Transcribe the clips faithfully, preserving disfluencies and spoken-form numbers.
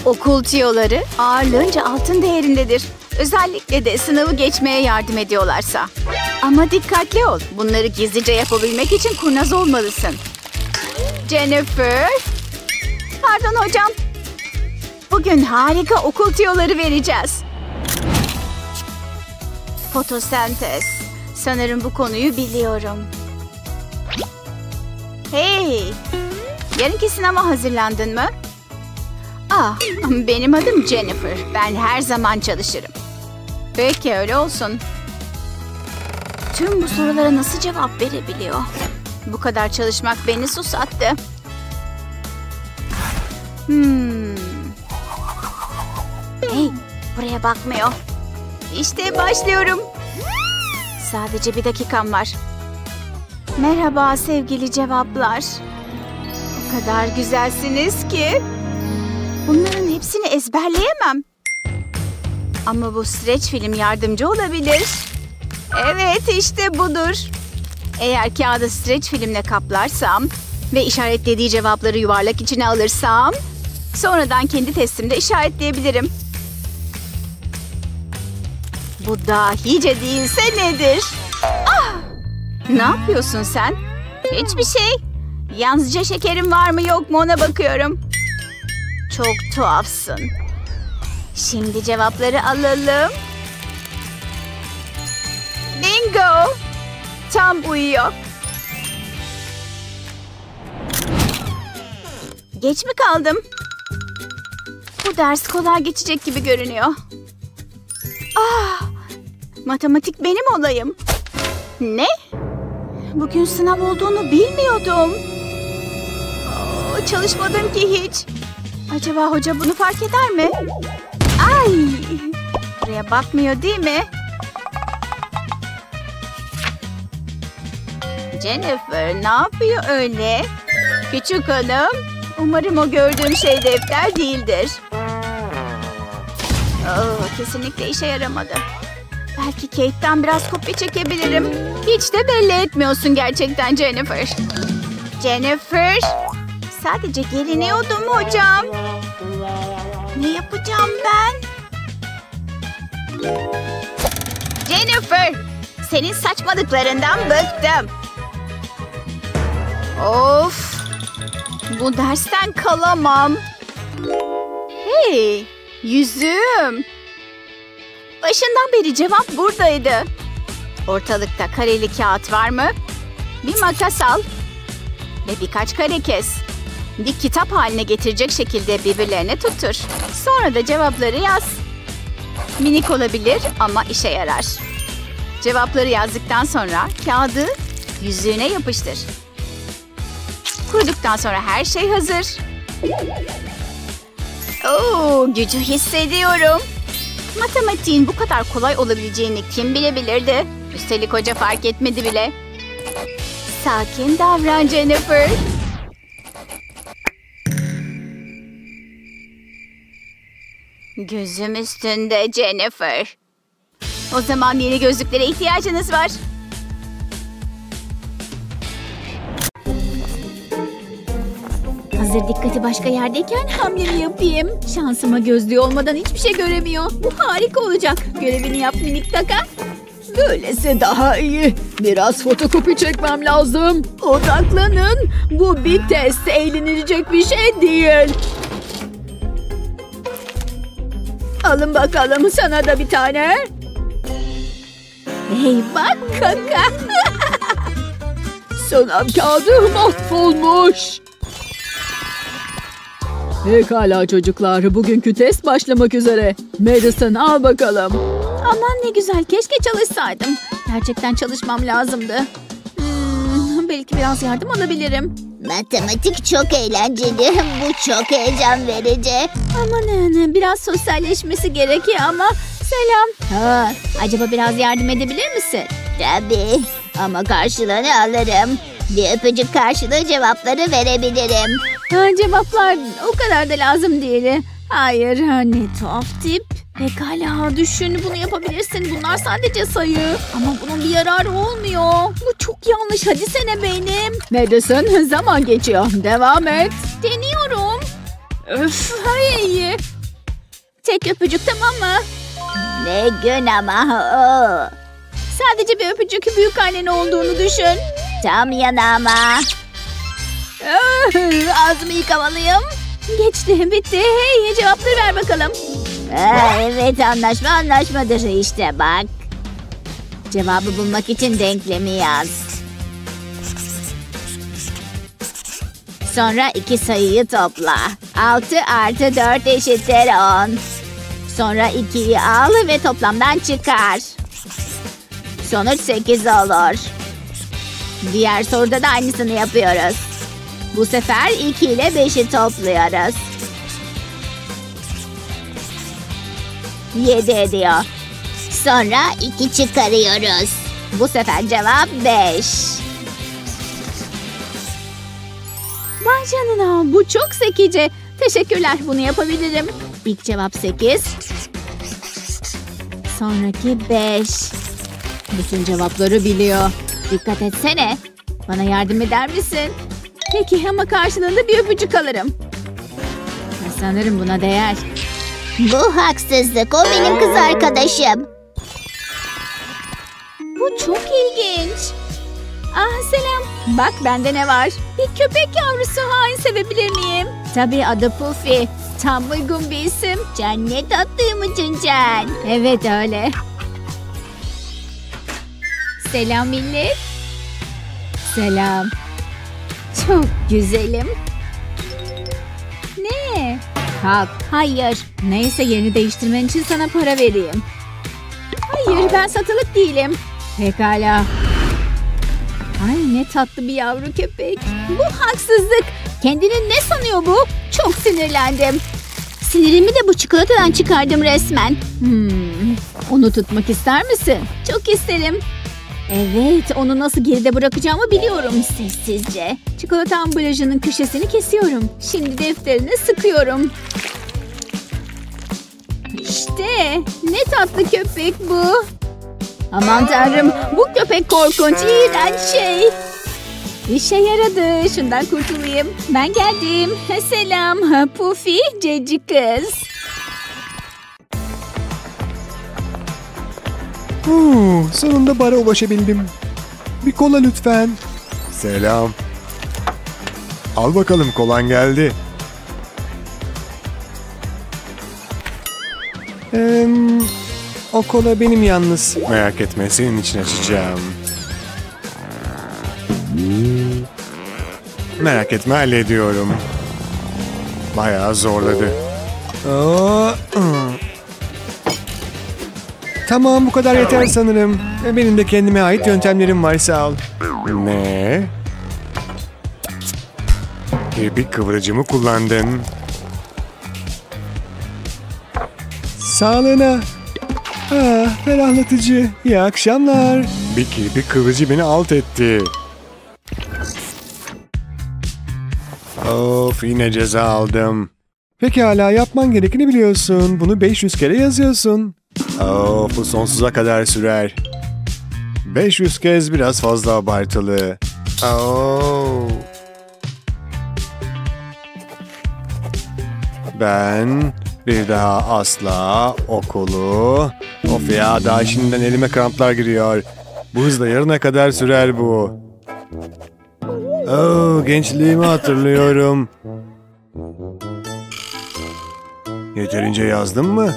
Okul tüyoları ağırlığınca altın değerindedir. Özellikle de sınavı geçmeye yardım ediyorlarsa. Ama dikkatli ol. Bunları gizlice yapabilmek için kurnaz olmalısın. Jennifer. Pardon hocam. Bugün harika okul tüyoları vereceğiz. Fotosentez. Sanırım bu konuyu biliyorum. Hey! Yarınki sınava hazırlandın mı? Ah, benim adım Jennifer. Ben her zaman çalışırım. Peki öyle olsun. Tüm bu sorulara nasıl cevap verebiliyor? Bu kadar çalışmak beni susattı. Hmm. Hey, buraya bakmıyor. İşte başlıyorum. Sadece bir dakikam var. Merhaba sevgili cevaplar. O kadar güzelsiniz ki. Bunların hepsini ezberleyemem. Ama bu streç film yardımcı olabilir. Evet, işte budur. Eğer kağıdı streç filmle kaplarsam ve işaretlediği cevapları yuvarlak içine alırsam sonradan kendi testimde işaretleyebilirim. Bu dahice değilse nedir? Ah! Ne yapıyorsun sen? Hiçbir şey. Yalnızca şekerim var mı yok mu ona bakıyorum. Çok tuhafsın. Şimdi cevapları alalım. Bingo! Tam uyuyor. Geç mi kaldım? Bu ders kolay geçecek gibi görünüyor. Ah! Matematik benim olayım. Ne? Bugün sınav olduğunu bilmiyordum. Oo, çalışmadım ki hiç. Acaba hoca bunu fark eder mi? Ay! Buraya bakmıyor değil mi? Jennifer ne yapıyor öyle? Küçük hanım, umarım o gördüğüm şey defter değildir. Oh, kesinlikle işe yaramadı. Belki Kate'den biraz kopya çekebilirim. Hiç de belli etmiyorsun gerçekten Jennifer. Jennifer, sadece geriniyordum hocam. Ne yapacağım ben? Jennifer, senin saçmalıklarından bıktım. Of, bu dersten kalamam. Hey, yüzüğüm. Başından beri cevap buradaydı. Ortalıkta kareli kağıt var mı? Bir makas al. Ve birkaç kare kes. Bir kitap haline getirecek şekilde birbirlerine tuttur. Sonra da cevapları yaz. Minik olabilir ama işe yarar. Cevapları yazdıktan sonra kağıdı yüzüğüne yapıştır. Kurduktan sonra her şey hazır. Oo, gücü hissediyorum. Matematiğin bu kadar kolay olabileceğini kim bilebilirdi? Üstelik hoca fark etmedi bile. Sakin davran Jennifer. Gözüm üstünde Jennifer. O zaman yeni gözlüklere ihtiyacınız var. Hazır dikkati başka yerdeyken hamlemi yapayım. Şansıma gözlüğü olmadan hiçbir şey göremiyor. Bu harika olacak. Görevini yap minik taka. Böylesi daha iyi. Biraz fotokopi çekmem lazım. Odaklanın. Bu bir test. Eğlenilecek bir şey değil. Alın bakalım sana da bir tane. Hey bak kaka. Sınav kağıdı mahvolmuş. Pekala çocuklar. Bugünkü test başlamak üzere. Madison al bakalım. Aman ne güzel. Keşke çalışsaydım. Gerçekten çalışmam lazımdı. Hmm, belki biraz yardım alabilirim. Matematik çok eğlenceli. Bu çok heyecan verici. Amanın biraz sosyalleşmesi gerekiyor ama selam. Ha, acaba biraz yardım edebilir misin? Tabii ama karşılığını alırım. Bir öpücük karşılığı cevapları verebilirim. Ha, cevaplar o kadar da lazım değil. Hayır, ne tuhaf tip. Pekala düşün, bunu yapabilirsin. Bunlar sadece sayı. Ama bunun bir yararı olmuyor. Bu çok yanlış. Hadi sene benim. Madison zaman geçiyor. Devam et. Deniyorum. Öf, hayır. Tek öpücük, tamam mı? Ne gün ama. Oo. Sadece bir öpücük, büyük annen olduğunu düşün. Tam yanağıma. Ağzımı yıkamalıyım. Geçti, bitti. Hey, cevapları ver bakalım. Aa, evet, anlaşma anlaşmadır işte bak. Cevabı bulmak için denklemi yaz. Sonra iki sayıyı topla. altı artı dört eşittir on. Sonra ikiyi al ve toplamdan çıkar. Sonuç sekiz olur. Diğer soruda da aynısını yapıyoruz. Bu sefer iki ile beşi topluyoruz. yedi ediyor. Sonra iki çıkarıyoruz. Bu sefer cevap beş. Vay canına, bu çok zekice. Teşekkürler, bunu yapabilirim. İlk cevap sekiz. Sonraki beş. Bütün cevapları biliyor. Dikkat etsene. Bana yardım eder misin? Peki, ama karşılığında bir öpücük alırım. Sanırım buna değer. Bu haksızlık. O benim kız arkadaşım. Bu çok ilginç. Ah selam. Bak bende ne var? Bir köpek yavrusu, hain sevebilir miyim? Tabii, adı Puffy. Tam uygun bir isim. Can ne tatlıymışsın Can. Evet öyle. Selam millet. Selam. Çok güzelim. Ne? Kalk. Hayır. Neyse, yerini değiştirmen için sana para vereyim. Hayır, ben satılık değilim. Pekala. Ay, ne tatlı bir yavru köpek. Bu haksızlık. Kendini ne sanıyor bu? Çok sinirlendim. Sinirimi de bu çikolatadan çıkardım resmen. Hmm, onu tutmak ister misin? Çok isterim. Evet, onu nasıl geride bırakacağımı biliyorum sessizce. Çikolata ambalajının köşesini kesiyorum. Şimdi defterini sıkıyorum. İşte ne tatlı köpek bu. Aman tanrım, bu köpek korkunç, iğrenç şey. İşe yaradı. Şundan kurtulayım. Ben geldim. Selam. Puffy, cici kız. Huu, sonunda bara ulaşabildim. Bir kola lütfen. Selam. Al bakalım, kolan geldi. Ee, o kola benim yalnız. Merak etme, senin için açacağım. Merak etme, hallediyorum. Bayağı zorladı. Aa, tamam, bu kadar yeter sanırım. Benim de kendime ait yöntemlerim var, sağ ol. Ne? Kirpik kıvırıcımı kullandın. Sağlığına. Ah, ferahlatıcı. İyi akşamlar. Bir kirpik kıvırıcı beni alt etti. Of, yine ceza aldım. Pekala, yapman gerekeni biliyorsun. Bunu beş yüz kere yazıyorsun. Of, bu sonsuza kadar sürer. beş yüz kez biraz fazla abartılı. Oh. Ben bir daha asla okulu... Of ya, daha şimdiden elime kramplar giriyor. Bu hızla yarına kadar sürer bu. Oh, gençliğimi hatırlıyorum. Yeterince yazdım mı?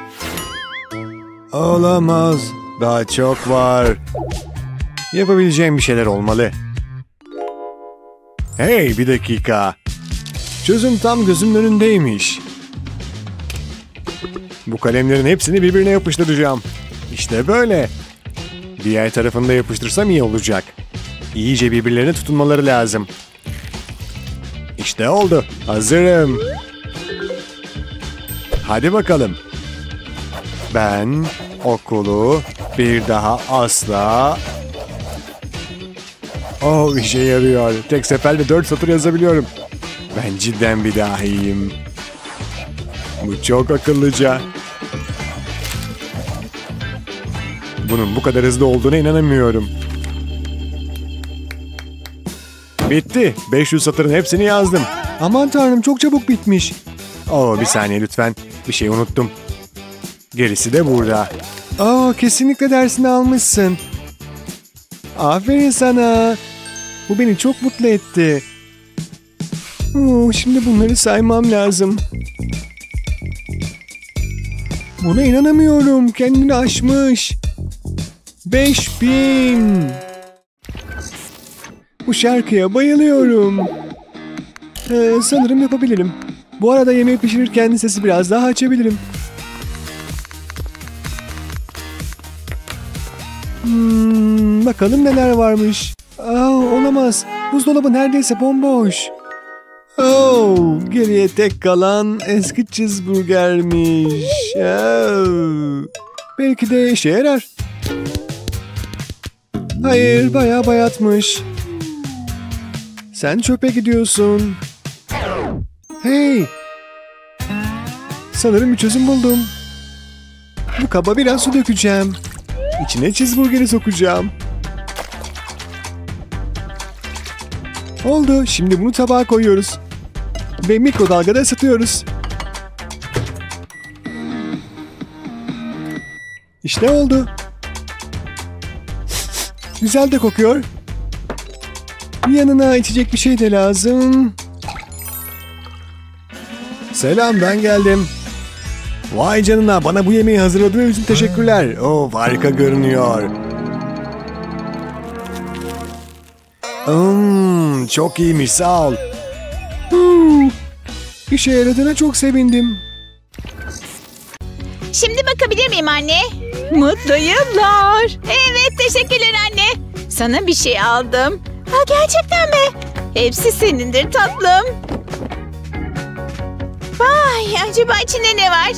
Olamaz. Daha çok var. Yapabileceğim bir şeyler olmalı. Hey, bir dakika. Çözüm tam gözümün önündeymiş. Bu kalemlerin hepsini birbirine yapıştıracağım. İşte böyle. Diğer tarafını da yapıştırsam iyi olacak. İyice birbirlerine tutunmaları lazım. İşte oldu. Hazırım. Hadi bakalım. Ben okulu bir daha asla... Oh, işe yarıyor. Tek seferde dört satır yazabiliyorum. Ben cidden bir dahiyim. Bu çok akıllıca. Bunun bu kadar hızlı olduğuna inanamıyorum. Bitti. beş yüz satırın hepsini yazdım. Aman tanrım, çok çabuk bitmiş. Oo, bir saniye lütfen. Bir şey unuttum. Gerisi de burada. Aa, kesinlikle dersini almışsın. Aferin sana. Bu beni çok mutlu etti. Oo, şimdi bunları saymam lazım. Buna inanamıyorum. Kendini aşmış. Beş bin. Bu şarkıya bayılıyorum. Ee, sanırım yapabilirim. Bu arada yemeği pişirirken sesi biraz daha açabilirim. Hmm, bakalım neler varmış. Aa, olamaz. Buzdolabı neredeyse bomboş. Oh, geriye tek kalan eski cheeseburgermiş. Oh. Belki de işe yarar. Hayır, bayağı bayatmış. Sen çöpe gidiyorsun. Hey! Sanırım bir çözüm buldum. Bu kaba biraz su dökeceğim. İçine cheeseburgeri sokacağım. Oldu. Şimdi bunu tabağa koyuyoruz. Ve mikrodalgada ısıtıyoruz. İşte oldu. Güzel de kokuyor. Yanına içecek bir şey de lazım. Selam, ben geldim. Vay canına, bana bu yemeği hazırladığın için teşekkürler. Oh, harika görünüyor. Hmm, çok iyiymiş, sağ ol. Hmm, işe yaradığına çok sevindim. Şimdi bakabilir miyim anne? Mutlu yıllar. Evet, teşekkürler anne. Sana bir şey aldım. Ha, gerçekten mi? Hepsi senindir tatlım. Vay, acaba içinde ne var?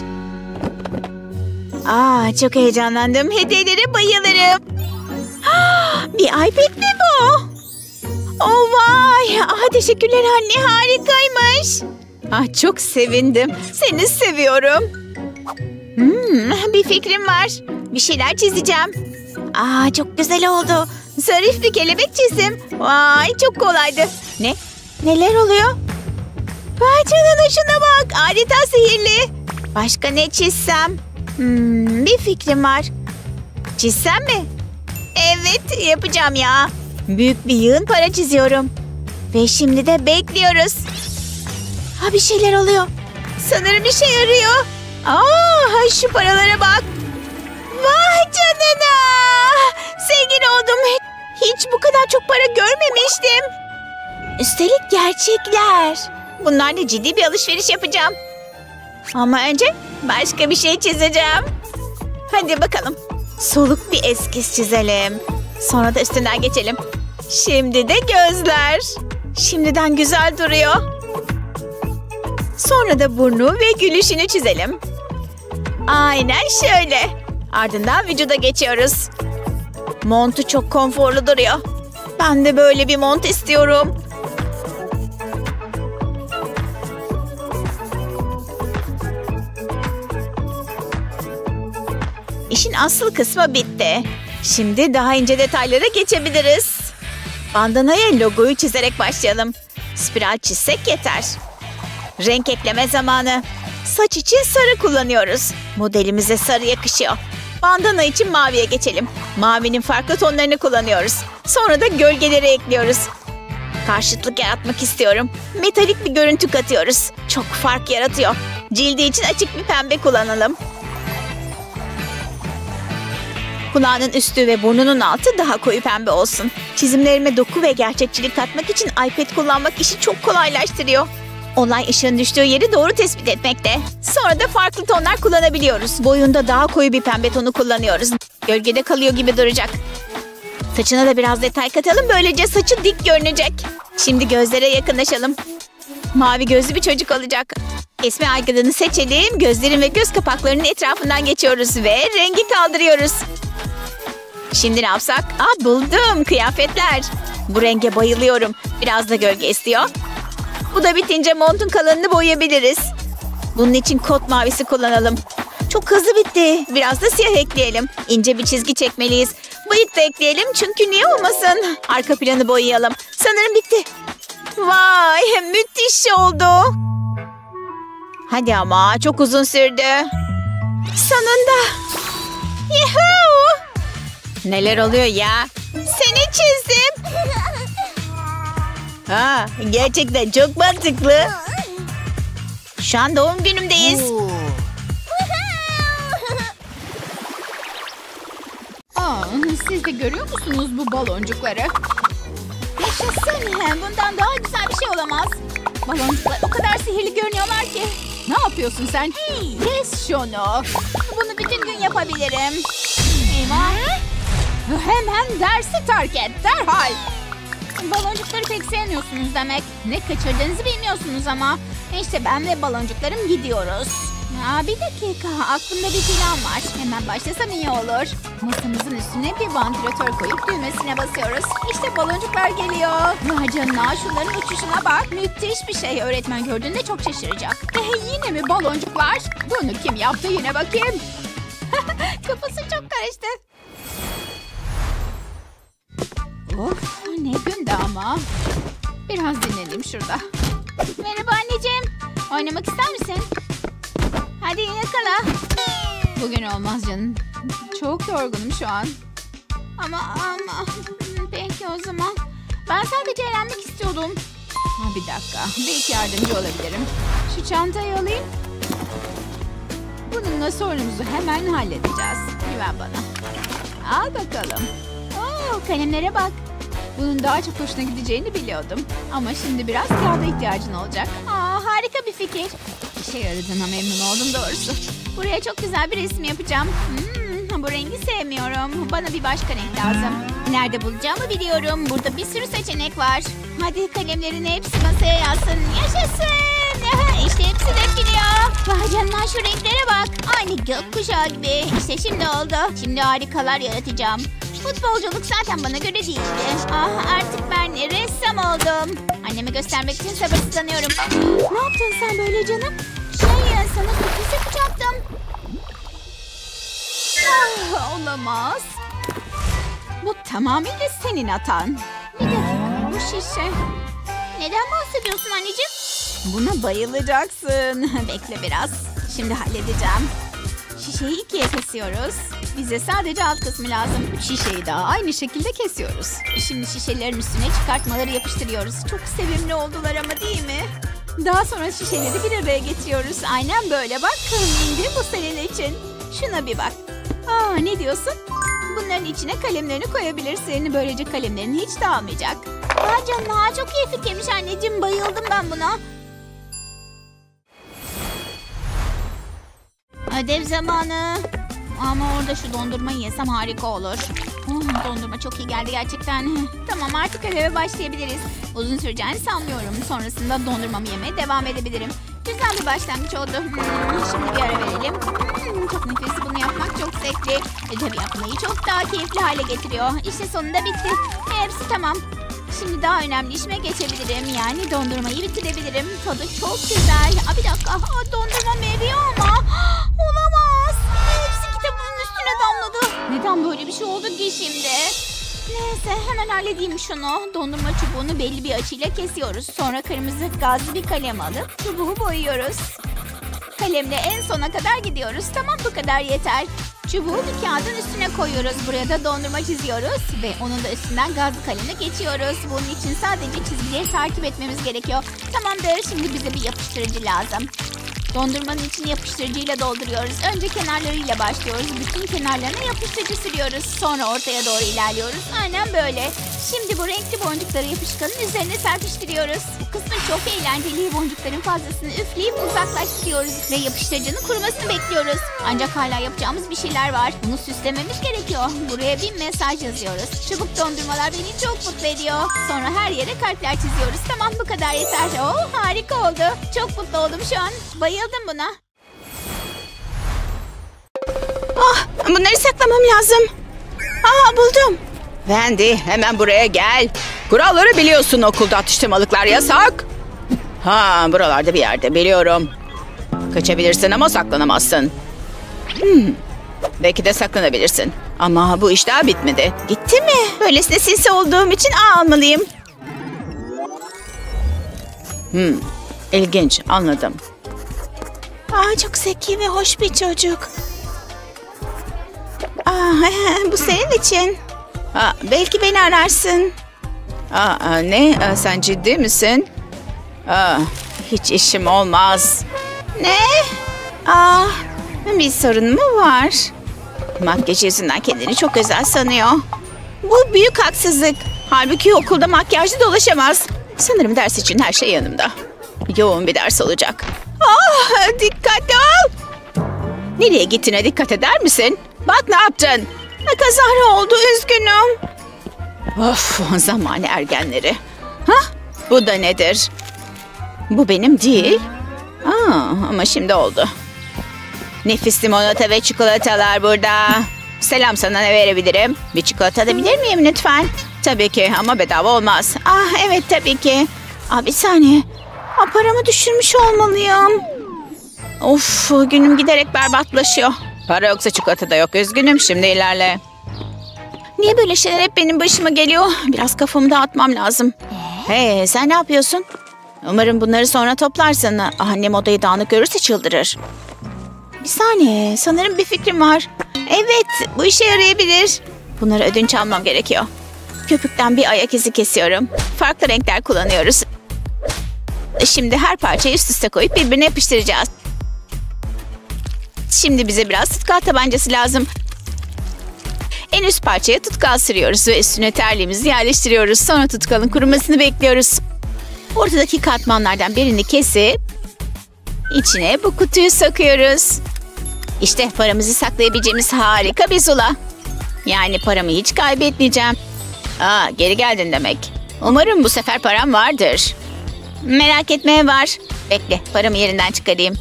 Aa, çok heyecanlandım. Hediyelere bayılırım. Ha, bir iPad mi bu? Oh vay. Ah, teşekkürler anne, harikaymış. Ah, çok sevindim. Seni seviyorum. Hmm, bir fikrim var. Bir şeyler çizeceğim. Aa, çok güzel oldu. Zarif bir kelebek çizdim. Vay, çok kolaydı. Ne? Neler oluyor? Vay canına, şuna bak. Adeta sihirli. Başka ne çizsem? Hmm, bir fikrim var. Çizsem mi? Evet, yapacağım ya. Büyük bir yığın para çiziyorum. Ve şimdi de bekliyoruz. Ha, bir şeyler oluyor. Sanırım işe yarıyor. Aa, şu paralara bak. Vay canına. Zengin oldum. Hiç bu kadar çok para görmemiştim. Üstelik gerçekler. Bunlarla ciddi bir alışveriş yapacağım. Ama önce başka bir şey çizeceğim. Hadi bakalım. Soluk bir eskiz çizelim. Sonra da üstünden geçelim. Şimdi de gözler. Şimdiden güzel duruyor. Sonra da burnu ve gülüşünü çizelim. Aynen şöyle. Ardından vücuda geçiyoruz. Montu çok konforlu duruyor. Ben de böyle bir mont istiyorum. İşin asıl kısmı bitti. Şimdi daha ince detaylara geçebiliriz. Bandanaya logoyu çizerek başlayalım. Spiral çizsek yeter. Renk ekleme zamanı. Saç için sarı kullanıyoruz. Modelimize sarı yakışıyor. Bandana için maviye geçelim. Mavinin farklı tonlarını kullanıyoruz. Sonra da gölgeleri ekliyoruz. Karşıtlık yaratmak istiyorum. Metalik bir görüntü katıyoruz. Çok fark yaratıyor. Cildi için açık bir pembe kullanalım. Kulağının üstü ve burnunun altı daha koyu pembe olsun. Çizimlerime doku ve gerçekçilik katmak için iPad kullanmak işi çok kolaylaştırıyor. Olay ışığın düştüğü yeri doğru tespit etmekte. Sonra da farklı tonlar kullanabiliyoruz. Boyunda daha koyu bir pembe tonu kullanıyoruz. Gölgede kalıyor gibi duracak. Saçına da biraz detay katalım. Böylece saçı dik görünecek. Şimdi gözlere yakınlaşalım. Mavi gözlü bir çocuk olacak. Esme aygıtını seçelim. Gözlerin ve göz kapaklarının etrafından geçiyoruz ve rengi kaldırıyoruz. Şimdi ne yapsak? Aa, buldum. Kıyafetler. Bu renge bayılıyorum. Biraz da gölge istiyor. Bu da bitince montun kalanını boyayabiliriz. Bunun için kot mavisi kullanalım. Çok hızlı bitti. Biraz da siyah ekleyelim. İnce bir çizgi çekmeliyiz. Bıyık da ekleyelim çünkü niye olmasın? Arka planı boyayalım. Sanırım bitti. Vay, müthiş oldu. Hadi ama çok uzun sürdü. Sonunda. Yuhuu. Neler oluyor ya? Seni çizdim. Ha, gerçekten çok mantıklı. Şu an doğum günümdeyiz. Aa, siz de görüyor musunuz bu baloncukları? Yaşasın. Bundan daha güzel bir şey olamaz. Baloncuklar o kadar sihirli görünüyorlar ki. Ne yapıyorsun sen? Kes şunu. Bunu bütün gün yapabilirim. Eyvah. Hemen dersi terk et. Derhal. Baloncukları pek sevmiyorsunuz demek. Ne kaçırdığınızı bilmiyorsunuz ama. İşte ben ve baloncuklarım gidiyoruz. Aa, bir dakika. Aklımda bir plan var. Hemen başlasam iyi olur. Masamızın üstüne bir vantilatör koyup düğmesine basıyoruz. İşte baloncuklar geliyor. Vay canına, şunların uçuşuna bak. Müthiş bir şey. Öğretmen gördüğünde çok şaşıracak. Ve yine mi baloncuklar? Bunu kim yaptı yine bakayım. Kafası çok karıştı. Of, ne gündü ama. Biraz dinlenelim şurada. Merhaba anneciğim. Oynamak ister misin? Hadi yakala. Bugün olmaz canım. Çok yorgunum şu an. Ama ama peki o zaman. Ben sadece eğlenmek istiyordum. Ha, bir dakika. Belki yardımcı olabilirim. Şu çantayı alayım. Bununla sorunumuzu hemen halledeceğiz. Güven bana. Al bakalım. Oo, kalemlere bak. Bunun daha çok hoşuna gideceğini biliyordum. Ama şimdi biraz kağıda ihtiyacın olacak. Aa, harika bir fikir. İşe yaradığına memnun oldum doğrusu. Buraya çok güzel bir resim yapacağım. Hmm, bu rengi sevmiyorum. Bana bir başka renk lazım. Nerede bulacağımı biliyorum. Burada bir sürü seçenek var. Hadi kalemlerin hepsi masaya yazsın. Yaşasın. İşte hepsi dökülüyor. Vay canına, şu renklere bak. Aynı gökkuşağı gibi. İşte şimdi oldu. Şimdi harikalar yaratacağım. Futbolculuk zaten bana göre değildi. Ah, artık ben ressam oldum. Anneme göstermek için sabırsızlanıyorum. Ne yaptın sen böyle canım? Şey ya, sana sürpriz yapacaktım. Ah, olamaz. Bu tamamıyla senin hatan. Bir dakika, bu şişe. Neden bahsediyorsun anneciğim? Buna bayılacaksın. Bekle biraz. Şimdi halledeceğim. Şişeyi ikiye kesiyoruz. Bize sadece alt kısmı lazım. Şişeyi daha aynı şekilde kesiyoruz. Şimdi şişelerin üstüne çıkartmaları yapıştırıyoruz. Çok sevimli oldular ama, değil mi? Daha sonra şişeleri bir araya getiriyoruz. Aynen böyle bak. İndir, bu senin için. Şuna bir bak. Aa, ne diyorsun? Bunların içine kalemlerini koyabilirsin. Böylece kalemlerin hiç dağılmayacak. Aa canına, çok iyi fikirmiş anneciğim. Bayıldım ben buna. Ödev zamanı. Ama orada şu dondurmayı yesem harika olur. Oh, dondurma çok iyi geldi gerçekten. Tamam, artık ödeve başlayabiliriz. Uzun süreceğini sanmıyorum. Sonrasında dondurmamı yemeye devam edebilirim. Güzel bir başlangıç oldu. Hmm, şimdi bir ara verelim. Hmm, çok nefis, bunu yapmak çok zevkli. Ödev yapmayı çok daha keyifli hale getiriyor. İşte sonunda bitti. Hepsi tamam. Şimdi daha önemli işime geçebilirim. Yani dondurmayı bitirebilirim. Tadı çok güzel. Aa, bir dakika. Aa, dondurmam eriyor ama. Olamaz. Hepsi kitabımın üstüne damladı. Neden böyle bir şey oldu ki şimdi? Neyse, hemen halledeyim şunu. Dondurma çubuğunu belli bir açıyla kesiyoruz. Sonra kırmızı gazlı bir kalem alıp çubuğu boyuyoruz. Kalemle en sona kadar gidiyoruz. Tamam, bu kadar yeter. Çubuğu bir kağıdın üstüne koyuyoruz. Buraya da dondurma çiziyoruz. Ve onun da üstünden gazlı kalemle geçiyoruz. Bunun için sadece çizgileri takip etmemiz gerekiyor. Tamamdır, şimdi bize bir yapıştırıcı lazım. Dondurmanın içini yapıştırıcıyla dolduruyoruz. Önce kenarlarıyla başlıyoruz. Bütün kenarlarına yapıştırıcı sürüyoruz. Sonra ortaya doğru ilerliyoruz. Aynen böyle. Şimdi bu renkli boncukları yapışkanın üzerine serpiştiriyoruz. Bu kısmı çok eğlenceli. Boncukların fazlasını üfleyip uzaklaştırıyoruz. Ve yapıştırıcının kurumasını bekliyoruz. Ancak hala yapacağımız bir şeyler var. Bunu süslememiz gerekiyor. Buraya bir mesaj yazıyoruz. Çubuk dondurmalar beni çok mutlu ediyor. Sonra her yere kalpler çiziyoruz. Tamam, bu kadar yeter. Oh, harika oldu. Çok mutlu oldum şu an. Bayıldım buna. Ah, bunları saklamam lazım. Aa, buldum. Wendy, hemen buraya gel. Kuralları biliyorsun, okulda atıştırmalıklar yasak. Ha, buralarda bir yerde, biliyorum. Kaçabilirsin ama saklanamazsın. Hmm, belki de saklanabilirsin. Ama bu iş daha bitmedi. Gitti mi? Böylesine sinsi olduğum için ağ almalıyım. Hmm, ilginç, anladım. Aa, çok zeki ve hoş bir çocuk. Aa, bu senin için. Aa, belki beni ararsın. Aa, ne? Aa, sen ciddi misin? Aa, hiç işim olmaz. Ne? Aa, bir sorun mu var? Makyaj yüzünden kendini çok özel sanıyor. Bu büyük haksızlık. Halbuki okulda makyajlı dolaşamaz. Sanırım ders için her şey yanımda. Yoğun bir ders olacak. Ah, dikkatli ol. Nereye gittiğine dikkat eder misin? Bak ne yaptın? Kazara oldu, üzgünüm. Of, zamanı ergenleri. Hah, bu da nedir? Bu benim değil. Aa, ama şimdi oldu. Nefis limonata ve çikolatalar burada. Selam, sana ne verebilirim? Bir çikolata alabilir miyim lütfen? Tabii ki ama bedava olmaz. Ah evet tabii ki. Aa, bir saniye. Aa, paramı düşürmüş olmalıyım. Of, günüm giderek berbatlaşıyor. Para yoksa çikolata da yok. Üzgünüm, şimdi ilerle. Niye böyle şeyler hep benim başıma geliyor? Biraz kafamı dağıtmam lazım. Hey, sen ne yapıyorsun? Umarım bunları sonra toplarsın. Annem odayı dağınık görürse çıldırır. Bir saniye, sanırım bir fikrim var. Evet, bu işe yarayabilir. Bunları ödünç almam gerekiyor. Köpükten bir ayak izi kesiyorum. Farklı renkler kullanıyoruz. Şimdi her parçayı üst üste koyup birbirine yapıştıracağız. Şimdi bize biraz tutkal tabancası lazım. En üst parçaya tutkal sürüyoruz ve üstüne terliğimizi yerleştiriyoruz. Sonra tutkalın kurumasını bekliyoruz. Ortadaki katmanlardan birini kesip içine bu kutuyu sokuyoruz. İşte paramızı saklayabileceğimiz harika bir zula. Yani paramı hiç kaybetmeyeceğim. Aa, geri geldin demek. Umarım bu sefer param vardır. Merak etme, var. Bekle, paramı yerinden çıkarayım.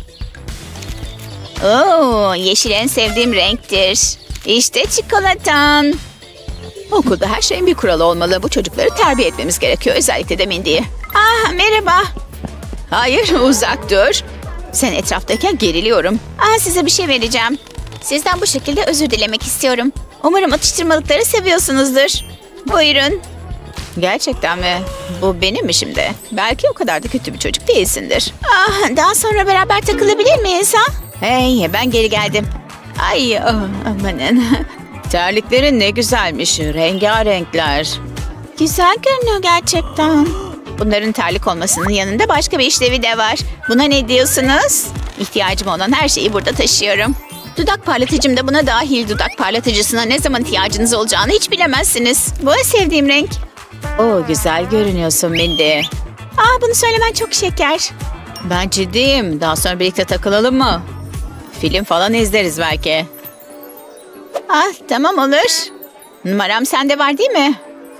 Oo, yeşil en sevdiğim renktir. İşte çikolatan. Okulda her şeyin bir kuralı olmalı. Bu çocukları terbiye etmemiz gerekiyor. Özellikle de Mindy'yi. Ah, merhaba. Hayır, uzak dur. Sen etraftayken geriliyorum. Aa, size bir şey vereceğim. Sizden bu şekilde özür dilemek istiyorum. Umarım atıştırmalıkları seviyorsunuzdur. Buyurun. Gerçekten mi? Bu benim mi şimdi? Belki o kadar da kötü bir çocuk değilsindir. Ah, daha sonra beraber takılabilir miyiz ha? Hey, ben geri geldim. Ay, oh, amanın. Terliklerin ne güzelmiş. Rengarenkler. Güzel görünüyor gerçekten. Bunların terlik olmasının yanında başka bir işlevi de var. Buna ne diyorsunuz? İhtiyacım olan her şeyi burada taşıyorum. Dudak parlatıcım da buna dahil. Dudak parlatıcısına ne zaman ihtiyacınız olacağını hiç bilemezsiniz. Bu en sevdiğim renk. Oo, güzel görünüyorsun Mindy. Aa, bunu söylemen çok şeker. Ben ciddiyim. Daha sonra birlikte takılalım mı? Film falan izleriz belki. Ah, tamam olur. Numaram sende var değil mi?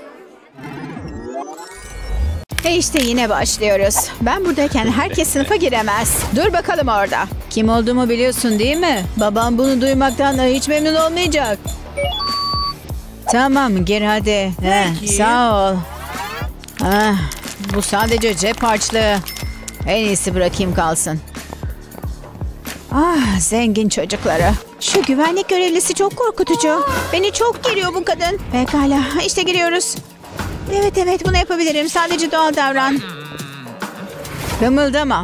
Ve işte yine başlıyoruz. Ben buradayken herkes sınıfa giremez. Dur bakalım orada. Kim olduğumu biliyorsun değil mi? Babam bunu duymaktan da hiç memnun olmayacak. Tamam, gir hadi. Heh, sağ ol. Ah, bu sadece cep harçlığı. En iyisi bırakayım kalsın. Ah, zengin çocukları. Şu güvenlik görevlisi çok korkutucu. Beni çok geriyor bu kadın. Pekala, işte giriyoruz. Evet evet, bunu yapabilirim. Sadece doğal davran. Kımıldama.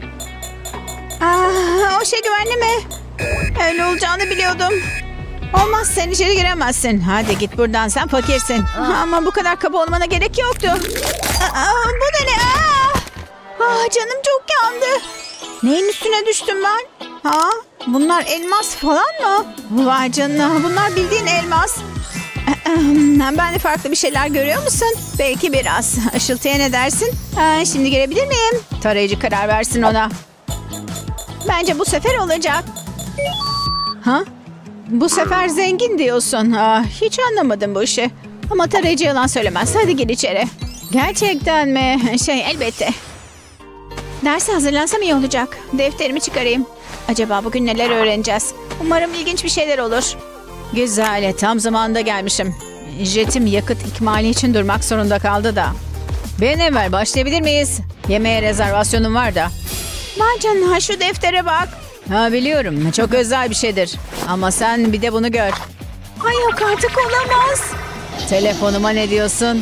Ah, o şey güvenli mi? Öyle olacağını biliyordum. Olmaz, sen içeri giremezsin. Hadi git buradan, sen fakirsin. Ama bu kadar kaba olmana gerek yoktu. Aa, bu da ne? Aa! Ah, canım çok yandı. Neyin üstüne düştüm ben? Ha? Bunlar elmas falan mı? Vay canına, bunlar bildiğin elmas. Ben de farklı bir şeyler görüyor musun? Belki biraz. Işıltıya ne dersin? Ha, şimdi girebilir miyim? Tarayıcı karar versin ona. Bence bu sefer olacak. Ha? Bu sefer zengin diyorsun. Ah, hiç anlamadım bu işi. Ama tarayıcı yalan söylemez. Hadi gir içeri. Gerçekten mi? Şey, elbette. Derse hazırlansam iyi olacak. Defterimi çıkarayım. Acaba bugün neler öğreneceğiz? Umarım ilginç bir şeyler olur. Güzel, tam zamanında gelmişim. Jetim yakıt ikmali için durmak zorunda kaldı da. Bir an evvel başlayabilir miyiz? Yemeğe rezervasyonum var da. Vay canına, şu deftere bak. Ha, biliyorum, çok özel bir şeydir. Ama sen bir de bunu gör. Ay yok artık, olamaz. Telefonuma ne diyorsun?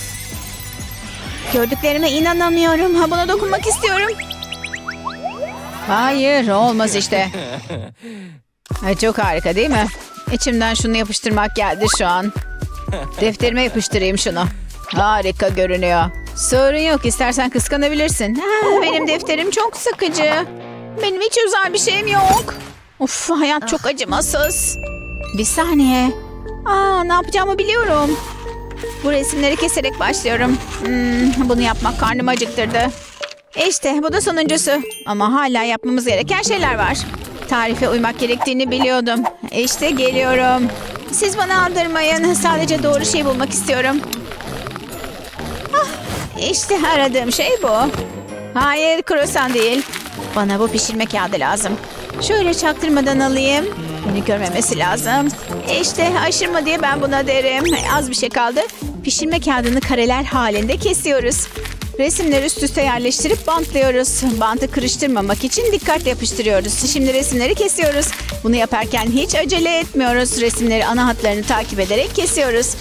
Gördüklerime inanamıyorum. Ha, buna dokunmak istiyorum. Hayır, olmaz işte. Ay, çok harika değil mi? İçimden şunu yapıştırmak geldi şu an. Defterime yapıştırayım şunu. Harika görünüyor. Sorun yok, istersen kıskanabilirsin. Ha, benim defterim çok sıkıcı. Benim hiç özel bir şeyim yok. Of, hayat çok acımasız. Bir saniye. Aa, ne yapacağımı biliyorum. Bu resimleri keserek başlıyorum. Hmm, bunu yapmak karnımı acıktırdı. İşte bu da sonuncusu. Ama hala yapmamız gereken şeyler var. Tarife uymak gerektiğini biliyordum. İşte geliyorum. Siz bana aldırmayın. Sadece doğru şeyi bulmak istiyorum. Ah, işte aradığım şey bu. Hayır, kruvasan değil. Bana bu pişirme kağıdı lazım. Şöyle çaktırmadan alayım. Beni görmemesi lazım. İşte aşırma diye ben buna derim. Az bir şey kaldı. Pişirme kağıdını kareler halinde kesiyoruz. Resimleri üst üste yerleştirip bantlıyoruz. Bantı kırıştırmamak için dikkatle yapıştırıyoruz. Şimdi resimleri kesiyoruz. Bunu yaparken hiç acele etmiyoruz. Resimleri ana hatlarını takip ederek kesiyoruz.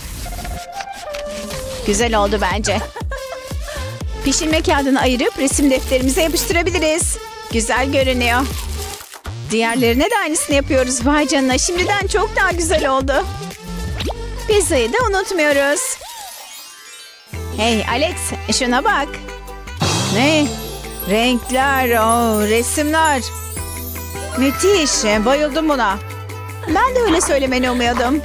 Güzel oldu bence. Pişirme kağıdını ayırıp resim defterimize yapıştırabiliriz. Güzel görünüyor. Diğerlerine de aynısını yapıyoruz. Vay canına, şimdiden çok daha güzel oldu. Pizzayı da unutmuyoruz. Hey Alex, şuna bak. Ne? Renkler, oh, resimler. Müthiş, bayıldım buna. Ben de öyle söylemeni umuyordum.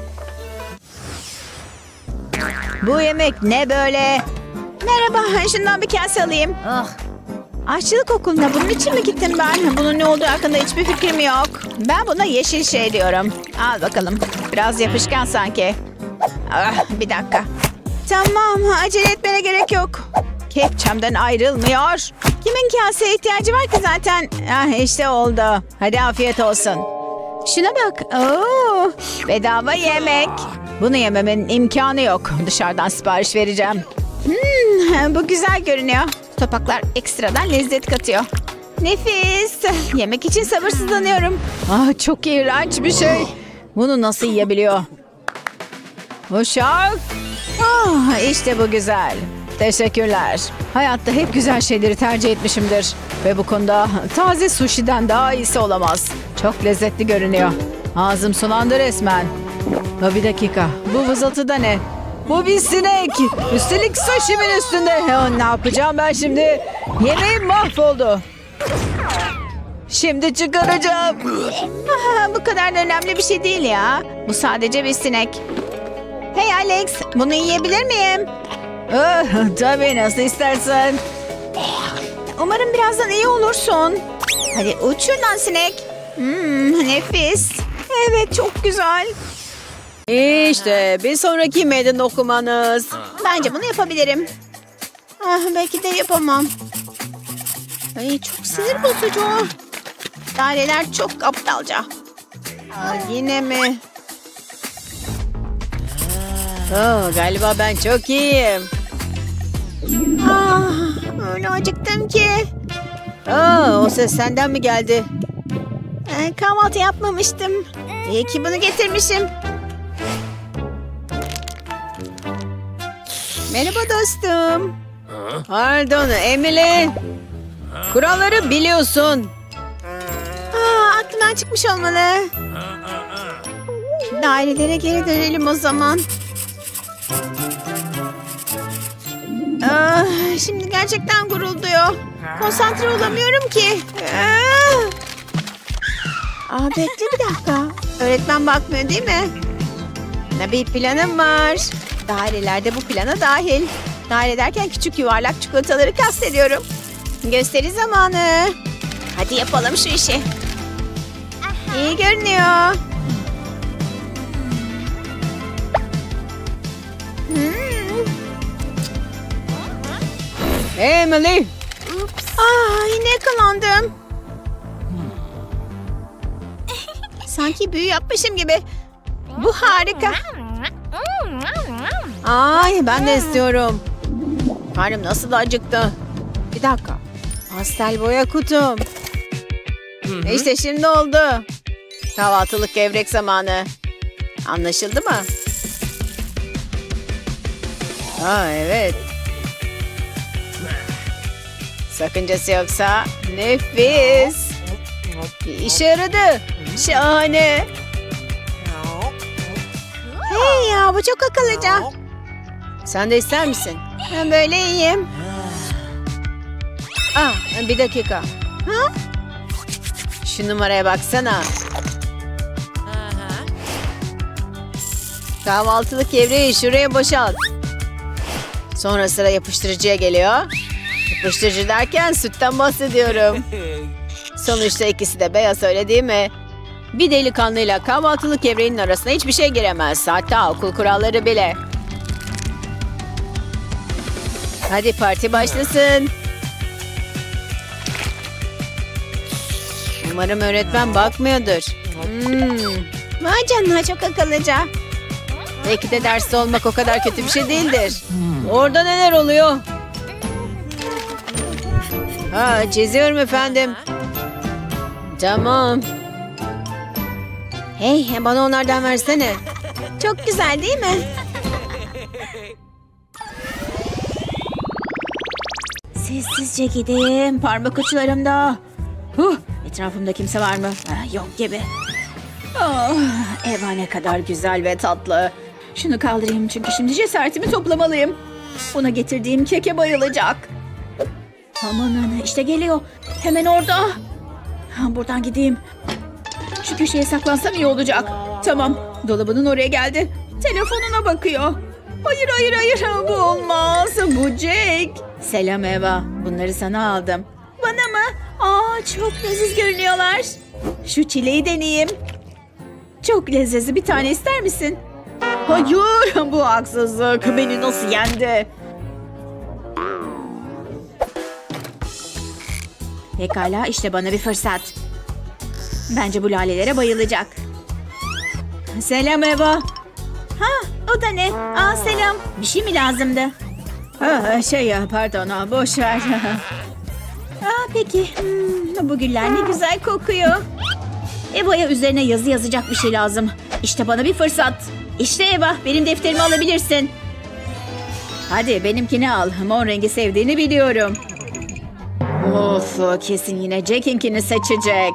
Bu yemek ne böyle? Merhaba, şundan bir kase alayım. Oh. Aşçılık okuluna bunun için mi gittim ben? Bunun ne olduğu hakkında hiçbir fikrim yok. Ben buna yeşil şey diyorum. Al bakalım. Biraz yapışkan sanki. Ah, bir dakika. Tamam, acele etmene gerek yok. Kepçemden ayrılmıyor. Kimin kaseye ihtiyacı var ki zaten? Ah, işte oldu. Hadi afiyet olsun. Şuna bak. Oo, bedava yemek. Bunu yememin imkanı yok. Dışarıdan sipariş vereceğim. Hmm, bu güzel görünüyor. Topaklar ekstradan lezzet katıyor. Nefis. Yemek için sabırsızlanıyorum. Ah, çok iğrenç bir şey. Bunu nasıl yiyebiliyor? Uşak. Ah, işte bu güzel. Teşekkürler. Hayatta hep güzel şeyleri tercih etmişimdir. Ve bu konuda taze sushi'den daha iyisi olamaz. Çok lezzetli görünüyor. Ağzım sulandı resmen. Ha, bir dakika. Bu vızıltı da ne? Bu bir sinek. Üstelik sushi'min üstünde. Ya, ne yapacağım ben şimdi? Yemeğim mahvoldu. Şimdi çıkaracağım. Aha, bu kadar da önemli bir şey değil ya. Bu sadece bir sinek. Hey Alex, bunu yiyebilir miyim? Oh, tabii, nasıl istersen. Umarım birazdan iyi olursun. Hadi uç şuradan sinek. Hmm, nefis. Evet, çok güzel. İşte bir sonraki meydan okumanız. Bence bunu yapabilirim. Ah, belki de yapamam. Ay, çok sinir bozucu. Daireler çok aptalca. Aa, yine mi? Oh, galiba ben çok iyiyim. Ah, öyle acıktım ki. Oh, o ses senden mi geldi? Ee, kahvaltı yapmamıştım. İyi ki bunu getirmişim. Merhaba dostum. Pardon Emily. Kuralları biliyorsun. Aa, aklımdan çıkmış olmalı. Dairelere geri dönelim o zaman. Aa, şimdi gerçekten gurulduyor. Konsantre olamıyorum ki. Aa, Aa, bekle bir dakika. Öğretmen bakmıyor değil mi? Ne bir planım var. Dairelerde bu plana dahil. Daire derken küçük yuvarlak çikolataları kastediyorum. Gösteri zamanı. Hadi yapalım şu işi. İyi görünüyor. Hmm. Emily. Aa, yine yakalandım. Sanki büyü yapmışım gibi. Bu harika. Ay, ben de istiyorum. Karnım nasıl da acıktı. Bir dakika. Pastel boya kutum. İşte şimdi oldu. Kahvaltılık gevrek zamanı. Anlaşıldı mı? Aa, evet. Sakıncası yoksa nefis. İşe yaradı. Şahane. Hey ya, bu çok akıllıca. Sen de ister misin? Ben böyle iyiyim. Ah, bir dakika. Ha? Şu numaraya baksana. Kahvaltılık gevreği şuraya boşalt. Sonra sıra yapıştırıcıya geliyor. Yapıştırıcı derken sütten bahsediyorum. Sonuçta ikisi de beyaz, öyle değil mi? Bir delikanlıyla kahvaltılık gevreğinin arasına hiçbir şey giremez. Hatta okul kuralları bile. Hadi parti başlasın. Umarım öğretmen bakmıyordur. Hmm. Vay canına, çok akıllıca. Belki de derste olmak o kadar kötü bir şey değildir. Orada neler oluyor? Ha, çiziyorum efendim. Tamam. Hey, bana onlardan versene. Çok güzel değil mi? Sessizce gideyim. Parmak uçlarımda. Huh, etrafımda kimse var mı? Ah, yok gibi. Oh, Eva ne kadar güzel ve tatlı. Şunu kaldırayım çünkü şimdi cesaretimi toplamalıyım. Ona getirdiğim keke bayılacak. Aman işte geliyor. Hemen orada. Buradan gideyim. Şu köşeye saklansam iyi olacak. Tamam, dolabının oraya geldi. Telefonuna bakıyor. Hayır hayır hayır, bu olmaz. Bu Jake. Selam Eva, bunları sana aldım. Bana mı? Aa, çok leziz görünüyorlar. Şu çileği deneyeyim. Çok lezzetli, bir tane ister misin? Hayır, bu haksızlık. Beni nasıl yendi? Pekala, işte bana bir fırsat. Bence bu lalelere bayılacak. Selam Eva. Ha, o da ne? Aa, selam. Bir şey mi lazımdı? Ha, şey ya, pardon, ha, boş ver. Aa, peki. Hmm, bu güller ne güzel kokuyor. Eva'ya üzerine yazı yazacak bir şey lazım. İşte bana bir fırsat. İşte Eva, benim defterimi alabilirsin. Hadi benimkini al. Mor rengi sevdiğini biliyorum. Of, kesin yine Jack'inkini seçecek.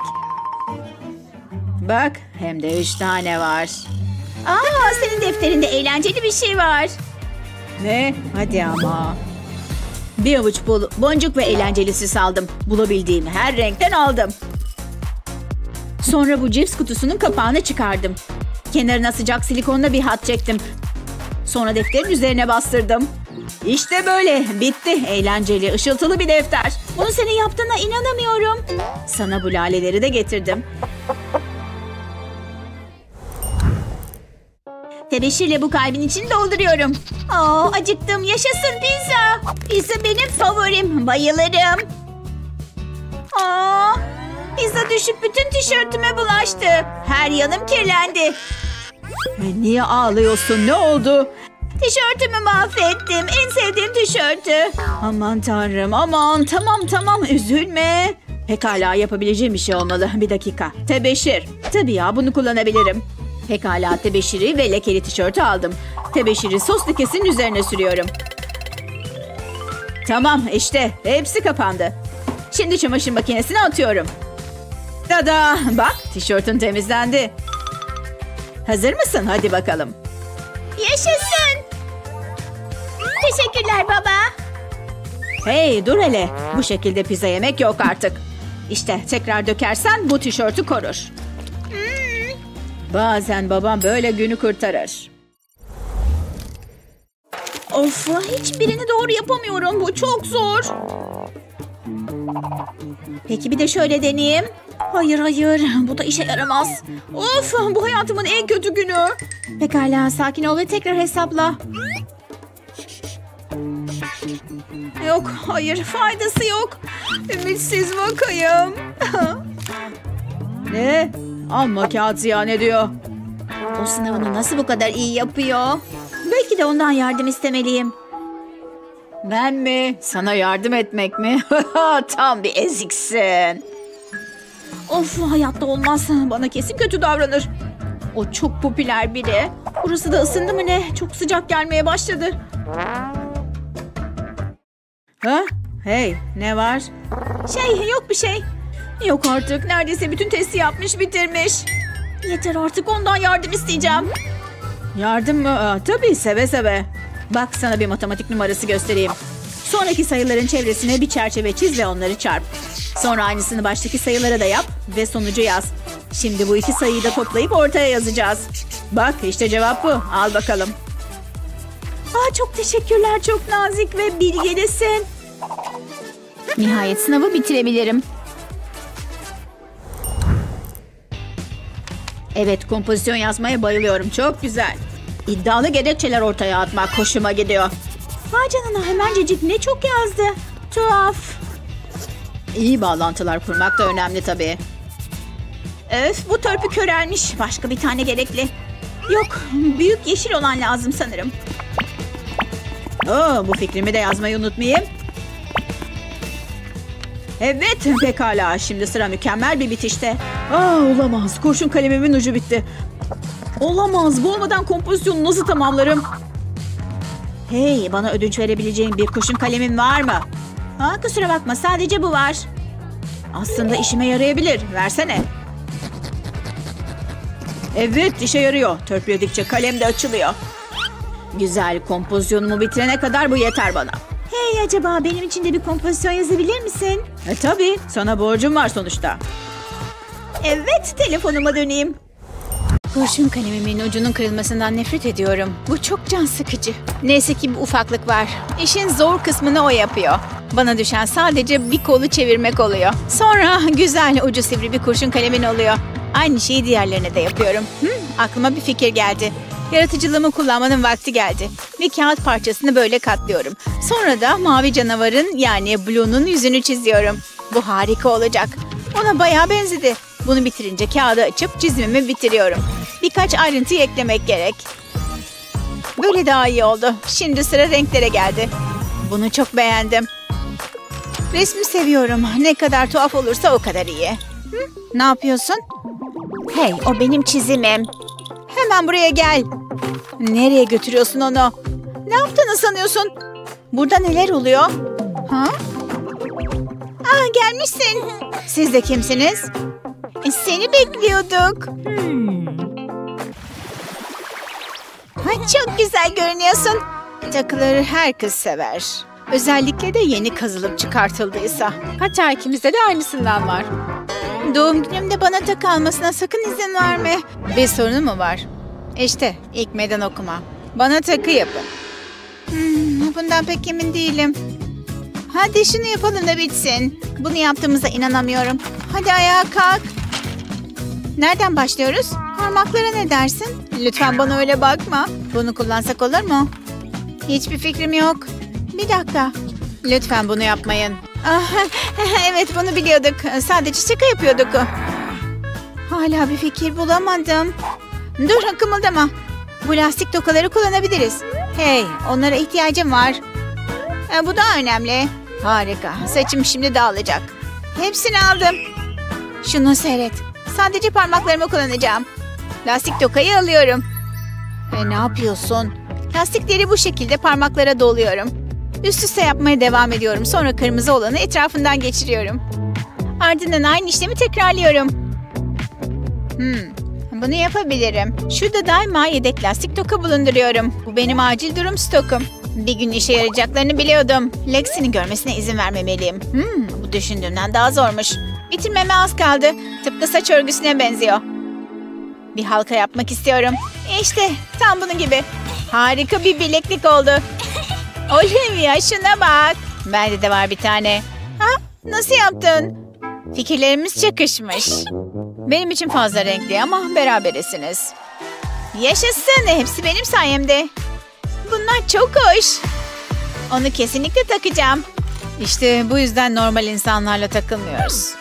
Bak, hem de üç tane var. Aa, senin defterinde eğlenceli bir şey var. Ne? Hadi ama. Bir avuç bul, boncuk ve eğlenceli süs aldım. Bulabildiğim her renkten aldım. Sonra bu cips kutusunun kapağını çıkardım. Kenarına sıcak silikonla bir hat çektim. Sonra defterin üzerine bastırdım. İşte böyle. Bitti. Eğlenceli, ışıltılı bir defter. Bunu senin yaptığına inanamıyorum. Sana bu laleleri de getirdim. Tebeşirle bu kalbin içini dolduruyorum. Aa, acıktım. Yaşasın pizza. Pizza benim favorim. Bayılırım. Aa, pizza düşüp bütün tişörtüme bulaştı. Her yanım kirlendi. Niye ağlıyorsun? Ne oldu? Tişörtümü mahvettim. En sevdiğim tişörtü. Aman tanrım, aman. Tamam tamam, üzülme. Pekala, yapabileceğim bir şey olmalı. Bir dakika. Tebeşir. Tabii ya, bunu kullanabilirim. Pekala, tebeşiri ve lekeli tişörtü aldım. Tebeşiri sos lekesinin üzerine sürüyorum. Tamam, işte hepsi kapandı. Şimdi çamaşır makinesine atıyorum. Tada! Bak, tişörtün temizlendi. Hazır mısın? Hadi bakalım. Yaşasın! Teşekkürler baba. Hey, dur hele. Bu şekilde pizza yemek yok artık. İşte tekrar dökersen bu tişörtü korur. Hmm. Bazen babam böyle günü kurtarır. Of, hiçbirini doğru yapamıyorum. Bu çok zor. Peki bir de şöyle deneyeyim. Hayır hayır, bu da işe yaramaz. Of, bu hayatımın en kötü günü. Pekala, sakin ol ve tekrar hesapla. Yok, hayır, faydası yok. Ümitsiz vakayım. Ne? Amma kağıt ziyan ediyor. O sınavını nasıl bu kadar iyi yapıyor? Belki de ondan yardım istemeliyim. Ben mi? Sana yardım etmek mi? Tam bir eziksin. Of, hayatta olmaz. Bana kesin kötü davranır. O çok popüler biri. Burası da ısındı mı ne? Çok sıcak gelmeye başladı. Ha? Hey, ne var? Şey, yok bir şey. Yok artık. Neredeyse bütün testi yapmış bitirmiş. Yeter artık, ondan yardım isteyeceğim. Yardım mı? Aa, tabii seve seve. Bak sana bir matematik numarası göstereyim. Sonraki sayıların çevresine bir çerçeve çiz ve onları çarp. Sonra aynısını baştaki sayılara da yap ve sonucu yaz. Şimdi bu iki sayıyı da toplayıp ortaya yazacağız. Bak işte cevap bu. Al bakalım. Aa, çok teşekkürler. Çok nazik ve bilgelisin. Nihayet sınavı bitirebilirim. Evet, kompozisyon yazmaya bayılıyorum. Çok güzel. İddialı gerekçeler ortaya atmak hoşuma gidiyor. Vay canına, hemencecik ne çok yazdı. Tuhaf. İyi bağlantılar kurmak da önemli tabii. Öf, bu törpü körelmiş. Başka bir tane gerekli. Yok, büyük yeşil olan lazım sanırım. Oo, bu fikrimi de yazmayı unutmayayım. Evet, pekala. Şimdi sıra mükemmel bir bitişte. Aa, olamaz. Kurşun kalemimin ucu bitti. Olamaz. Bu olmadan kompozisyonu nasıl tamamlarım? Hey, bana ödünç verebileceğin bir kurşun kalemin var mı? Ha, kusura bakma. Sadece bu var. Aslında işime yarayabilir. Versene. Evet, işe yarıyor. Törpüledikçe kalem de açılıyor. Güzel, kompozisyonumu bitirene kadar bu yeter bana. Hey, acaba benim için de bir kompozisyon yazabilir misin? E tabii, sana borcum var sonuçta. Evet, telefonuma döneyim. Kurşun kalemimin ucunun kırılmasından nefret ediyorum. Bu çok can sıkıcı. Neyse ki bir ufaklık var. İşin zor kısmını o yapıyor. Bana düşen sadece bir kolu çevirmek oluyor. Sonra güzel ucu sivri bir kurşun kalemin oluyor. Aynı şeyi diğerlerine de yapıyorum. Hmm, aklıma bir fikir geldi. Yaratıcılığımı kullanmanın vakti geldi. Bir kağıt parçasını böyle katlıyorum. Sonra da mavi canavarın yani Blue'nun yüzünü çiziyorum. Bu harika olacak. Ona bayağı benzedi. Bunu bitirince kağıdı açıp çizimimi bitiriyorum. Birkaç ayrıntıyı eklemek gerek. Böyle daha iyi oldu. Şimdi sıra renklere geldi. Bunu çok beğendim. Resmi seviyorum. Ne kadar tuhaf olursa o kadar iyi. Hı? Ne yapıyorsun? Hey, o benim çizimim. Hemen buraya gel. Nereye götürüyorsun onu? Ne yaptığını sanıyorsun? Burada neler oluyor? Ha? Aa, gelmişsin. Siz de kimsiniz? E, seni bekliyorduk. Hmm. Ha, çok güzel görünüyorsun. Takıları her kız sever. Özellikle de yeni kazılıp çıkartıldıysa. Hatta ikimizde de aynısından var. Doğum günümde bana takı almasına sakın izin verme. Bir sorunu mu var? İşte ilk meydan okuma. Bana takı yapın. Hmm, bundan pek emin değilim. Hadi şunu yapalım da bitsin. Bunu yaptığımıza inanamıyorum. Hadi ayağa kalk. Nereden başlıyoruz? Parmaklara ne dersin? Lütfen bana öyle bakma. Bunu kullansak olur mu? Hiçbir fikrim yok. Bir dakika. Lütfen bunu yapmayın. Evet, bunu biliyorduk. Sadece şaka yapıyorduk. Hala bir fikir bulamadım. Dur, kımıldama. Bu lastik tokaları kullanabiliriz. Hey, onlara ihtiyacım var. E, bu daha önemli. Harika. Saçım şimdi dağılacak. Hepsini aldım. Şunu seyret. Sadece parmaklarımı kullanacağım. Lastik tokayı alıyorum. E, ne yapıyorsun? Lastikleri bu şekilde parmaklara doluyorum. Üst üste yapmaya devam ediyorum. Sonra kırmızı olanı etrafından geçiriyorum. Ardından aynı işlemi tekrarlıyorum. Hmm, bunu yapabilirim. Şurada daima yedek lastik toka bulunduruyorum. Bu benim acil durum stokum. Bir gün işe yarayacaklarını biliyordum. Lexi'nin görmesine izin vermemeliyim. Hmm, bu düşündüğümden daha zormuş. Bitirmeme az kaldı. Tıpkı saç örgüsüne benziyor. Bir halka yapmak istiyorum. İşte tam bunun gibi. Harika bir bileklik oldu. Olivia, şuna bak. Bende de var bir tane. Ha? Nasıl yaptın? Fikirlerimiz çakışmış. Benim için fazla renkli ama berabersiniz. Yaşasın, hepsi benim sayemde. Bunlar çok hoş. Onu kesinlikle takacağım. İşte bu yüzden normal insanlarla takılmıyoruz.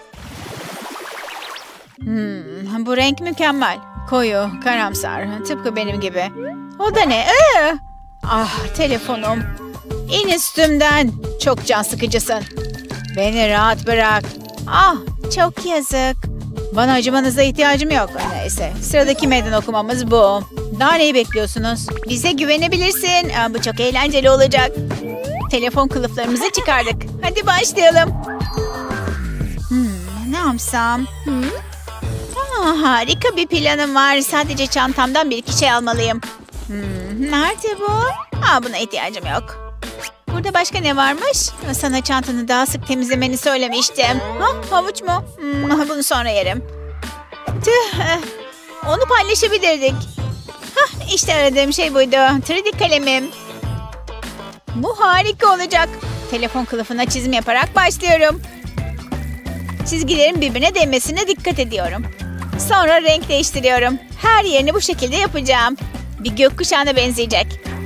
Hmm, bu renk mükemmel. Koyu, karamsar, tıpkı benim gibi. O da ne? Ee! Ah, telefonum. İn üstümden. Çok can sıkıcısın. Beni rahat bırak. Ah, çok yazık. Bana acımanıza ihtiyacım yok. Neyse, sıradaki meydan okumamız bu. Daha neyi bekliyorsunuz? Bize güvenebilirsin. Aa, bu çok eğlenceli olacak. Telefon kılıflarımızı çıkardık. Hadi başlayalım. Hmm, ne yapsam? Hı? Aa, harika bir planım var. Sadece çantamdan bir iki şey almalıyım. Hmm, nerede bu? Aa, buna ihtiyacım yok. Burada başka ne varmış? Sana çantanı daha sık temizlemeni söylemiştim. Ha, havuç mu? Hmm, bunu sonra yerim. Tüh, onu paylaşabilirdik. Hah, işte aradığım şey buydu. üç D kalemim. Bu harika olacak. Telefon kılıfına çizim yaparak başlıyorum. Çizgilerin birbirine değmesine dikkat ediyorum. Sonra renk değiştiriyorum. Her yerini bu şekilde yapacağım. Bir gökkuşağına benzeyecek.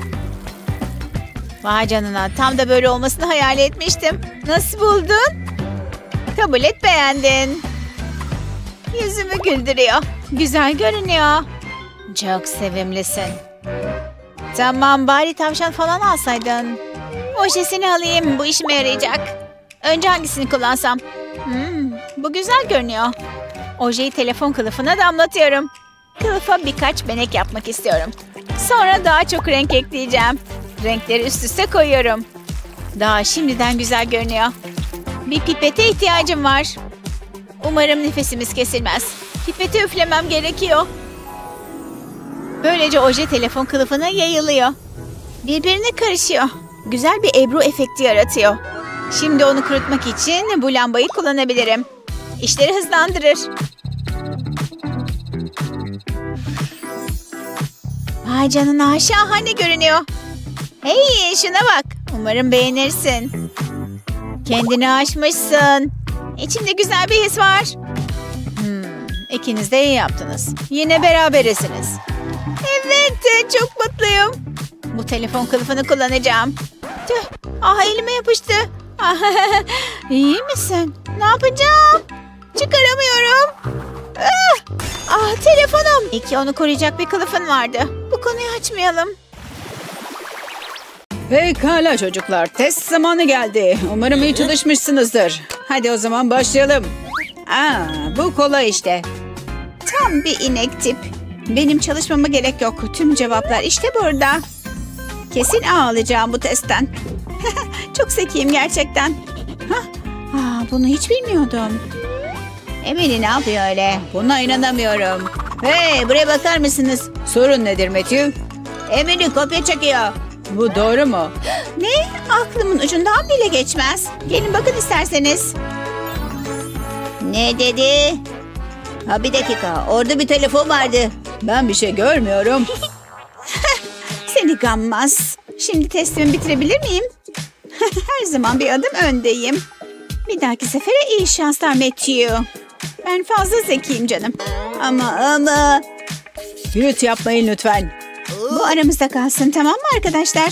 Vay canına, tam da böyle olmasını hayal etmiştim. Nasıl buldun? Kabul et, beğendin. Yüzümü güldürüyor. Güzel görünüyor. Çok sevimlisin. Tamam, bari tavşan falan alsaydın. Ojesini alayım, bu işime yarayacak. Önce hangisini kullansam? Hmm, bu güzel görünüyor. Ojeyi telefon kılıfına damlatıyorum. Kılıfa birkaç benek yapmak istiyorum. Sonra daha çok renk ekleyeceğim. Renkleri üst üste koyuyorum. Daha şimdiden güzel görünüyor. Bir pipete ihtiyacım var. Umarım nefesimiz kesilmez. Pipeti üflemem gerekiyor. Böylece oje telefon kılıfına yayılıyor. Birbirine karışıyor. Güzel bir Ebru efekti yaratıyor. Şimdi onu kurutmak için bu lambayı kullanabilirim. İşleri hızlandırır. Vay canına, şahane görünüyor. Hey, şuna bak. Umarım beğenirsin. Kendini aşmışsın. İçimde güzel bir his var. Hmm, ikiniz de iyi yaptınız. Yine berabersiniz. Evet, çok mutluyum. Bu telefon kılıfını kullanacağım. Tüh, ah elime yapıştı. İyi misin? Ne yapacağım? Çıkaramıyorum. Ah, ah telefonum. İyi ki onu koruyacak bir kılıfın vardı. Bu konuyu açmayalım. Pekala çocuklar, test zamanı geldi. Umarım iyi çalışmışsınızdır. Hadi o zaman başlayalım. Aa, bu kolay işte. Tam bir inek tip. Benim çalışmama gerek yok. Tüm cevaplar işte burada. Kesin A alacağım bu testten. Çok zekiyim gerçekten. Hah. Aa, bunu hiç bilmiyordum. Emily ne yapıyor öyle? Buna inanamıyorum. Hey, buraya bakar mısınız? Sorun nedir Matthew? Emily kopya çekiyor. Bu doğru mu? Ne? Aklımın ucundan bile geçmez. Gelin bakın isterseniz. Ne dedi? Ha, bir dakika. Orada bir telefon vardı. Ben bir şey görmüyorum. Seni gammaz. Şimdi testimi bitirebilir miyim? Her zaman bir adım öndeyim. Bir dahaki sefere iyi şanslar Matthew. Ben fazla zekiyim canım. Ama ama... Gürültü yapmayın lütfen. Bu aramızda kalsın, tamam mı arkadaşlar?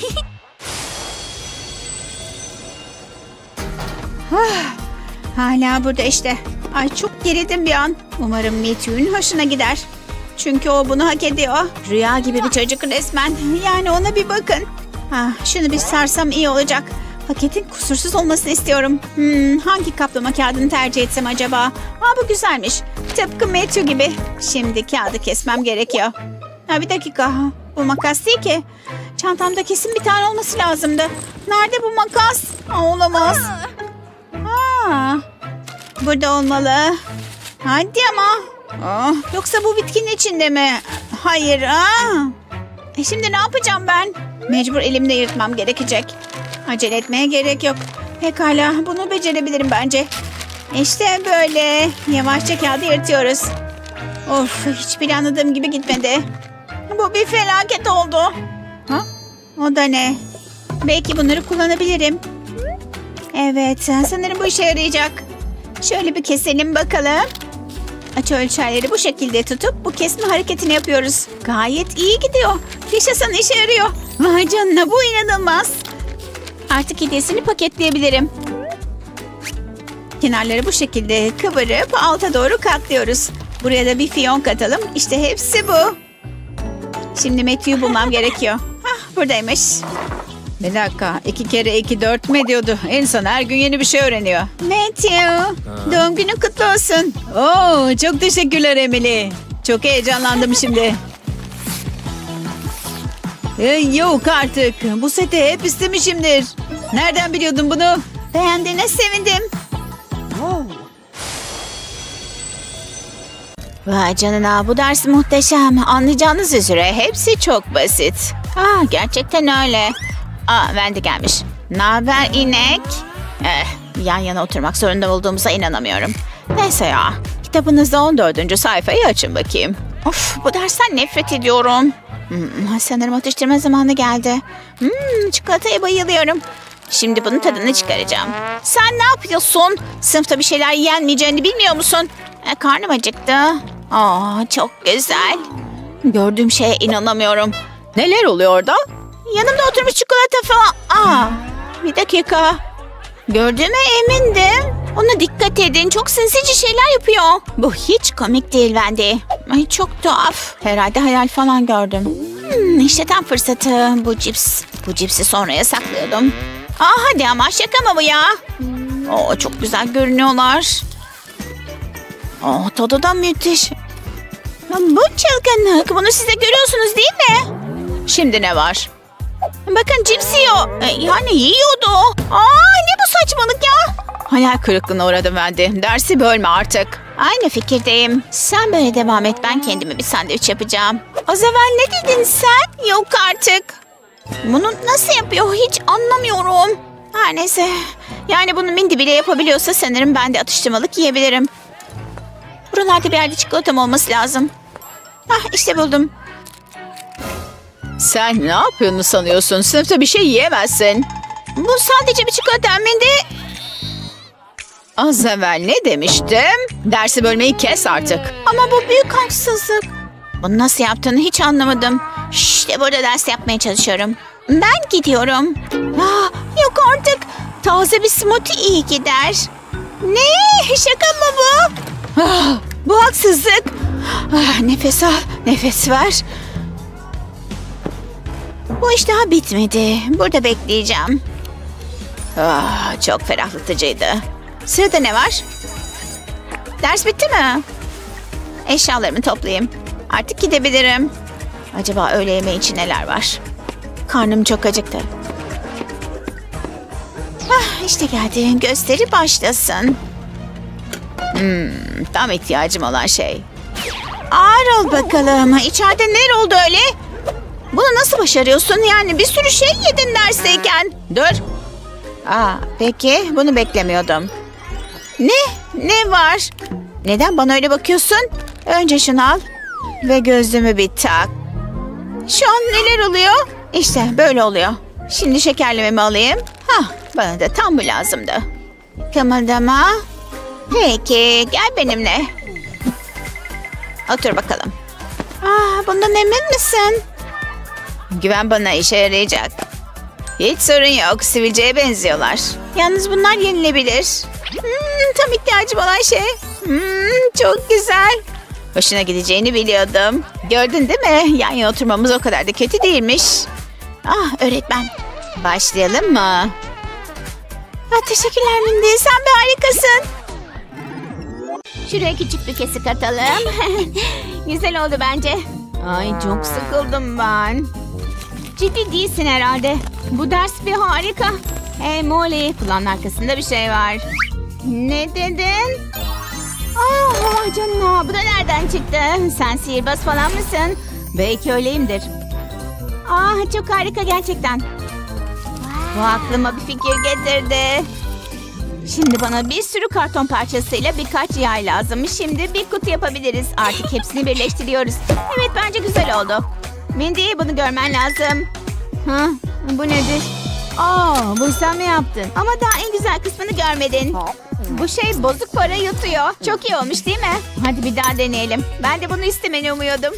Hala burada işte. Ay, çok gerildim bir an. Umarım Matthew'ün hoşuna gider. Çünkü o bunu hak ediyor. Rüya gibi bir çocuk resmen. Yani ona bir bakın. Ah, şunu bir sarsam iyi olacak. Paketin kusursuz olmasını istiyorum. Hmm, hangi kaplama kağıdını tercih etsem acaba? Aa, bu güzelmiş. Tıpkı Matthew gibi. Şimdi kağıdı kesmem gerekiyor. Ha, bir dakika. Bu makas değil ki. Çantamda kesin bir tane olması lazımdı. Nerede bu makas? Aa, olamaz. Aa, burada olmalı. Hadi ama. Aa, yoksa bu bitkinin içinde mi? Hayır. Aa. E şimdi ne yapacağım ben? Mecbur elimle yırtmam gerekecek. Acele etmeye gerek yok. Pekala, bunu becerebilirim bence. İşte böyle. Yavaşça kağıdı yırtıyoruz. Of, hiç planladığım gibi gitmedi. Bu bir felaket oldu. Ha? O da ne? Belki bunları kullanabilirim. Evet, sanırım bu işe yarayacak. Şöyle bir keselim bakalım. Açı ölçerleri bu şekilde tutup bu kesme hareketini yapıyoruz. Gayet iyi gidiyor. Yaşasın, işe yarıyor. Vay canına, bu inanılmaz. Artık hediyesini paketleyebilirim. Kenarları bu şekilde kıvırıp alta doğru katlıyoruz. Buraya da bir fiyonk atalım. İşte hepsi bu. Şimdi Matthew'yu bulmam gerekiyor. Hah, buradaymış. Bir dakika, iki kere iki dört mi diyordu? İnsan her gün yeni bir şey öğreniyor. Matthew, doğum günün kutlu olsun. Oo, çok teşekkürler Emily. Çok heyecanlandım şimdi. Ee, yok artık. Bu seti hep istemişimdir. Nereden biliyordun bunu? Beğendiğine sevindim. Vay canına, bu ders muhteşem. Anlayacağınız üzere hepsi çok basit. Ah, gerçekten öyle. Aa, Wendy gelmiş. Naber inek? Eh, yan yana oturmak zorunda olduğumuza inanamıyorum. Neyse ya. Kitabınızda on dördüncü sayfayı açın bakayım. Of, bu dersten nefret ediyorum. Hmm, sanırım atıştırma zamanı geldi. Hmm, çikolataya bayılıyorum. Şimdi bunun tadını çıkaracağım. Sen ne yapıyorsun? Sınıfta bir şeyler yenmeyeceğini bilmiyor musun? E, karnım acıktı. Aa, çok güzel. Gördüğüm şeye inanamıyorum. Neler oluyor orada? Yanımda oturmuş çikolata falan. Aa, bir dakika. Gördüğüme emindim. Ona dikkat edin. Çok sinsice şeyler yapıyor. Bu hiç komik değil Wendy. Ay, çok tuhaf. Herhalde hayal falan gördüm. Hmm, işte tam fırsatı. Bu cips. Bu cipsi sonraya saklıyordum. Aa, hadi ama şaka mı bu ya? Oo, çok güzel görünüyorlar. Oo, tadı da müthiş. Bu çılgınlık. Bunu siz de görüyorsunuz değil mi? Şimdi ne var? Bakın cips yiyor. E, yani yiyordu. Aa, ne bu saçmalık ya? Hayal kırıklığına uğradım Wendy. Dersi bölme artık. Aynı fikirdeyim. Sen böyle devam et. Ben kendime bir sandviç yapacağım. Az evvel ne dedin sen? Yok artık. Bunu nasıl yapıyor hiç anlamıyorum. Her neyse. Yani bunu Mindy bile yapabiliyorsa sanırım ben de atıştırmalık yiyebilirim. Buralarda bir yerde çikolatam olması lazım. Hah, işte buldum. Sen ne yapıyorsun sanıyorsun? Sınıfta bir şey yiyemezsin. Bu sadece bir çikolata Mindy. Az evvel ne demiştim? Dersi bölmeyi kes artık. Ama bu büyük haksızlık. Bunu nasıl yaptığını hiç anlamadım. İşte burada ders yapmaya çalışıyorum. Ben gidiyorum. Aa, yok artık. Taze bir smoothie iyi gider. Ne? Şaka mı bu? Ah, bu haksızlık. Ah, nefes al, nefes ver. Bu iş daha bitmedi. Burada bekleyeceğim. Ah, çok ferahlatıcıydı. Sırada ne var? Ders bitti mi? Eşyalarımı toplayayım. Artık gidebilirim. Acaba öğle yemeği için neler var? Karnım çok acıktı. Ah, işte geldi. Gösteri başlasın. Hmm, tam ihtiyacım olan şey. Ağır ol bakalım. İçeride neler oldu öyle? Bunu nasıl başarıyorsun? Yani bir sürü şey yedin dersteyken. Dur. Aa, peki bunu beklemiyordum. Ne? Ne var? Neden bana öyle bakıyorsun? Önce şunu al. Ve gözlüğümü bir tak. Şu an neler oluyor? İşte böyle oluyor. Şimdi şekerlememi alayım. Hah, bana da tam bu lazımdı. Kımıldama. Peki, gel benimle. Otur bakalım. Aa, bundan emin misin? Güven bana, işe yarayacak. Hiç sorun yok. Sivilceye benziyorlar. Yalnız bunlar yenilebilir. Hmm, tam ihtiyacım olan şey. Hmm, çok güzel. Hoşuna gideceğini biliyordum. Gördün değil mi? Yan yana oturmamız o kadar da kötü değilmiş. Ah, öğretmen. Başlayalım mı? Ah, teşekkürler Mindy. Sen bir harikasın. Şuraya küçük bir kesik atalım. Güzel oldu bence. Ay, çok sıkıldım ben. Ciddi değilsin herhalde. Bu ders bir harika. Hey Molly, kulağın arkasında bir şey var. Ne dedin? Ah canına, bu da nereden çıktı? Sen sihirbaz falan mısın? Belki öyleyimdir. Ah, çok harika gerçekten. Bu aklıma bir fikir getirdi. Şimdi bana bir sürü karton parçasıyla birkaç yay lazım. Şimdi bir kutu yapabiliriz. Artık hepsini birleştiriyoruz. Evet, bence güzel oldu. Mindy, bunu görmen lazım. Ha, bu nedir? Aa, bu sen mi yaptın? Ama daha en güzel kısmını görmedin. Bu şey bozuk para yutuyor. Çok iyi olmuş değil mi? Hadi bir daha deneyelim. Ben de bunu istemeni umuyordum.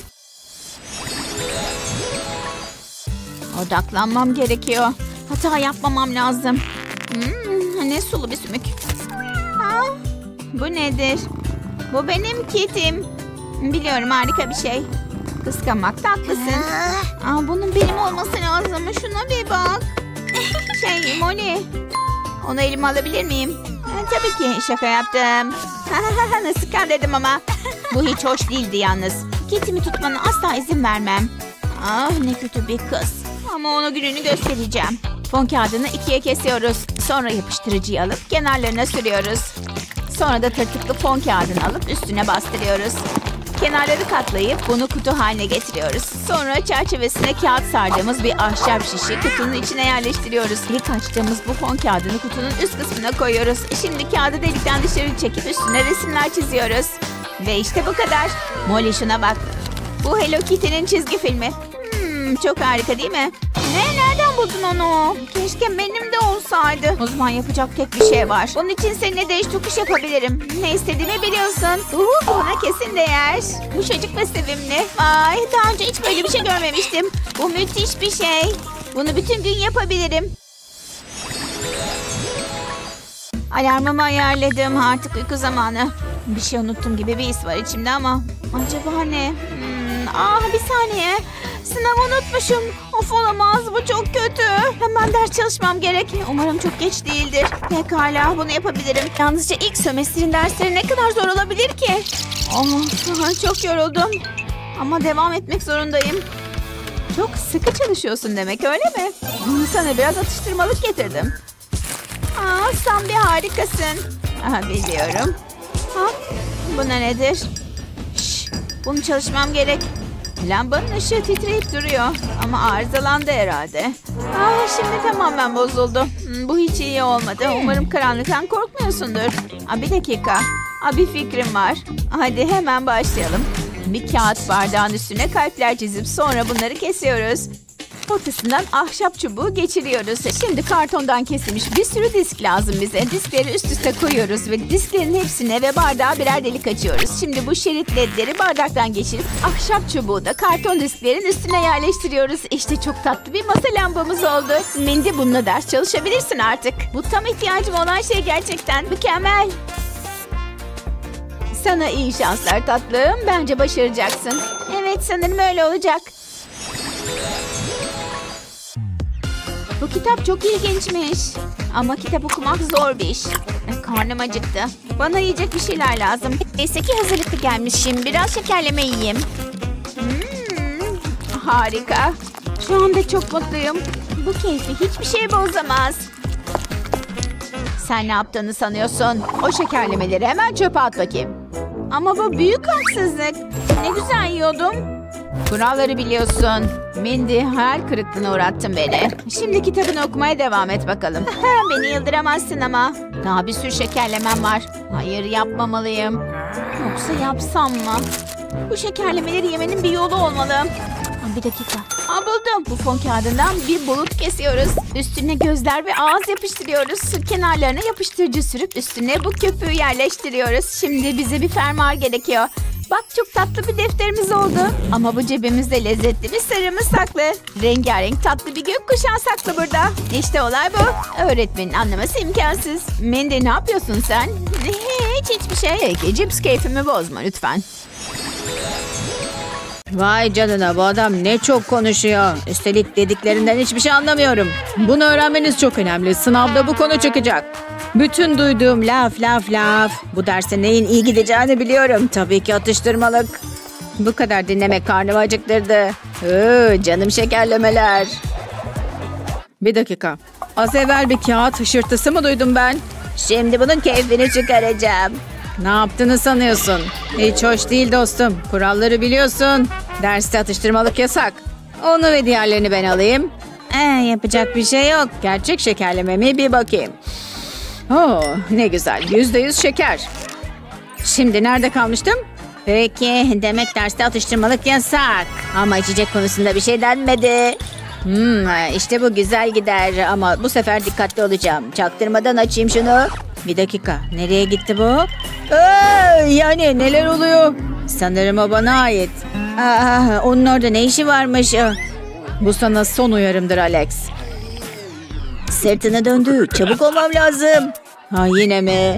Odaklanmam gerekiyor. Hata yapmamam lazım. Hmm, ne sulu bir sümük. Aa, bu nedir? Bu benim kitim. Biliyorum, harika bir şey. Kıskanmakta haklısın. Aa, bunun benim olması lazım. Şuna bir bak. Şey Molly. Onu elime alabilir miyim? Ha, tabii ki, şaka yaptım. Nasıl kandırdım ama. Bu hiç hoş değildi yalnız. Kitimi tutmana asla izin vermem. Ah, ne kötü bir kız. Ama ona gününü göstereceğim. Fon kağıdını ikiye kesiyoruz. Sonra yapıştırıcıyı alıp kenarlarına sürüyoruz. Sonra da tırtıklı fon kağıdını alıp üstüne bastırıyoruz. Kenarları katlayıp bunu kutu haline getiriyoruz. Sonra çerçevesine kağıt sardığımız bir ahşap şişi kutunun içine yerleştiriyoruz. İlk açtığımız bu fon kağıdını kutunun üst kısmına koyuyoruz. Şimdi kağıdı delikten dışarı çekip üstüne resimler çiziyoruz. Ve işte bu kadar. Molly şuna bak. Bu Hello Kitty'nin çizgi filmi. Hmm, çok harika değil mi? Ne? Nereden buldun onu? Keşke benim de olsaydı. O zaman yapacak tek bir şey var. Bunun için seninle değiş tokuş yapabilirim. Ne istediğimi biliyorsun. Uhu, buna kesin değer. Bu çocuk da sevimli. Ay, daha önce hiç böyle bir şey görmemiştim. Bu müthiş bir şey. Bunu bütün gün yapabilirim. Alarmımı ayarladım. Artık uyku zamanı. Bir şey unuttum gibi bir his var içimde ama acaba ne? Hmm, ah bir saniye. Sınavı unutmuşum. Of olamaz, bu çok kötü. Hemen ders çalışmam gerek. Umarım çok geç değildir. Pekala, bunu yapabilirim. Yalnızca ilk sömestrin dersleri ne kadar zor olabilir ki? Of, çok yoruldum. Ama devam etmek zorundayım. Çok sıkı çalışıyorsun demek, öyle mi? Sana biraz atıştırmalık getirdim. Aa, sen bir harikasın. Aha, biliyorum. Ha, bu ne nedir? Şş, bunu çalışmam gerek. Lambanın ışığı titreyip duruyor. Ama arızalandı herhalde. Aa, şimdi tamamen bozuldu. Hmm, bu hiç iyi olmadı. Umarım karanlıktan korkmuyorsundur. Aa, bir dakika. Aa, bir fikrim var. Hadi hemen başlayalım. Bir kağıt bardağın üstüne kalpler çizip sonra bunları kesiyoruz. Ortasından ahşap çubuğu geçiriyoruz. Şimdi kartondan kesilmiş bir sürü disk lazım bize. Diskleri üst üste koyuyoruz ve disklerin hepsine ve bardağa birer delik açıyoruz. Şimdi bu şerit ledleri bardaktan geçirip ahşap çubuğu da karton disklerin üstüne yerleştiriyoruz. İşte çok tatlı bir masa lambamız oldu. Mindy, bununla ders çalışabilirsin artık. Bu tam ihtiyacım olan şey gerçekten. Mükemmel. Sana iyi şanslar tatlım. Bence başaracaksın. Evet, sanırım öyle olacak. Bu kitap çok ilginçmiş. Ama kitap okumak zor bir iş. Karnım acıktı. Bana yiyecek bir şeyler lazım. Neyse ki hazırlıklı gelmişim. Biraz şekerleme yiyeyim. Hmm, harika. Şu anda çok mutluyum. Bu keyfi hiçbir şey bozamaz. Sen ne yaptığını sanıyorsun? O şekerlemeleri hemen çöpe at bakayım. Ama bu büyük haksızlık. Ne güzel yiyordum. Kuralları biliyorsun. Mindy, hayal kırıklığına uğrattın beni. Şimdi kitabını okumaya devam et bakalım. Beni yıldıramazsın ama. Daha bir sürü şekerlemem var. Hayır, yapmamalıyım. Yoksa yapsam mı? Bu şekerlemeleri yemenin bir yolu olmalı. Bir dakika. Aa, buldum. Bu fon kağıdından bir bulut kesiyoruz. Üstüne gözler ve ağız yapıştırıyoruz. Kenarlarına yapıştırıcı sürüp üstüne bu köpüğü yerleştiriyoruz. Şimdi bize bir fermuar gerekiyor. Bak, çok tatlı bir defterimiz oldu. Ama bu cebimizde lezzetli bir sırrımız saklı. Rengarenk tatlı bir gökkuşağı saklı burada. İşte olay bu. Öğretmenin anlaması imkansız. Mindy, ne yapıyorsun sen? Hiç hiçbir şey. Peki, cips keyfimi bozma lütfen. Vay canına, bu adam ne çok konuşuyor. Üstelik dediklerinden hiçbir şey anlamıyorum. Bunu öğrenmeniz çok önemli. Sınavda bu konu çıkacak. Bütün duyduğum laf laf laf. Bu derse neyin iyi gideceğini biliyorum. Tabii ki atıştırmalık. Bu kadar dinlemek karnımı acıktırdı. Oo, canım şekerlemeler. Bir dakika. Az evvel bir kağıt hışırtısı mı duydum ben? Şimdi bunun keyfini çıkaracağım. Ne yaptığını sanıyorsun? Hiç hoş değil dostum. Kuralları biliyorsun. Derste atıştırmalık yasak. Onu ve diğerlerini ben alayım. Ee, yapacak bir şey yok. Gerçek şekerlememi bir bakayım. Oo, ne güzel. Yüzde yüz şeker. Şimdi nerede kalmıştım? Peki, demek derste atıştırmalık yasak. Ama içecek konusunda bir şey denmedi. Hmm, işte bu güzel gider ama bu sefer dikkatli olacağım. Çaktırmadan açayım şunu. Bir dakika, nereye gitti bu? Aa, yani neler oluyor? Sanırım o bana ait. Aa, onun orada ne işi varmış? Bu sana son uyarımdır Alex. Sırtına döndü. Çabuk olmam lazım. Ha, yine mi?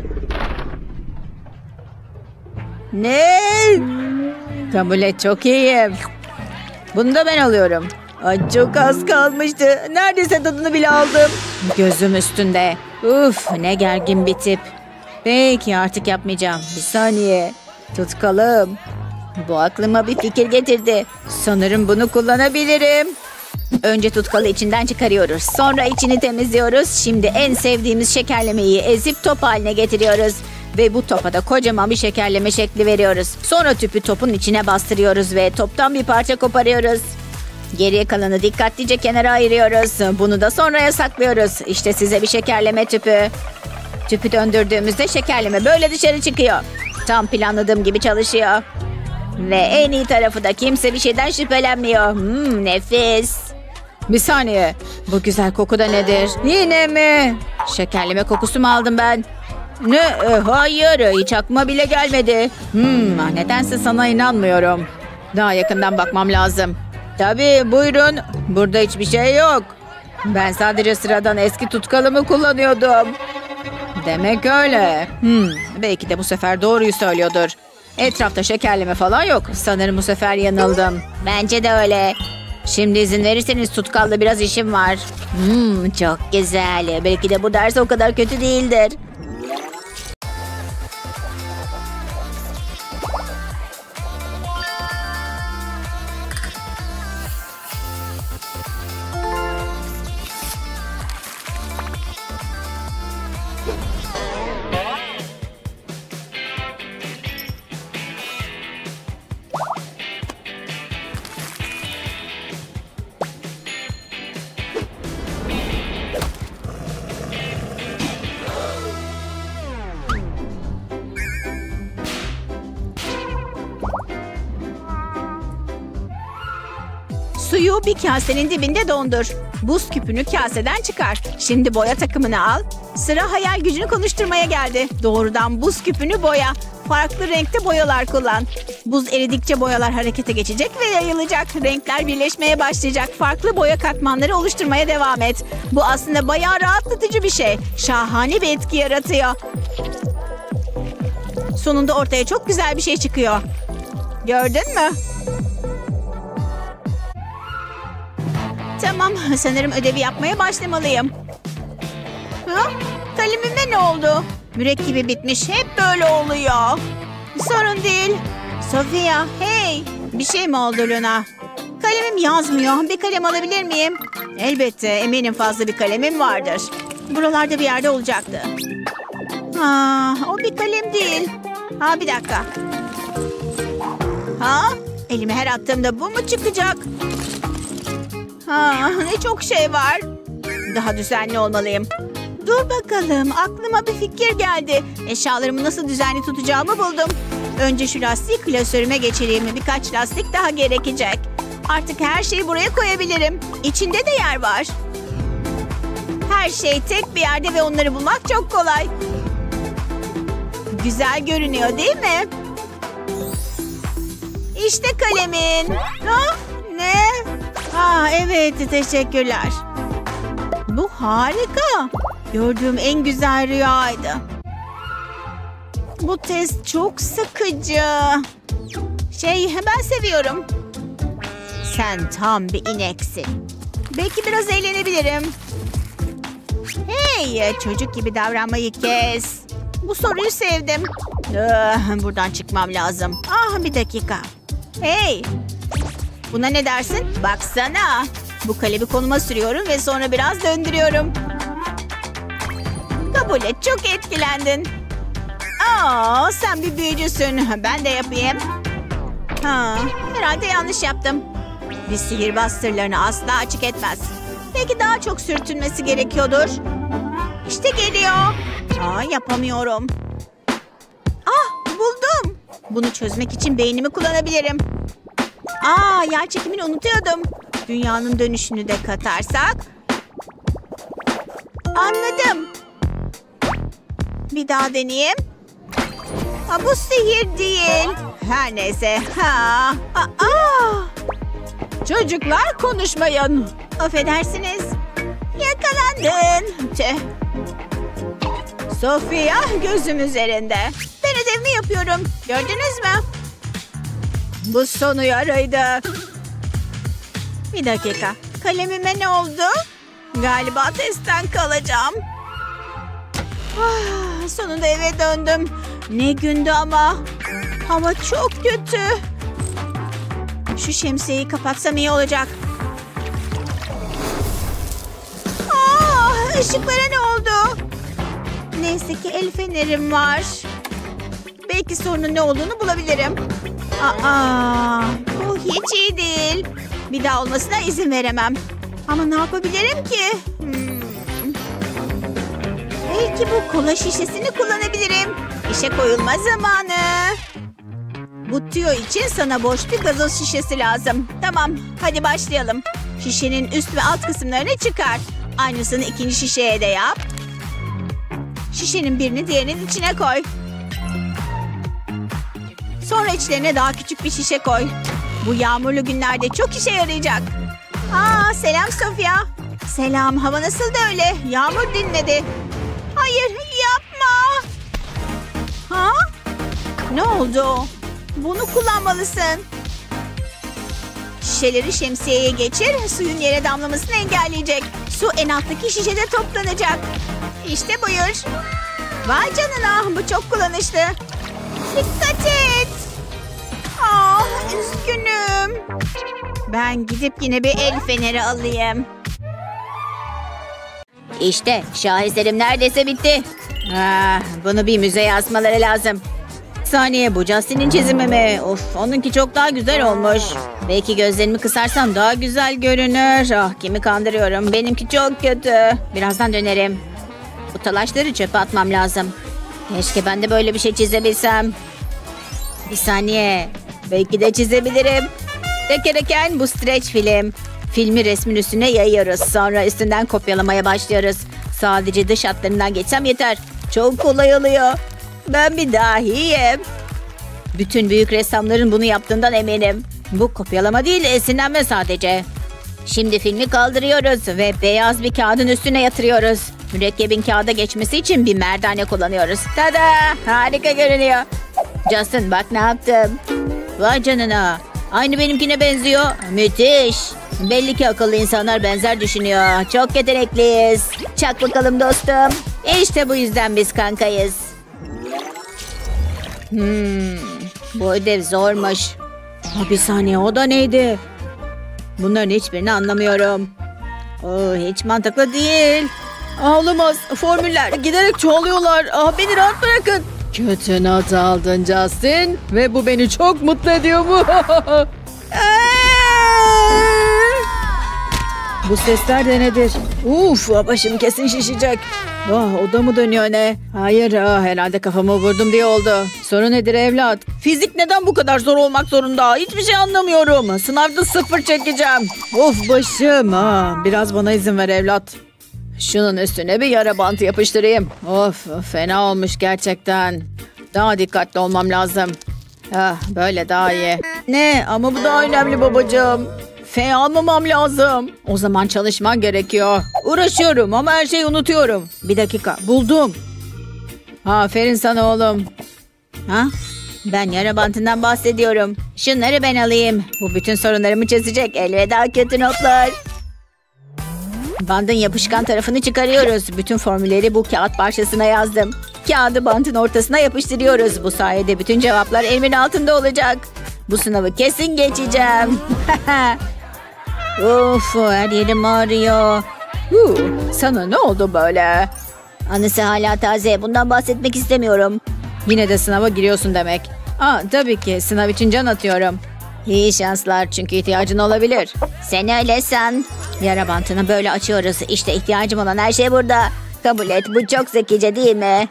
Ne? Kabul et, çok iyiyim. Bunu da ben alıyorum. Ay, çok az kalmıştı. Neredeyse tadını bile aldım. Gözüm üstünde. Uf, ne gergin bir tip. Peki, artık yapmayacağım. Bir saniye. Tutkalım. Bu aklıma bir fikir getirdi. Sanırım bunu kullanabilirim. Önce tutkalı içinden çıkarıyoruz. Sonra içini temizliyoruz. Şimdi en sevdiğimiz şekerlemeyi ezip top haline getiriyoruz. Ve bu topa da kocaman bir şekerleme şekli veriyoruz. Sonra tüpü topun içine bastırıyoruz ve toptan bir parça koparıyoruz. Geriye kalanı dikkatlice kenara ayırıyoruz. Bunu da sonraya saklıyoruz. İşte size bir şekerleme tüpü. Tüpü döndürdüğümüzde şekerleme böyle dışarı çıkıyor. Tam planladığım gibi çalışıyor. Ve en iyi tarafı da kimse bir şeyden şüphelenmiyor. Hmm, nefis. Bir saniye. Bu güzel koku da nedir? Yine mi? Şekerleme kokusu mu aldım ben? Ne? E, hayır. Hiç aklıma bile gelmedi. Hmm, nedense sana inanmıyorum. Daha yakından bakmam lazım. Tabii buyurun. Burada hiçbir şey yok. Ben sadece sıradan eski tutkalımı kullanıyordum. Demek öyle. Hmm, belki de bu sefer doğruyu söylüyordur. Etrafta şekerleme falan yok. Sanırım bu sefer yanıldım. Bence de öyle. Şimdi izin verirseniz tutkallı biraz işim var. Hmm, çok güzel. Belki de bu ders o kadar kötü değildir. Suyu bir kasenin dibinde dondur. Buz küpünü kaseden çıkar. Şimdi boya takımını al. Sıra hayal gücünü konuşturmaya geldi. Doğrudan buz küpünü boya. Farklı renkte boyalar kullan. Buz eridikçe boyalar harekete geçecek ve yayılacak. Renkler birleşmeye başlayacak. Farklı boya katmanları oluşturmaya devam et. Bu aslında bayağı rahatlatıcı bir şey. Şahane bir etki yaratıyor. Sonunda ortaya çok güzel bir şey çıkıyor. Gördün mü? Tamam, sanırım ödevi yapmaya başlamalıyım. Ha? Kalemime ne oldu? Mürekkebi bitmiş, hep böyle oluyor. Sorun değil. Sofia, hey! Bir şey mi oldu Luna? Kalemim yazmıyor. Bir kalem alabilir miyim? Elbette, eminim fazla bir kalemim vardır. Buralarda bir yerde olacaktı. Ha, o bir kalem değil. Ha, bir dakika. Ha? Elimi her attığımda bu mu çıkacak? Ha, ne çok şey var. Daha düzenli olmalıyım. Dur bakalım, aklıma bir fikir geldi. Eşyalarımı nasıl düzenli tutacağımı buldum. Önce şu lastiği klasörüme geçireyim. Birkaç lastik daha gerekecek. Artık her şeyi buraya koyabilirim. İçinde de yer var. Her şey tek bir yerde ve onları bulmak çok kolay. Güzel görünüyor değil mi? İşte kalemin. Ha? Ne? Aa, evet, teşekkürler. Bu harika. Gördüğüm en güzel rüyaydı. Bu test çok sıkıcı. Şey, ben seviyorum. Sen tam bir ineksin. Belki biraz eğlenebilirim. Hey, çocuk gibi davranmayı kes. Bu soruyu sevdim. Ah, buradan çıkmam lazım. Ah, bir dakika. Hey. Buna ne dersin? Baksana. Bu kalemi koluma sürüyorum ve sonra biraz döndürüyorum. Kabul et, çok etkilendin. Aa, sen bir büyücüsün. Ben de yapayım. Ha, herhalde yanlış yaptım. Bir sihirbaz sırlarını asla açık etmez. Belki daha çok sürtünmesi gerekiyordur. İşte geliyor. Aa, yapamıyorum. Ah, buldum. Bunu çözmek için beynimi kullanabilirim. Aa, yer çekimini unutuyordum. Dünyanın dönüşünü de katarsak. Anladım. Bir daha deneyeyim. Aa, bu sihir değil. Her neyse. Ha. Aa. Çocuklar konuşmayın. Affedersiniz. Yakalandın. Tüh. Sofia gözüm üzerinde. Ben ödevimi yapıyorum. Gördünüz mü? Bu son uyarıydı. Bir dakika. Kalemime ne oldu? Galiba testten kalacağım. Ah, sonunda eve döndüm. Ne gündü ama. Hava çok kötü. Şu şemsiyeyi kapatsam iyi olacak. Aa, ışıklara ne oldu? Neyse ki el fenerim var. belki sorunun ne olduğunu bulabilirim. Aa, bu hiç iyi değil. Bir daha olmasına izin veremem. Ama ne yapabilirim ki? Hmm. Belki bu kola şişesini kullanabilirim. İşe koyulma zamanı. Bu tüyo için sana boş bir gazoz şişesi lazım. Tamam, hadi başlayalım. Şişenin üst ve alt kısımlarını çıkar. Aynısını ikinci şişeye de yap. Şişenin birini diğerinin içine koy. Sonra içlerine daha küçük bir şişe koy. Bu yağmurlu günlerde çok işe yarayacak. Aa, selam Sofia. Selam, hava nasıl da öyle? Yağmur dinmedi. Hayır, yapma. Ha? Ne oldu? Bunu kullanmalısın. Şişeleri şemsiyeye geçir. Suyun yere damlamasını engelleyecek. Su en alttaki şişede toplanacak. İşte buyur. Vay canına, bu çok kullanışlı. Dikkat et. Ah, üzgünüm. Ben gidip yine bir el feneri alayım. İşte şaheserim neredeyse bitti. Ah, bunu bir müzeye asmaları lazım. Saniye, bu Justin'in çizimi mi? Of, onunki çok daha güzel olmuş. Belki gözlerimi kısarsam daha güzel görünür. Ah, kimi kandırıyorum. Benimki çok kötü. Birazdan dönerim. Bu talaşları çöpe atmam lazım. Keşke ben de böyle bir şey çizebilsem. Bir saniye. Belki de çizebilirim. Tekereken bu streç film. Filmi resmin üstüne yayıyoruz. Sonra üstünden kopyalamaya başlıyoruz. Sadece dış hatlarından geçsem yeter. Çok kolay oluyor. Ben bir dahiyim. Bütün büyük ressamların bunu yaptığından eminim. Bu kopyalama değil, esinlenme sadece. Şimdi filmi kaldırıyoruz ve beyaz bir kağıdın üstüne yatırıyoruz. Mürekkebin kağıda geçmesi için bir merdane kullanıyoruz. Tada! Harika görünüyor. Justin, bak ne yaptım. Vay canına. Aynı benimkine benziyor. Müthiş. Belli ki akıllı insanlar benzer düşünüyor. Çok yetenekliyiz. Çak bakalım dostum. İşte bu yüzden biz kankayız. Hmm, bu ödev zormuş. Ha, bir saniye, o da neydi? Bunların hiçbirini anlamıyorum. Oo, hiç mantıklı değil. Ağlamaz. Formüller giderek çoğalıyorlar. Ah, beni rahat bırakın. Kötü not aldın Justin. Ve bu beni çok mutlu ediyor mu? Bu sesler de nedir? Uf, başım kesin şişecek. Oh, oda mı dönüyor ne? Hayır, ah, herhalde kafamı vurdum diye oldu. Sorun nedir evlat? Fizik neden bu kadar zor olmak zorunda? Hiçbir şey anlamıyorum. Sınavda sıfır çekeceğim. Of başım. Ah, biraz bana izin ver evlat. Şunun üstüne bir yara bantı yapıştırayım. Of, fena olmuş gerçekten. Daha dikkatli olmam lazım. Ah, böyle daha iyi. Ne? Ama bu daha önemli babacığım. F almamam lazım. O zaman çalışman gerekiyor. Uğraşıyorum ama her şeyi unutuyorum. Bir dakika, buldum. Aferin sana oğlum. Ha? Ben yara bantından bahsediyorum. Şunları ben alayım. Bu bütün sorunlarımı çözecek. Elveda kötü notlar. Bandın yapışkan tarafını çıkarıyoruz. Bütün formülleri bu kağıt parçasına yazdım. Kağıdı bantın ortasına yapıştırıyoruz. Bu sayede bütün cevaplar elimin altında olacak. Bu sınavı kesin geçeceğim. Of, her yerim ağrıyor. Uh, sana ne oldu böyle? Anısı hala taze. Bundan bahsetmek istemiyorum. Yine de sınava giriyorsun demek. Aa, tabii ki sınav için can atıyorum. İyi şanslar, çünkü ihtiyacın olabilir. Sen öyle san. Yara bantını böyle açıyoruz. İşte ihtiyacım olan her şey burada. Kabul et, bu çok zekice değil mi?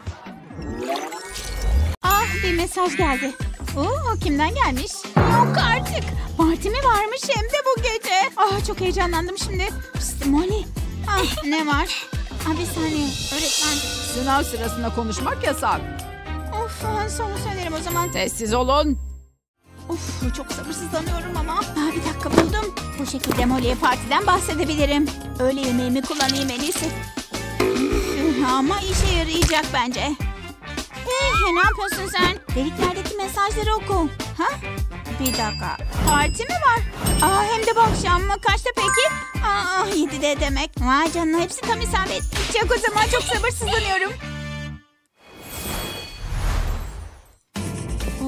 Ah, bir mesaj geldi. Oo, kimden gelmiş? Yok artık. Parti mi varmış hem de bu gece. Ah, çok heyecanlandım şimdi. Pişt, Molly. Ah, ne var? Ah, bir saniye. Öğretmen. Sınav sırasında konuşmak yasak. Of, sonra söylerim o zaman. Sessiz olun. Of, çok sabırsızlanıyorum ama. Ah, bir dakika buldum. Bu şekilde Molly'ye partiden bahsedebilirim. Öğle yemeğimi kullanayım en iyisi. Üf, ama işe yarayacak bence. Hey, ne yapıyorsun sen? Deliklerdeki mesajları oku. Ha? Bir dakika. Parti mi var? Aa, hem de bu akşam mı? Kaçta peki? Aa, yedide demek. Vay canına, hepsi tam isabet. Çok o zaman, çok sabırsızlanıyorum.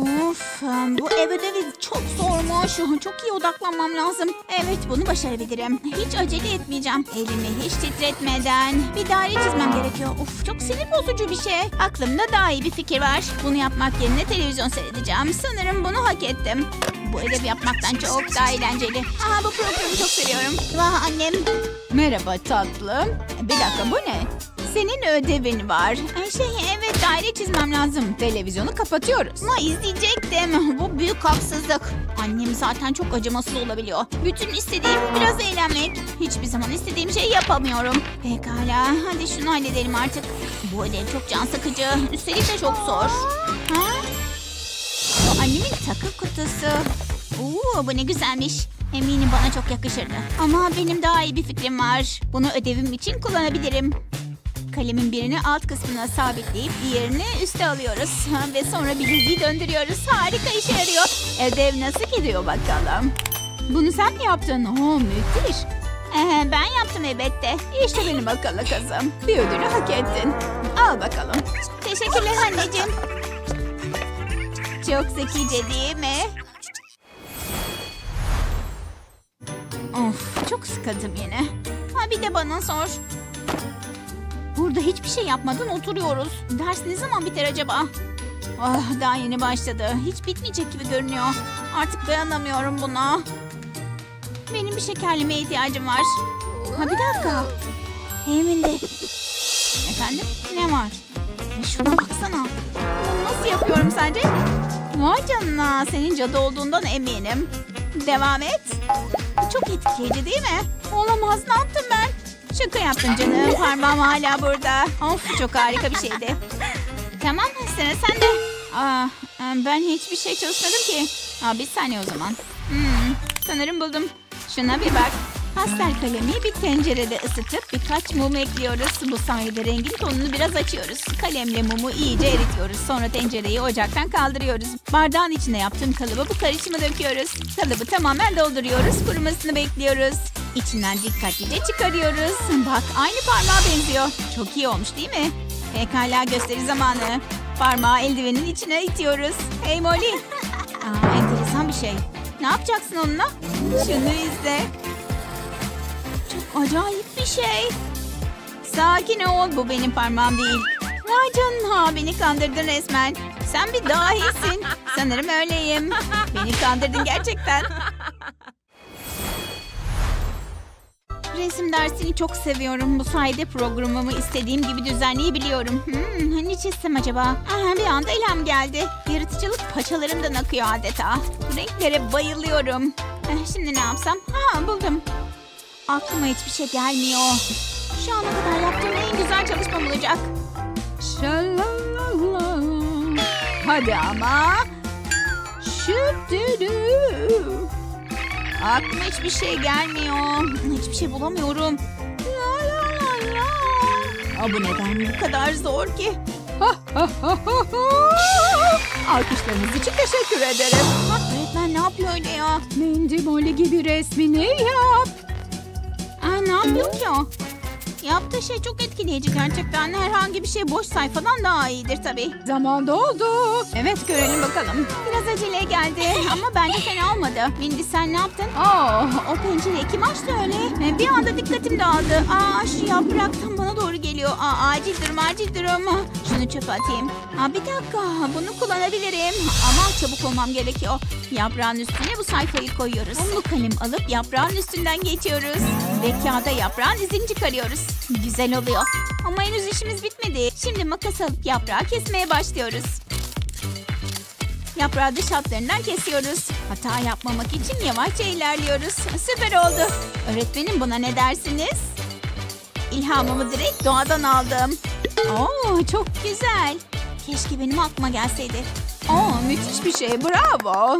Of, bu ev ödevi çok zormuş. Çok iyi odaklanmam lazım. Evet, bunu başarabilirim. Hiç acele etmeyeceğim. Elimi hiç titretmeden bir daire çizmem gerekiyor. Of, çok sinir bozucu bir şey. Aklımda daha iyi bir fikir var. Bunu yapmak yerine televizyon seyredeceğim. Sanırım bunu hak ettim. Bu ödevi yapmaktan çok daha eğlenceli. Aha, bu programı çok seviyorum. Vah annem. Merhaba tatlım. Bir dakika, bu ne? Senin ödevin var. Şey, evet, daire çizmem lazım. Televizyonu kapatıyoruz. Ama izleyecektim. Bu büyük haksızlık. Annem zaten çok acımasız olabiliyor. Bütün istediğim biraz eğlenmek. Hiçbir zaman istediğim şeyi yapamıyorum. Pekala, hadi şunu halledelim artık. Bu ödev çok can sıkıcı. Üstelik de çok zor. Ha? O annemin takı kutusu. Oo, bu ne güzelmiş. Eminim bana çok yakışırdı. Ama benim daha iyi bir fikrim var. Bunu ödevim için kullanabilirim. Kalemin birini alt kısmına sabitleyip diğerini üste alıyoruz. Ve sonra bileziği döndürüyoruz. Harika, işe yarıyor. Ödev nasıl gidiyor bakalım? Bunu sen mi yaptın? Oo, müthiş. Ee, ben yaptım elbette. İşte benim akıllı kızım. Bir ödülü hak ettin. Al bakalım. Teşekkürler anneciğim. Çok zekice değil mi? Of, çok sıkıldım yine. Ha, bir de bana sor. Burada hiçbir şey yapmadan oturuyoruz. Ders ne zaman biter acaba? Ah, daha yeni başladı. Hiç bitmeyecek gibi görünüyor. Artık dayanamıyorum buna. Benim bir şekerlemeye ihtiyacım var. Ha, bir dakika. Hemen de. Efendim? Ne var? Şuna baksana. Bunu nasıl yapıyorum sence? Vay canına. Senin cadı olduğundan eminim. Devam et. Çok etkileyici değil mi? Olamaz. Ne yaptım ben? Şaka yaptım canım. Parmağım hala burada. Of, çok harika bir şeydi. Tamam, sıra sende. Aa, ben hiçbir şey çalışmadım ki. Aa, bir saniye o zaman. Hmm, sanırım buldum. Şuna bir bak. Pastel kalemi bir tencerede ısıtıp birkaç mum ekliyoruz. Bu sayede rengin tonunu biraz açıyoruz. Kalemle mumu iyice eritiyoruz. Sonra tencereyi ocaktan kaldırıyoruz. Bardağın içine yaptığım kalıba bu karışımı döküyoruz. Kalıbı tamamen dolduruyoruz. Kurumasını bekliyoruz. İçinden dikkatlice çıkarıyoruz. Bak, aynı parmağa benziyor. Çok iyi olmuş değil mi? Pekala, gösteri zamanı. Parmağı eldivenin içine itiyoruz. Hey Molly. Aa, enteresan bir şey. Ne yapacaksın onunla? Şunu izle. Çok acayip bir şey. Sakin ol, bu benim parmağım değil. Vay canına, beni kandırdın resmen. Sen bir dahisin. Sanırım öyleyim. Beni kandırdın gerçekten. Resim dersini çok seviyorum. Bu sayede programımı istediğim gibi düzenleyebiliyorum. Hmm, ne çizsem acaba? Aha, bir anda ilham geldi. Yaratıcılık paçalarımdan akıyor adeta. Renklere bayılıyorum. Eh, şimdi ne yapsam? Ha, buldum. Aklıma hiçbir şey gelmiyor. Şu ana kadar yaptığım en güzel çalışmam olacak. Şalalala. Hadi ama. Şüptürü. Aklıma hiçbir şey gelmiyor. Hiçbir şey bulamıyorum. La la la la. Aa, bu neden bu kadar zor ki? Alkışlarınız için teşekkür ederim. Ha, öğretmen ne yapıyor öyle ya? Mindy Molly gibi resmini yap. Aa, ne yapıyor ki o? Yaptığı şey çok etkileyici gerçekten. Herhangi bir şey boş sayfadan daha iyidir tabii. Zaman doldu. Evet, görelim bakalım. Biraz acele geldi ama bence fena olmadı. Mindy, sen ne yaptın? Oh, O pencereyi kim açtı öyle? Bir anda dikkatim dağıldı. Aa, şu yapraktan bana doğru geliyor. Aa, acil durum, acil durum. Şunu çöpe atayım. Aa, bir dakika, bunu kullanabilirim. Ama çabuk olmam gerekiyor. Yaprağın üstüne bu sayfayı koyuyoruz. Bu kalem alıp yaprağın üstünden geçiyoruz. Ve kağıda yaprağın izini çıkarıyoruz. Güzel oluyor. Ama henüz işimiz bitmedi. Şimdi makas alıp yaprağı kesmeye başlıyoruz. Yaprağı dış hatlarından kesiyoruz. Hata yapmamak için yavaşça ilerliyoruz. Süper oldu. Öğretmenim, buna ne dersiniz? İlhamımı direkt doğadan aldım. Oo, çok güzel. Keşke benim aklıma gelseydi. Oo, müthiş bir şey. Bravo.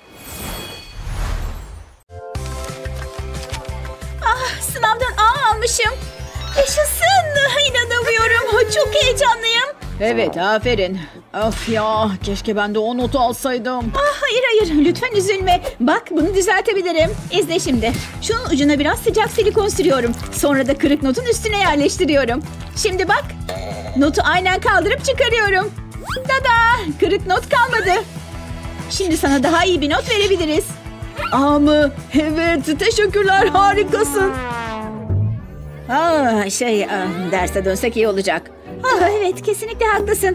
Ah, sınavdan A almışım. Yaşasın. İnanamıyorum. Çok heyecanlıyım. Evet, aferin. Of ya, keşke ben de o notu alsaydım. Ah, hayır hayır, lütfen üzülme. Bak, bunu düzeltebilirim. İzle şimdi. Şunun ucuna biraz sıcak silikon sürüyorum. Sonra da kırık notun üstüne yerleştiriyorum. Şimdi bak. Notu aynen kaldırıp çıkarıyorum. Tada! Kırık not kalmadı. Şimdi sana daha iyi bir not verebiliriz. Aa mı? Evet, teşekkürler, harikasın. Aa, şey, aa, derse dönsek iyi olacak. Aa, evet, kesinlikle haklısın.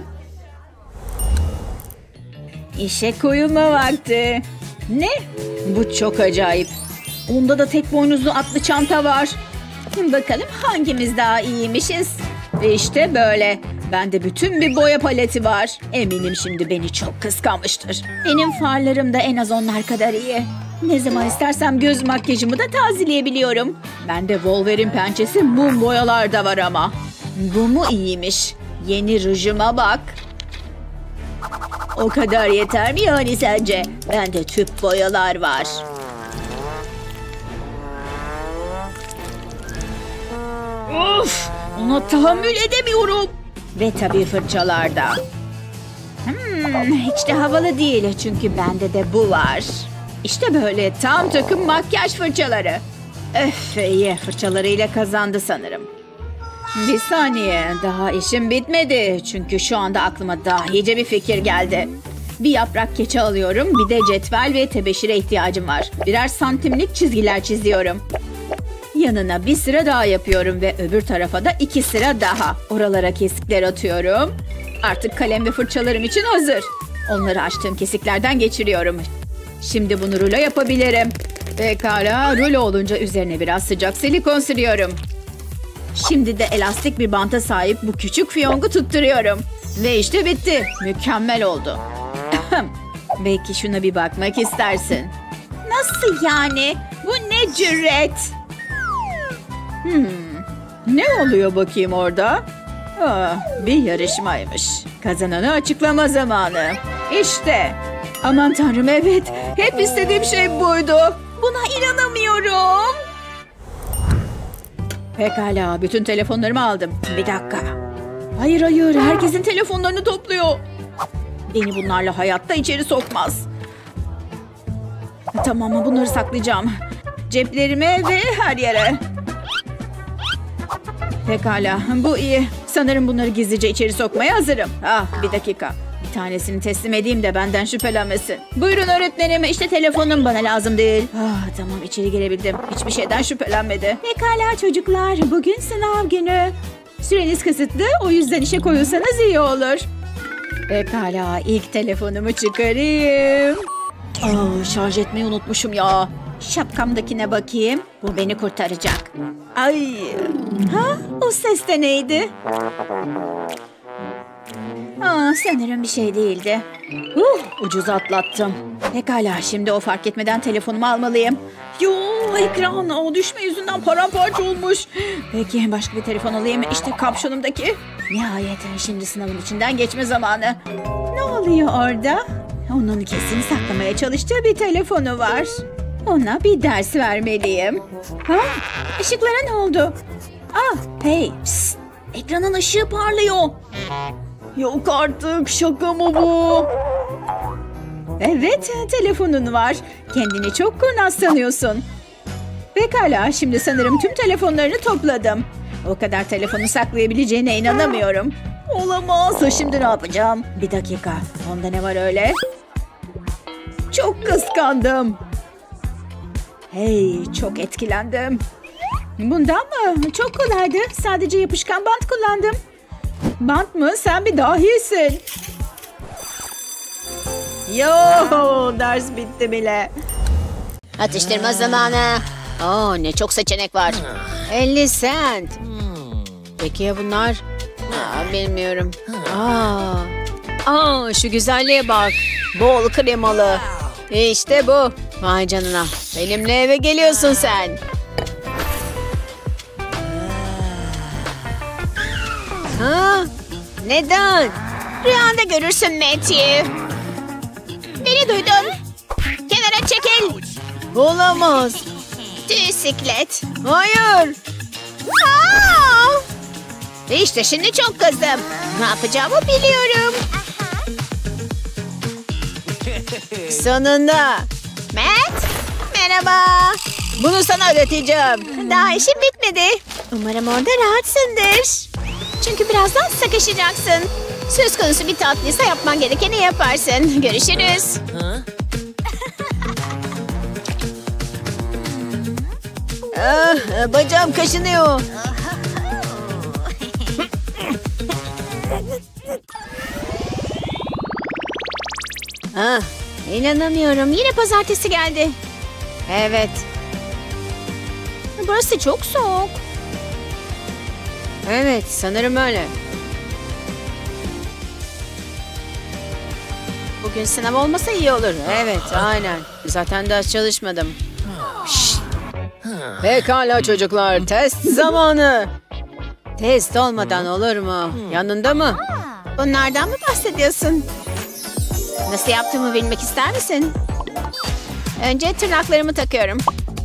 İşe koyulma vakti. Ne? Bu çok acayip. Onda da tek boynuzlu atlı çanta var. Bakalım hangimiz daha iyiymişiz. Ve işte böyle. Bende bütün bir boya paleti var. Eminim şimdi beni çok kıskanmıştır. Benim farlarım da en az onlar kadar iyi. Ne zaman istersem göz makyajımı da tazeleyebiliyorum. Bende Wolverine pençesi mum boyalar da var ama. Bu mu iyiymiş? Yeni rujuma bak. O kadar yeter mi yani sence? Bende tüp boyalar var. Of! Ona tahammül edemiyorum. Ve tabii fırçalarda. Hmm, hiç de havalı değil çünkü bende de bu var. İşte böyle tam takım makyaj fırçaları. Öf, iyi fırçalarıyla kazandı sanırım. Bir saniye, daha işim bitmedi. Çünkü şu anda aklıma dahice bir fikir geldi. Bir yaprak keçi alıyorum, bir de cetvel ve tebeşire ihtiyacım var. Birer santimlik çizgiler çiziyorum. Yanına bir sıra daha yapıyorum ve öbür tarafa da iki sıra daha. Oralara kesikler atıyorum. Artık kalem ve fırçalarım için hazır. Onları açtığım kesiklerden geçiriyorum. Şimdi bunu rulo yapabilirim. Pekala, rulo olunca üzerine biraz sıcak silikon sürüyorum. Şimdi de elastik bir banta sahip bu küçük fiyongu tutturuyorum. Ve işte bitti. Mükemmel oldu. Belki şuna bir bakmak istersin. Nasıl yani? Bu ne cüret? Hmm. Ne oluyor bakayım orada? Aa, bir yarışmaymış. Kazananı açıklama zamanı. İşte. Aman tanrım, evet. Hep istediğim şey buydu. Buna inanamıyorum. Pekala, bütün telefonlarımı aldım. Bir dakika. Hayır hayır, herkesin telefonlarını topluyor. Beni bunlarla hayatta içeri sokmaz. Tamam, bunları saklayacağım. Ceplerime ve her yere. Pekala, bu iyi. Sanırım bunları gizlice içeri sokmaya hazırım. Ah, bir dakika. Bir tanesini teslim edeyim de benden şüphelenmesin. Buyurun öğretmenim, işte telefonum, bana lazım değil. Ah, tamam, içeri girebildim. Hiçbir şeyden şüphelenmedi. Pekala çocuklar, bugün sınav günü. Süreniz kısıtlı, o yüzden işe koyulsanız iyi olur. Pekala, ilk telefonumu çıkarayım. Aa, şarj etmeyi unutmuşum ya. Şapkamdakine bakayım. Bu beni kurtaracak. Ay. Ha? O ses de neydi? Aa, sanırım bir şey değildi. Uh, ucuz atlattım. Pekala, şimdi o fark etmeden telefonumu almalıyım. Yo, ekran o düşme yüzünden paramparça olmuş. Peki, başka bir telefon alayım. İşte kapşonumdaki. Nihayet şimdi sınavın içinden geçme zamanı. Ne oluyor orada? Onun kesin saklamaya çalıştığı bir telefonu var. Ona bir ders vermeliyim. Ha? Işıklara ne oldu? Ah, hey, psst. Ekranın ışığı parlıyor. Yok artık, şaka mı bu? Evet, telefonun var. Kendini çok kurnaz sanıyorsun. Pekala, şimdi sanırım tüm telefonlarını topladım. O kadar telefonu saklayabileceğine inanamıyorum. Olamaz, şimdi ne yapacağım? Bir dakika, onda ne var öyle? Çok kıskandım. Hey, çok etkilendim. Bundan mı? Çok kolaydı. Sadece yapışkan bant kullandım. Bant mı? Sen bir dahisin. Yo, ders bitti bile. Atıştırma zamanı. Oo, ne çok seçenek var. elli sent. Peki ya bunlar? Aa, bilmiyorum. Aa, aa, şu güzelliğe bak. Bol kremalı. İşte bu. Vay canına. Benimle eve geliyorsun sen. Ha? Neden? Rüyanda görürsün Matthew. Beni duydun. Kenara çekil. Olamaz. Bisiklet. Hayır. Aa! İşte şimdi çok kızdım. Ne yapacağımı biliyorum. Sonunda. Matt, merhaba. Bunu sana öğreteceğim. Daha işim bitmedi. Umarım orada rahatsındır. Çünkü birazdan sıkışacaksın. Söz konusu bir tatlıysa yapman gerekeni yaparsın. Görüşürüz. Ah, bacağım kaşınıyor. Ah, inanamıyorum. Yine pazartesi geldi. Evet. Burası çok soğuk. Evet, sanırım öyle. Bugün sınav olmasa iyi olur. Evet, aynen. Zaten ders çalışmadım. Şşt. Pekala çocuklar, test zamanı. Test olmadan olur mu? Yanında mı? Bunlardan mı bahsediyorsun? Nasıl yaptığımı bilmek ister misin? Önce tırnaklarımı takıyorum.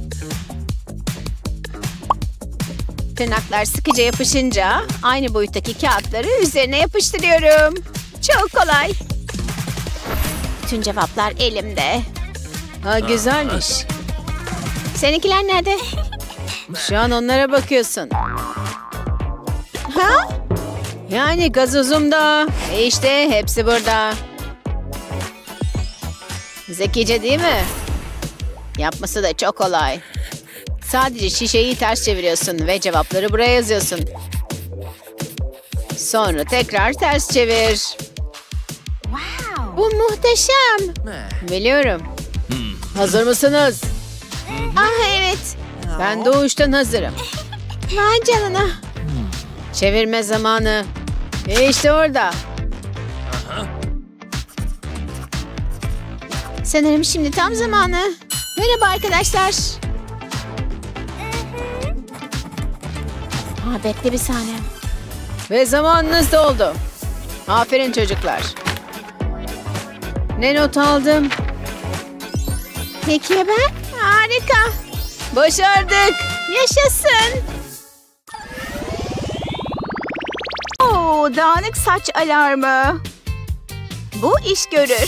Tırnaklar sıkıca yapışınca aynı boyuttaki kağıtları üzerine yapıştırıyorum. Çok kolay. Bütün cevaplar elimde. Ha, güzelmiş. Seninkiler nerede? Şu an onlara bakıyorsun. Ha? Yani gazozumda. E işte hepsi burada. Zekice değil mi? Yapması da çok kolay. Sadece şişeyi ters çeviriyorsun ve cevapları buraya yazıyorsun. Sonra tekrar ters çevir. Wow. Bu muhteşem. Biliyorum. Hazır mısınız? Ah evet. Ben doğuştan hazırım. Vay canına. Çevirme zamanı. E işte orada. Sanırım şimdi tam zamanı. Merhaba arkadaşlar. Aa, bekle bir saniye. Ve zamanınız doldu. Aferin çocuklar. Ne not aldım? Peki ya ben? Harika. Başardık. Yaşasın. Oo, dağınık saç alarmı. Bu iş görür.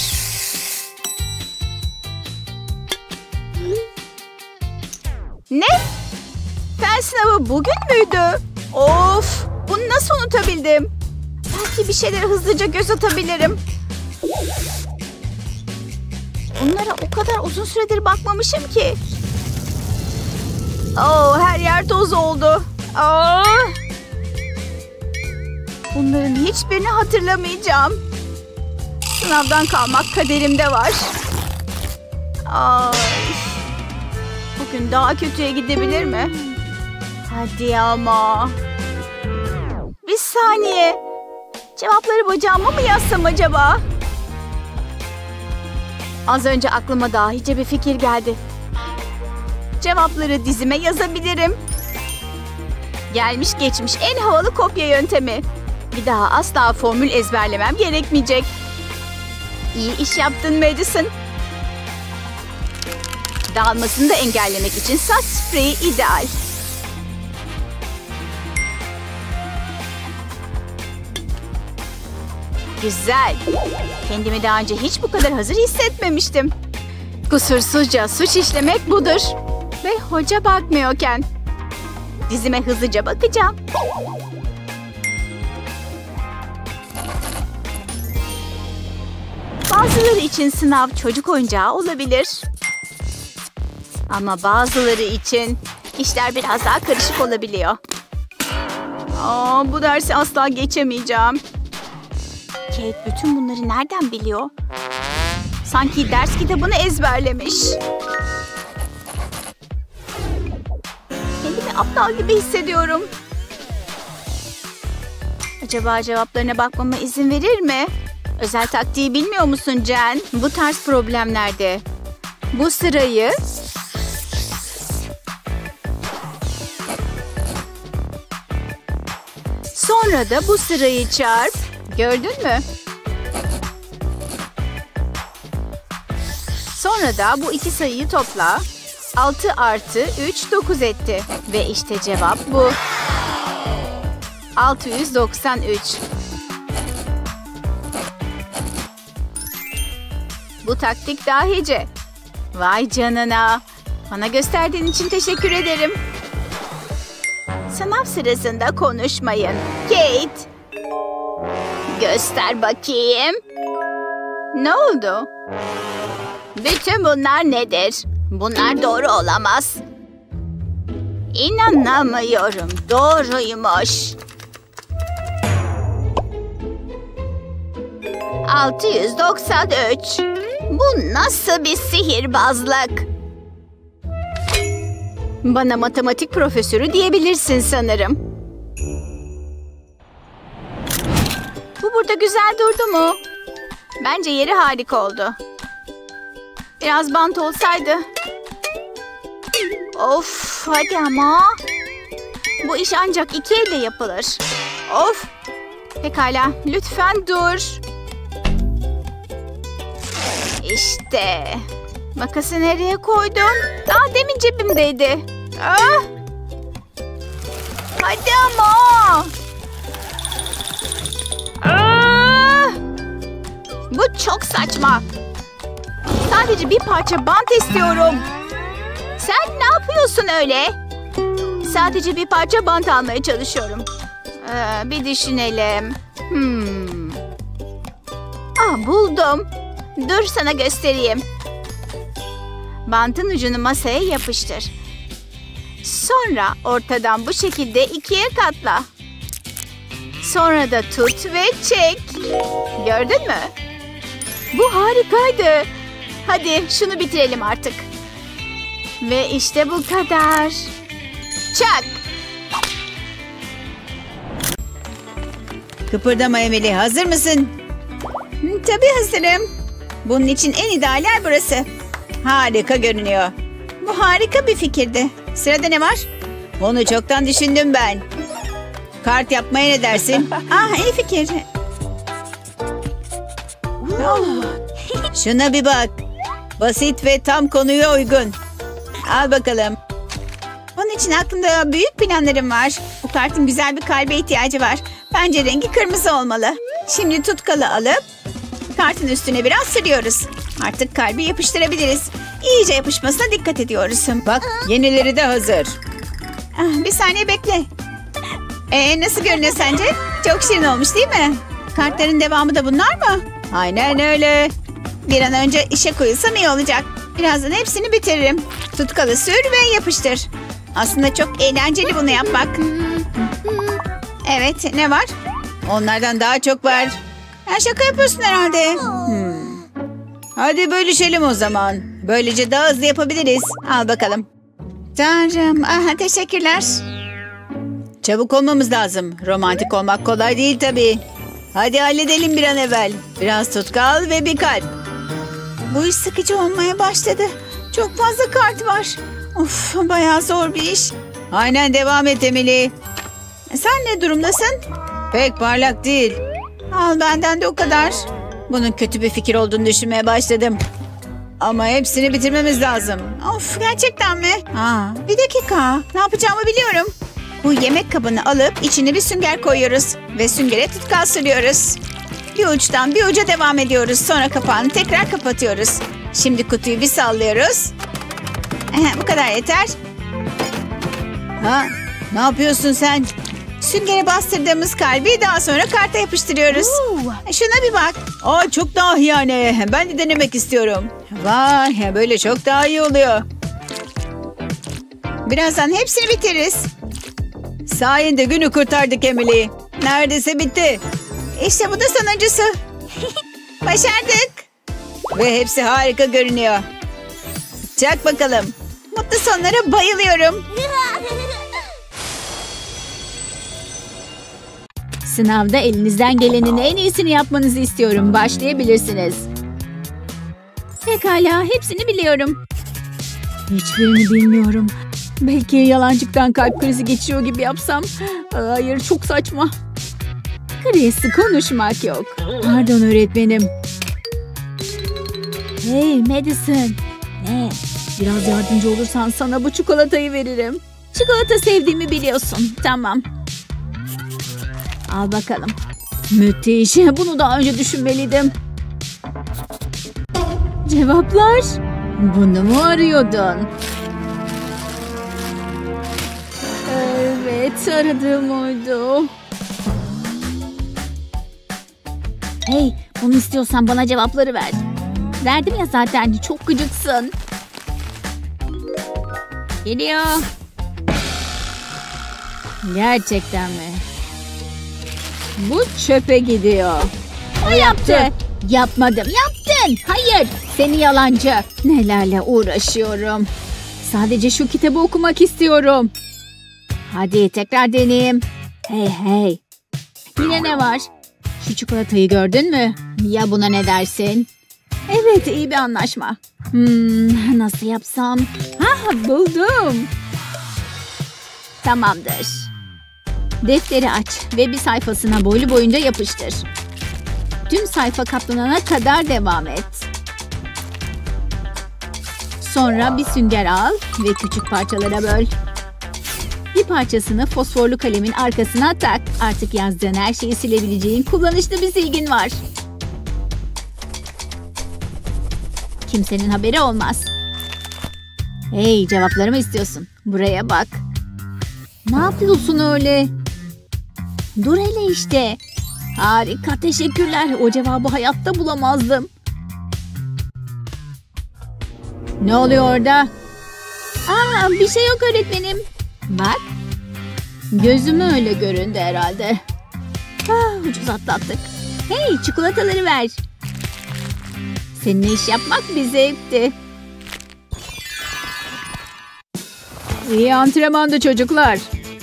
Ne? Fen sınavı bugün müydü? Of! Bunu nasıl unutabildim? Belki bir şeylere hızlıca göz atabilirim. Bunlara o kadar uzun süredir bakmamışım ki. Oo, her yer toz oldu. Aa! Bunların hiçbirini hatırlamayacağım. Sınavdan kalmak kaderimde var. Ay. Bugün daha kötüye gidebilir mi? Hadi ama. Bir saniye. Cevapları bacağıma mı yazsam acaba? Az önce aklıma dahice bir fikir geldi. Cevapları dizime yazabilirim. Gelmiş geçmiş en havalı kopya yöntemi. Bir daha asla formül ezberlemem gerekmeyecek. İyi iş yaptın Madison. Dağılmasını da engellemek için saç spreyi ideal. Güzel. Kendimi daha önce hiç bu kadar hazır hissetmemiştim. Kusursuzca suç işlemek budur. Ve hoca bakmıyorken. Dizime hızlıca bakacağım. Bazıları için sınav çocuk oyuncağı olabilir. Ama bazıları için işler biraz daha karışık olabiliyor. Aa, bu dersi asla geçemeyeceğim. Kate bütün bunları nereden biliyor? Sanki ders kitabını ezberlemiş. Kendimi aptal gibi hissediyorum. Acaba cevaplarına bakmama izin verir mi? Özel taktiği bilmiyor musun Jen? Bu tarz problemlerde bu sırayı sonra da bu sırayı çarp. Gördün mü? Sonra da bu iki sayıyı topla. altı artı üç dokuz etti. Ve işte cevap bu. altı yüz doksan üç. Bu taktik dahice. Vay canına. Bana gösterdiğin için teşekkür ederim. Sınav sırasında konuşmayın. Kate. Göster bakayım. Ne oldu? Bütün bunlar nedir? Bunlar doğru olamaz. İnanamıyorum. Doğruymuş. altı yüz doksan üç. Bu nasıl bir sihirbazlık? Bana matematik profesörü diyebilirsin sanırım. Bu burada güzel durdu mu? Bence yeri harika oldu. Biraz bant olsaydı. Of, hadi ama. Bu iş ancak iki elle yapılır. Of. Pekala, lütfen dur. İşte. Makası nereye koydun? Daha demin cebimdeydi. Ah. Hadi ama. Ah. Bu çok saçma. Sadece bir parça bant istiyorum. Sen ne yapıyorsun öyle? Sadece bir parça bant almaya çalışıyorum. Ee, bir düşünelim. Hmm. Ah, buldum. Dur sana göstereyim. Bantın ucunu masaya yapıştır. Sonra ortadan bu şekilde ikiye katla. Sonra da tut ve çek. Gördün mü? Bu harikaydı. Hadi şunu bitirelim artık. Ve işte bu kadar. Çak. Kıpırdama Emily, hazır mısın? Tabii hazırım. Bunun için en ideal yer burası. Harika görünüyor. Bu harika bir fikirdi. Sırada ne var? Onu çoktan düşündüm ben. Kart yapmaya ne dersin? Ah, iyi fikir. Oh. Şuna bir bak. Basit ve tam konuya uygun. Al bakalım. Bunun için aklımda büyük planlarım var. Bu kartın güzel bir kalbe ihtiyacı var. Bence rengi kırmızı olmalı. Şimdi tutkalı alıp kartın üstüne biraz sürüyoruz. Artık kalbi yapıştırabiliriz. İyice yapışmasına dikkat ediyoruz. Bak, yenileri de hazır. Ah, bir saniye bekle. Ee, nasıl görünüyor sence? Çok şirin olmuş değil mi? Kartların devamı da bunlar mı? Aynen öyle. Bir an önce işe koyulsam iyi olacak. Birazdan hepsini bitiririm. Tutkalı sür ve yapıştır. Aslında çok eğlenceli bunu yapmak. Evet, ne var? Onlardan daha çok var. Ha, şaka yapıyorsun herhalde. Hmm. Hadi bölüşelim o zaman. Böylece daha hızlı yapabiliriz. Al bakalım. Tanrım, aha, teşekkürler. Çabuk olmamız lazım. Romantik olmak kolay değil tabii. Hadi halledelim bir an evvel. Biraz tutkal ve bir kalp. Bu iş sıkıcı olmaya başladı. Çok fazla kart var. Of, bayağı zor bir iş. Aynen, devam et Emily. Sen ne durumdasın? Pek parlak değil. Al benden de o kadar. Bunun kötü bir fikir olduğunu düşünmeye başladım. Ama hepsini bitirmemiz lazım. Of, gerçekten mi? Aa, bir dakika. Ne yapacağımı biliyorum. Bu yemek kabını alıp içine bir sünger koyuyoruz. Ve süngere tutkal sürüyoruz. Bir uçtan bir uca devam ediyoruz. Sonra kapağını tekrar kapatıyoruz. Şimdi kutuyu bir sallıyoruz. Bu kadar yeter. Ha, ne yapıyorsun sen? Süngere bastırdığımız kalbi daha sonra karta yapıştırıyoruz. Şuna bir bak. Aa, çok daha iyi yani. Ben de denemek istiyorum. Vay, böyle çok daha iyi oluyor. Birazdan hepsini bitiririz. Sayende günü kurtardık Emily. Neredeyse bitti. İşte bu da sonuncusu. Başardık. Ve hepsi harika görünüyor. Çak bakalım. Mutlu sonlara bayılıyorum. Sınavda elinizden gelenin en iyisini yapmanızı istiyorum. Başlayabilirsiniz. Pekala, hepsini biliyorum. Hiçbirini bilmiyorum. Belki yalancıktan kalp krizi geçiyor gibi yapsam. Hayır, çok saçma. Chris, konuşmak yok. Pardon öğretmenim. Hey Madison. Ne? Biraz yardımcı olursan sana bu çikolatayı veririm. Çikolata sevdiğimi biliyorsun. Tamam. Al bakalım. Müthiş. Bunu daha önce düşünmeliydim. Cevaplar. Bunu mu arıyordun? Evet, aradığım oydu. Hey, bunu istiyorsan bana cevapları ver. Verdim ya zaten, çok gıcıksın. Geliyor. Gerçekten mi? Bu çöpe gidiyor. O yaptı. Yapmadım. Yaptın. Hayır. Seni yalancı. Nelerle uğraşıyorum. Sadece şu kitabı okumak istiyorum. Hadi tekrar deneyeyim. Hey hey. Yine ne var? Şu çikolatayı gördün mü? Ya buna ne dersin? Evet, iyi bir anlaşma. Hmm, nasıl yapsam? Ha, buldum. Tamamdır. Defteri aç ve bir sayfasına boylu boyunca yapıştır. Tüm sayfa kaplanana kadar devam et. Sonra bir sünger al ve küçük parçalara böl. Bir parçasını fosforlu kalemin arkasına tak. Artık yazdığın her şeyi silebileceğin kullanışlı bir silgin var. Kimsenin haberi olmaz. Hey, cevapları mı istiyorsun? Buraya bak. Ne yapıyorsun öyle? Dur hele işte. Harika, teşekkürler. O cevabı hayatta bulamazdım. Ne oluyor orada? Aa, bir şey yok öğretmenim. Bak. Gözüme öyle göründü herhalde. Ah, ucuz atlattık. Hey, çikolataları ver. Seninle iş yapmak bir zevkti. İyi antrenmandı çocuklar.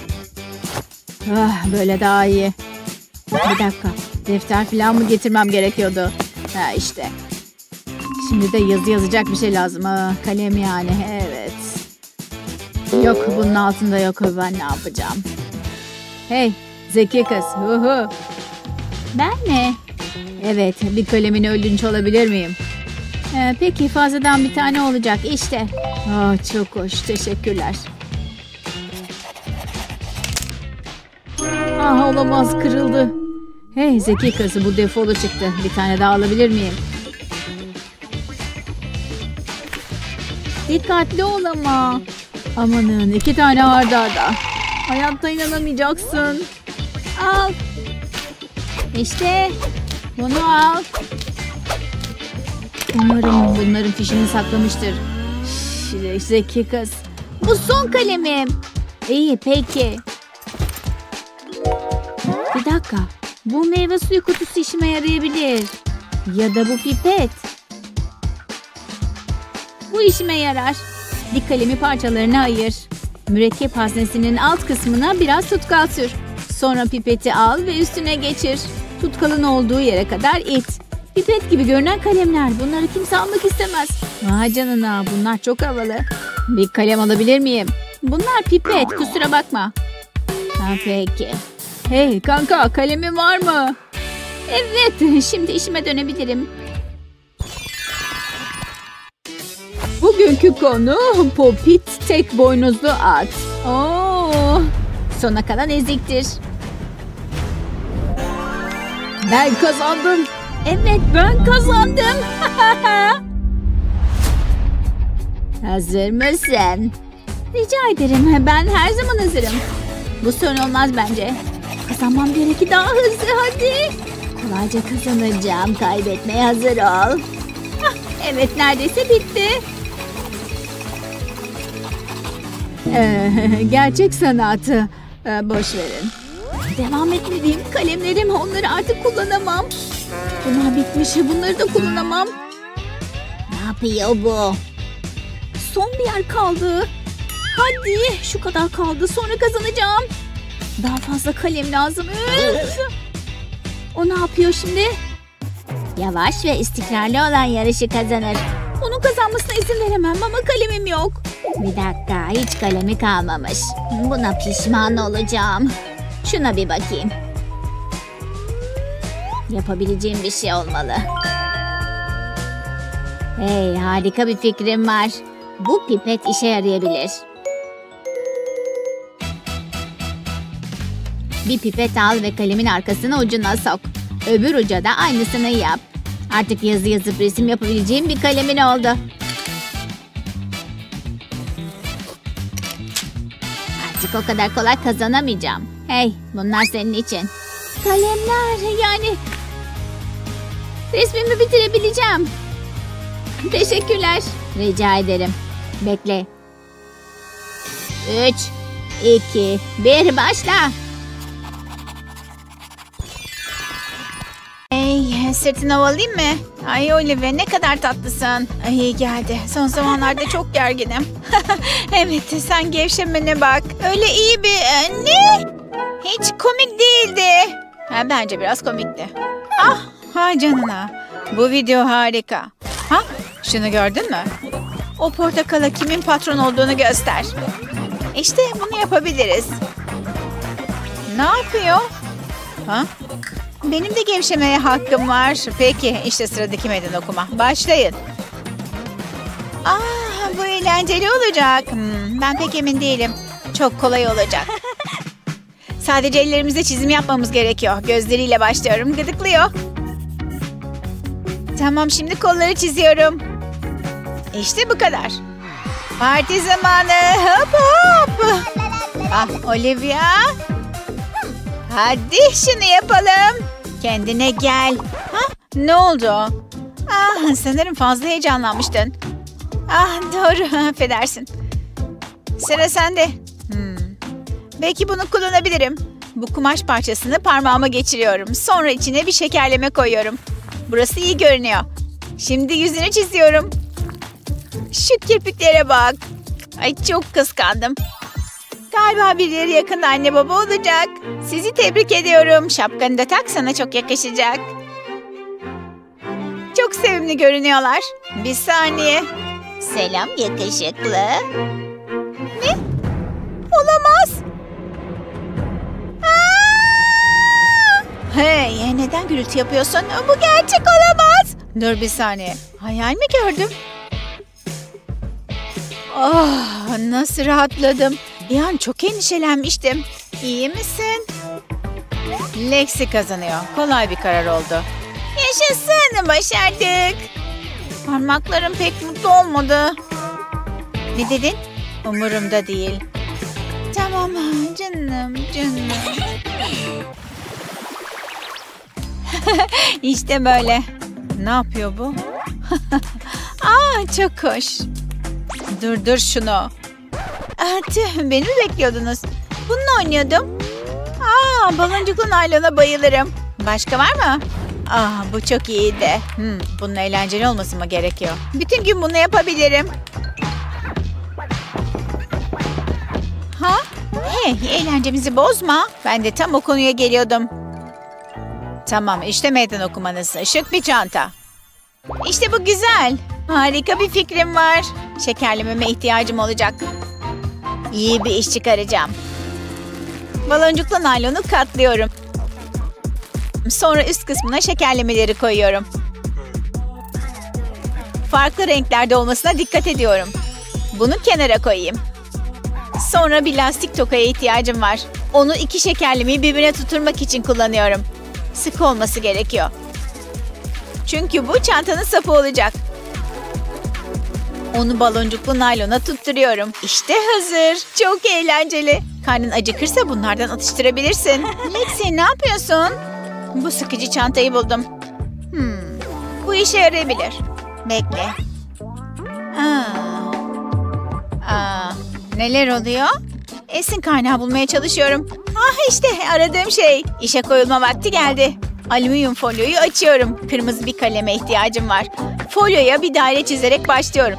Ah, böyle daha iyi. Bir dakika. Defter falan mı getirmem gerekiyordu? Ha işte. Şimdi de yazı yazacak bir şey lazım. Ha, kalem yani. Evet. Yok, bunun altında yok. Ben ne yapacağım? Hey, zeki kız. Hu hu. Ben mi? Evet, bir kalemini ödünç alabilir miyim? Ee, peki, fazladan bir tane olacak. İşte. Oh, çok hoş. Teşekkürler. Ah, olamaz, kırıldı. Hey zeki kızı, bu defolu çıktı. Bir tane daha alabilir miyim? Dikkatli ol ama. Amanın, iki tane arda arda. Hayatta inanamayacaksın. Al. İşte. Bunu al. Umarım bunların fişini saklamıştır. Şş, zeki kız. Bu son kalemim. İyi, peki. Bir dakika. Bu meyve suyu kutusu işime yarayabilir. Ya da bu pipet. Bu işime yarar. Dik kalemi parçalarına ayır. Mürekkep haznesinin alt kısmına biraz tutkal sür. Sonra pipeti al ve üstüne geçir. Tutkalın olduğu yere kadar it. Pipet gibi görünen kalemler. Bunları kimse almak istemez. Vay canına, bunlar çok havalı. Bir kalem alabilir miyim? Bunlar pipet, kusura bakma. Ha, peki. Hey kanka, kalemin var mı? Evet, şimdi işime dönebilirim. Bugünkü konu Popit tek boynuzlu at. Oo, sona kalan eziktir. Ben kazandım. Evet, ben kazandım. Hazır mısın? Rica ederim, ben her zaman hazırım. Bu sorun olmaz bence. Kazanmam gerekir, daha hızlı hadi. Kolayca kazanacağım, kaybetmeye hazır ol. Hah, evet, neredeyse bitti. Ee, gerçek sanatı ee, boş verin. Devam etmeliyim. Kalemlerim, onları artık kullanamam. Bunlar bitmiş, bunları da kullanamam. Ne yapıyor bu? Son bir yer kaldı. Hadi, şu kadar kaldı, sonra kazanacağım. Daha fazla kalem lazım. Üf! O ne yapıyor şimdi? Yavaş ve istikrarlı olan yarışı kazanır. Onun kazanmasına izin veremem ama kalemim yok. Bir dakika, hiç kalemi kalmamış. Buna pişman olacağım. Şuna bir bakayım. Yapabileceğim bir şey olmalı. Hey, harika bir fikrim var. Bu pipet işe yarayabilir. Bir pipet al ve kalemin arkasına ucuna sok. Öbür uca da aynısını yap. Artık yazı yazıp resim yapabileceğim bir kalemin oldu. Artık o kadar kolay kazanamayacağım. Hey, bunlar senin için. Kalemler yani. Resmimi bitirebileceğim. Teşekkürler. Rica ederim. Bekle. Üç, iki, bir, başla. Hey, sırtını havalayayım mı? Ay Olivia, ne kadar tatlısın. Ay iyi geldi. Son zamanlarda çok gerginim. Evet, sen gevşemene bak. Öyle iyi bir... e, Ne? Hiç komik değildi. Ha, bence biraz komikti. Ah, ha canına. Bu video harika. Ha, şunu gördün mü? O portakala kimin patron olduğunu göster. İşte bunu yapabiliriz. Ne yapıyor? Ha? Benim de gevşemeye hakkım var. Peki, işte sıradaki meydan okuma. Başlayın. Aa, bu eğlenceli olacak. Hmm, ben pek emin değilim. Çok kolay olacak. Sadece ellerimizde çizim yapmamız gerekiyor. Gözleriyle başlıyorum. Gıdıklıyor. Tamam, şimdi kolları çiziyorum. İşte bu kadar. Parti zamanı. Hop hop. Ah, Olivia. Hadi şunu yapalım. Kendine gel. Ha, ne oldu? Ah, sanırım fazla heyecanlanmıştın. Ah, doğru. Affedersin. Sıra sende. Hmm. Belki bunu kullanabilirim. Bu kumaş parçasını parmağıma geçiriyorum. Sonra içine bir şekerleme koyuyorum. Burası iyi görünüyor. Şimdi yüzünü çiziyorum. Şu kirpiklere bak. Ay, çok kıskandım. Galiba birileri yakında anne baba olacak. Sizi tebrik ediyorum. Şapkanı da tak, sana çok yakışacak. Çok sevimli görünüyorlar. Bir saniye. Selam yakışıklı. Ne? Olamaz. Aa! Hey, neden gürültü yapıyorsun? Bu gerçek olamaz. Dur bir saniye. Hayal mi gördüm? Oh, nasıl rahatladım. Bir an çok endişelenmiştim. İyi misin? Lexi kazanıyor. Kolay bir karar oldu. Yaşasın, başardık. Parmaklarım pek mutlu olmadı. Ne dedin? Umurumda değil. Tamam canım, canım. İşte böyle. Ne yapıyor bu? Aa, çok hoş. Durdur şunu. Ah, tüh, beni mi bekliyordunuz? Bununla oynuyordum. Aa, baloncuklu naylona bayılırım. Başka var mı? Ah, bu çok iyiydi. Hmm, bunun eğlenceli olması mı gerekiyor? Bütün gün bunu yapabilirim. Ha? Hey, eğlencemizi bozma. Ben de tam o konuya geliyordum. Tamam, işte meydan okumanız. Şık bir çanta. İşte bu güzel. Harika bir fikrim var. Şekerlememe ihtiyacım olacak. İyi bir iş çıkaracağım. Baloncuklu naylonu katlıyorum. Sonra üst kısmına şekerlemeleri koyuyorum. Farklı renklerde olmasına dikkat ediyorum. Bunu kenara koyayım. Sonra bir lastik tokaya ihtiyacım var. Onu iki şekerlemeyi birbirine tutturmak için kullanıyorum. Sık olması gerekiyor. Çünkü bu çantanın sapı olacak. Onu baloncuklu naylona tutturuyorum. İşte hazır. Çok eğlenceli. Karnın acıkırsa bunlardan atıştırabilirsin. Lexi, ne yapıyorsun? Bu sıkıcı çantayı buldum. Hmm, bu işe yarayabilir. Bekle. Aa. Aa, neler oluyor? Esin kaynağı bulmaya çalışıyorum. Ah, işte aradığım şey. İşe koyulma vakti geldi. Alüminyum folyoyu açıyorum. Kırmızı bir kaleme ihtiyacım var. Folyoya bir daire çizerek başlıyorum.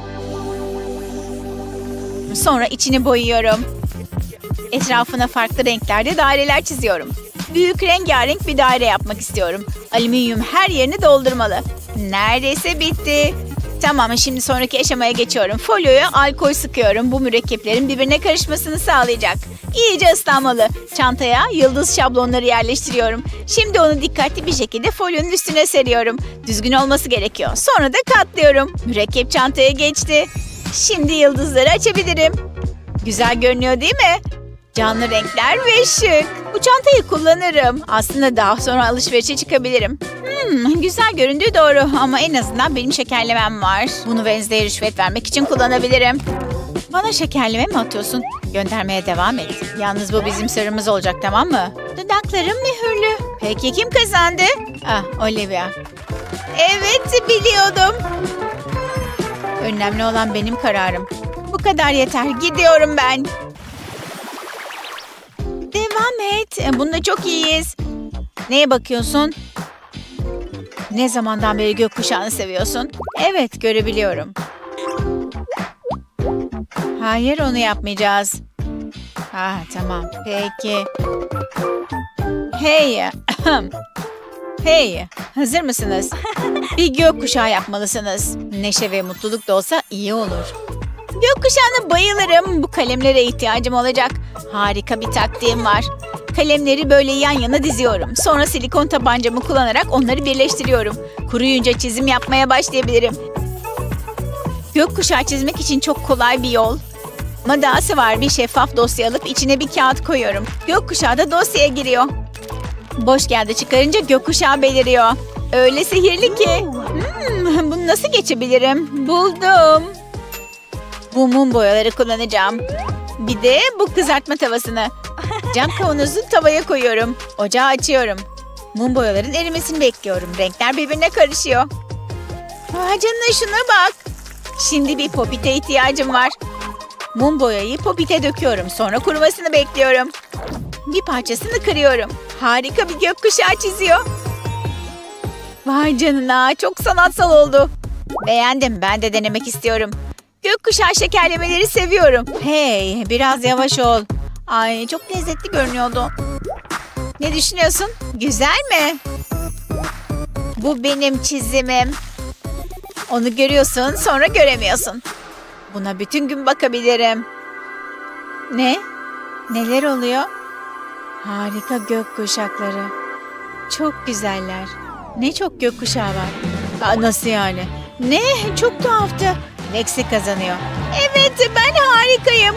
Sonra içini boyuyorum. Etrafına farklı renklerde daireler çiziyorum. Büyük rengarenk bir daire yapmak istiyorum. Alüminyum her yerini doldurmalı. Neredeyse bitti. Tamam, şimdi sonraki aşamaya geçiyorum. Folyoya alkol sıkıyorum. Bu mürekkeplerin birbirine karışmasını sağlayacak. İyice ıslanmalı. Çantaya yıldız şablonları yerleştiriyorum. Şimdi onu dikkatli bir şekilde folyonun üstüne seriyorum. Düzgün olması gerekiyor. Sonra da katlıyorum. Mürekkep çantaya geçti. Şimdi yıldızları açabilirim. Güzel görünüyor değil mi? Canlı renkler ve şık. Bu çantayı kullanırım. Aslında daha sonra alışverişe çıkabilirim. Hmm, güzel göründüğü doğru ama en azından benim şekerlemem var. Bunu Wednesday'e rüşvet vermek için kullanabilirim. Bana şekerleme mi atıyorsun? Göndermeye devam et. Yalnız bu bizim sırrımız olacak, tamam mı? Dudaklarım mühürlü. Peki kim kazandı? Ah, Olivia. Evet, biliyordum. Önemli olan benim kararım. Bu kadar yeter. Gidiyorum ben. Devam et. Bunda çok iyiyiz. Neye bakıyorsun? Ne zamandan beri gökkuşağını seviyorsun? Evet, görebiliyorum. Hayır, onu yapmayacağız. Ah, tamam. Peki. Hey. Hey, hazır mısınız? Bir gökkuşağı yapmalısınız. Neşe ve mutluluk da olsa iyi olur. Gökkuşağına bayılırım. Bu kalemlere ihtiyacım olacak. Harika bir taktiğim var. Kalemleri böyle yan yana diziyorum. Sonra silikon tabancamı kullanarak onları birleştiriyorum. Kuruyunca çizim yapmaya başlayabilirim. Gökkuşağı çizmek için çok kolay bir yol. Madası var, bir şeffaf dosya alıp içine bir kağıt koyuyorum. Gökkuşağı da dosyaya giriyor. Boş kağıdı çıkarınca gökkuşağı beliriyor. Öyle sihirli ki. Hmm, bunu nasıl geçebilirim? Buldum. Bu mum boyaları kullanacağım. Bir de bu kızartma tavasını. Cam kavanozu tavaya koyuyorum. Ocağı açıyorum. Mum boyaların erimesini bekliyorum. Renkler birbirine karışıyor. Vay canına, şuna bak. Şimdi bir popite ihtiyacım var. Mum boyayı popite döküyorum. Sonra kurumasını bekliyorum. Bir parçasını kırıyorum. Harika bir gökkuşağı çiziyor. Vay canına, çok sanatsal oldu. Beğendim, ben de denemek istiyorum. Gökkuşağı şekerlemeleri seviyorum. Hey, biraz yavaş ol. Ay, çok lezzetli görünüyordu. Ne düşünüyorsun? Güzel mi? Bu benim çizimim. Onu görüyorsun, sonra göremiyorsun. Buna bütün gün bakabilirim. Ne? Neler oluyor? Harika gökkuşakları. Çok güzeller. Ne çok gökkuşağı var. Aa, nasıl yani? Ne? Çok tuhaftı. Lexi kazanıyor. Evet, ben harikayım.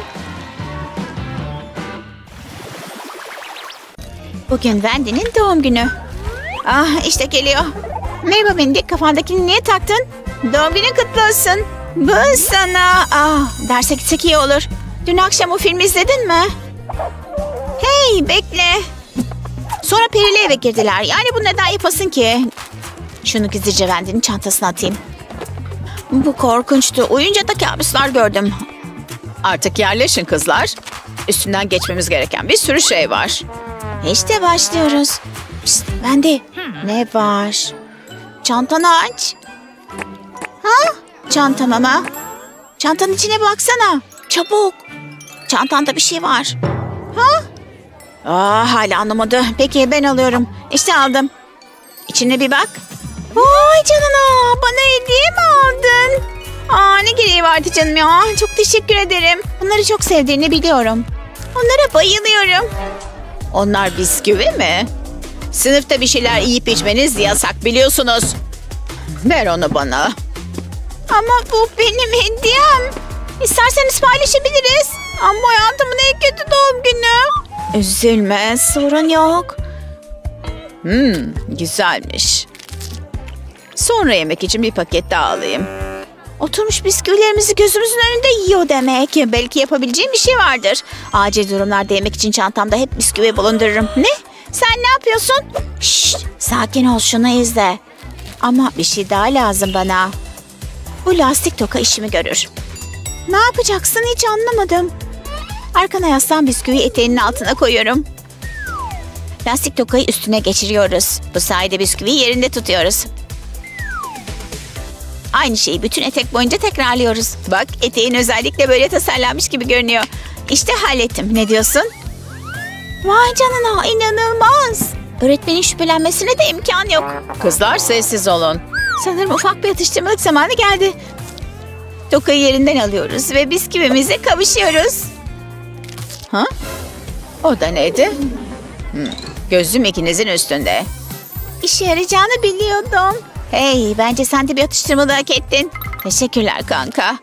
Bugün Wendy'nin doğum günü. Ah, işte geliyor. Merhaba Wendy, kafandakini niye taktın? Doğum günün kutlu olsun. Bu sana. Ah, derse gitsek iyi olur. Dün akşam o filmi izledin mi? Hey, bekle. Sonra Perili eve girdiler. Yani bu neden yapasın ki? Şunu gizlice Wendy'nin çantasına atayım. Bu korkunçtu. Uyuyunca da kabuslar gördüm. Artık yerleşin kızlar. Üstünden geçmemiz gereken bir sürü şey var. İşte başlıyoruz. Pişt, Wendy, ne var? Çantanı aç. Ha? Çantam ama. Çantanın içine baksana. Çabuk. Çantanda bir şey var. Ha? Aa, hala anlamadı. Peki, ben alıyorum. İşte aldım. İçine bir bak. Vay canına, bana hediye mi aldın? Aa, ne gereği vardı canım ya. Çok teşekkür ederim. Bunları çok sevdiğini biliyorum. Onlara bayılıyorum. Onlar bisküvi mi? Sınıfta bir şeyler yiyip içmeniz yasak, biliyorsunuz. Ver onu bana. Ama bu benim hediyem. İsterseniz paylaşabiliriz. Ama hayatımın en kötü doğum günü. Üzülme, sorun yok. Hmm, güzelmiş. Sonra yemek için bir paket daha alayım. Oturmuş bisküvilerimizi gözümüzün önünde yiyor demek. Belki yapabileceğim bir şey vardır. Acil durumlarda yemek için çantamda hep bisküvi bulundururum. Ne? Sen ne yapıyorsun? Şşt, sakin ol, şunu izle. Ama bir şey daha lazım bana. Bu lastik toka işimi görür. Ne yapacaksın, hiç anlamadım. Arkana yaslan, bisküvi eteğinin altına koyuyorum. Lastik tokayı üstüne geçiriyoruz. Bu sayede bisküviyi yerinde tutuyoruz. Aynı şeyi bütün etek boyunca tekrarlıyoruz. Bak, eteğin özellikle böyle tasarlanmış gibi görünüyor. İşte hallettim. Ne diyorsun? Vay canına, inanılmaz. Öğretmenin şüphelenmesine de imkan yok. Kızlar sessiz olun. Sanırım ufak bir atıştırmalık zamanı geldi. Tokayı yerinden alıyoruz ve bisküvimize kavuşuyoruz. Ha? O da neydi? Hmm, gözüm ikinizin üstünde. İşe yarayacağını biliyordum. Hey, bence sen de bir atıştırmalık hak ettin. Teşekkürler kanka.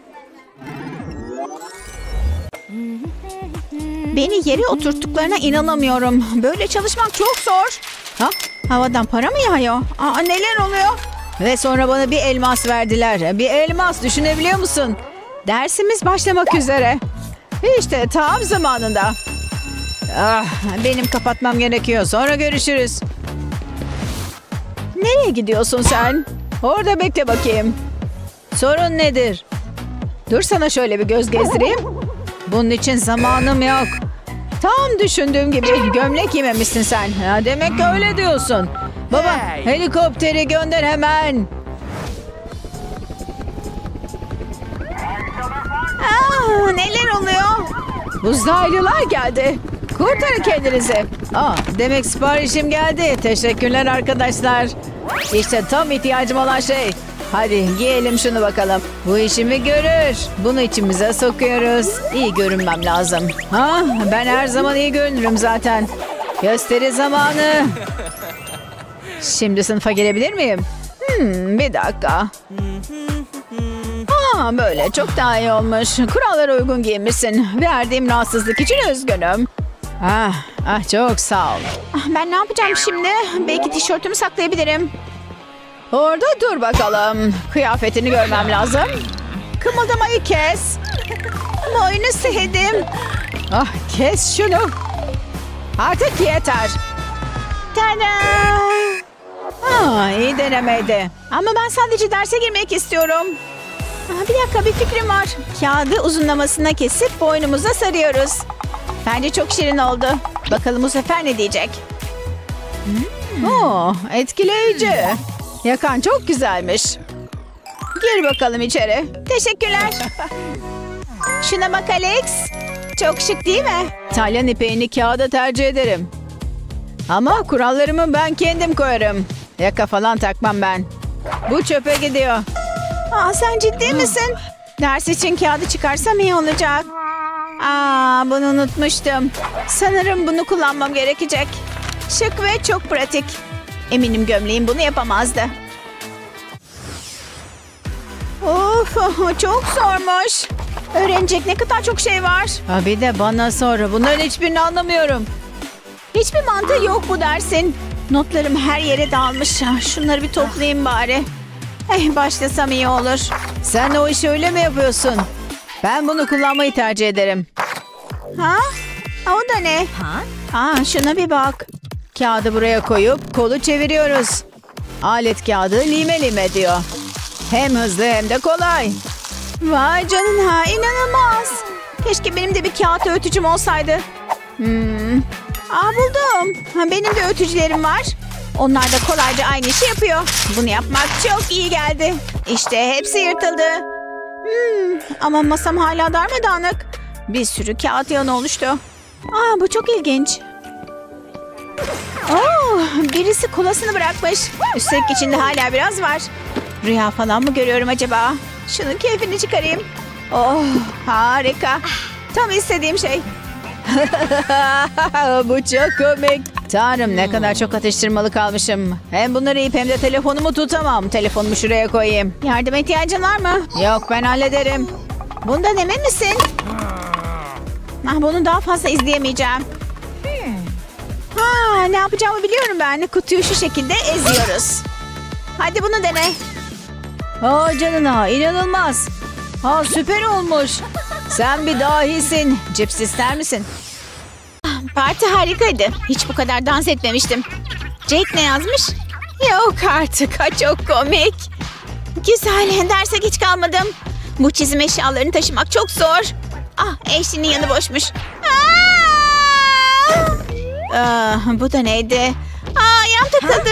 Beni yere oturttuklarına inanamıyorum. Böyle çalışmak çok zor. Ha? Havadan para mı yağıyor? Aa, neler oluyor? Ve sonra bana bir elmas verdiler. Bir elmas, düşünebiliyor musun? Dersimiz başlamak üzere. İşte tam zamanında. Ah, benim kapatmam gerekiyor. Sonra görüşürüz. Nereye gidiyorsun sen? Orada bekle bakayım. Sorun nedir? Dur sana şöyle bir göz gezdireyim. Bunun için zamanım yok. Tam düşündüğüm gibi gömlek yememişsin sen. Ha, demek öyle diyorsun. Baba helikopteri gönder hemen. Aa, neler oluyor? Uzaylılar geldi. Kurtarın kendinizi. Aa, demek siparişim geldi. Teşekkürler arkadaşlar. İşte tam ihtiyacım olan şey. Hadi giyelim şunu bakalım. Bu işimi görür. Bunu içimize sokuyoruz. İyi görünmem lazım. Ha, ben her zaman iyi görünürüm zaten. Gösteri zamanı. Şimdi sınıfa girebilir miyim? Hmm, bir dakika. Aa, böyle çok daha iyi olmuş. Kurallara uygun giyinmişsin. Verdiğim rahatsızlık için üzgünüm. Ah, ah çok sağ ol. Ben ne yapacağım şimdi? Belki tişörtümü saklayabilirim. Orada dur bakalım. Kıyafetini görmem lazım. Kımıldamayı kes. Boynu sevdim. Ah, kes şunu. Artık yeter. Tada! Ah, iyi denemeydi. Ama ben sadece derse girmek istiyorum. Aa, bir dakika bir fikrim var. Kağıdı uzunlamasına kesip boynumuza sarıyoruz. Bence çok şirin oldu. Bakalım bu sefer ne diyecek? Oo, etkileyici. Yakan çok güzelmiş. Gir bakalım içeri. Teşekkürler. Şuna bak Alex. Çok şık değil mi? İtalyan ipeğini kağıda tercih ederim. Ama kurallarımı ben kendim koyarım. Yaka falan takmam ben. Bu çöpe gidiyor. Aa, sen ciddi misin? Ders için kağıdı çıkarsam iyi olacak. Aa, bunu unutmuştum. Sanırım bunu kullanmam gerekecek. Şık ve çok pratik. Eminim gömleğim bunu yapamazdı. Of, çok zormuş. Öğrenecek ne kadar çok şey var. Ha, bir de bana sonra bunların hiçbirini anlamıyorum. Hiçbir mantığı yok bu dersin. Notlarım her yere dağılmış. Şunları bir toplayayım bari. Eh, başlasam iyi olur. Sen o işi öyle mi yapıyorsun? Ben bunu kullanmayı tercih ederim. Ha? O da ne? Aa, şuna bir bak. Kağıdı buraya koyup kolu çeviriyoruz. Alet kağıdı lime lime diyor. Hem hızlı hem de kolay. Vay canına, inanılmaz. Keşke benim de bir kağıt öğütücüm olsaydı. Hmm. Aa, buldum. Ha, benim de öğütücülerim var. Onlar da kolayca aynı işi yapıyor. Bunu yapmak çok iyi geldi. İşte hepsi yırtıldı. Hmm. Ama masam hala darmadağınık. Bir sürü kağıt yığını oluştu. Aa, bu çok ilginç. Oo, birisi kolasını bırakmış. Üstelik içinde hala biraz var. Rüya falan mı görüyorum acaba? Şunun keyfini çıkarayım. Oh, harika. Tam istediğim şey. Bu çok komik. Tanrım ne kadar çok atıştırmalık almışım. Hem bunları yiyip hem de telefonumu tutamam. Telefonumu şuraya koyayım. Yardıma ihtiyacın var mı? Yok ben hallederim. Bundan emin misin? Ah, bunu daha fazla izleyemeyeceğim. Ha, ne yapacağımı biliyorum ben. Kutuyu şu şekilde eziyoruz. Hadi bunu dene. Aa canına inanılmaz. Aa süper olmuş. Sen bir dahisin. Cips ister misin? Parti harikaydı. Hiç bu kadar dans etmemiştim. Jake ne yazmış? Yok artık. Ha, çok komik. Güzel. Derse geç kalmadım. Bu çizim eşyalarını taşımak çok zor. Ah, Ashley'nin yanı boşmuş. Aa! Aa, bu da neydi? Aa, ayağım takıldı.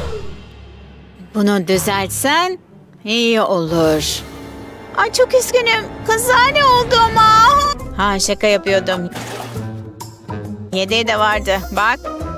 Bunu düzeltsen iyi olur. Ay, çok üzgünüm. Kaza ne oldu ama? Ha, şaka yapıyordum. Yedeği de vardı. Bak.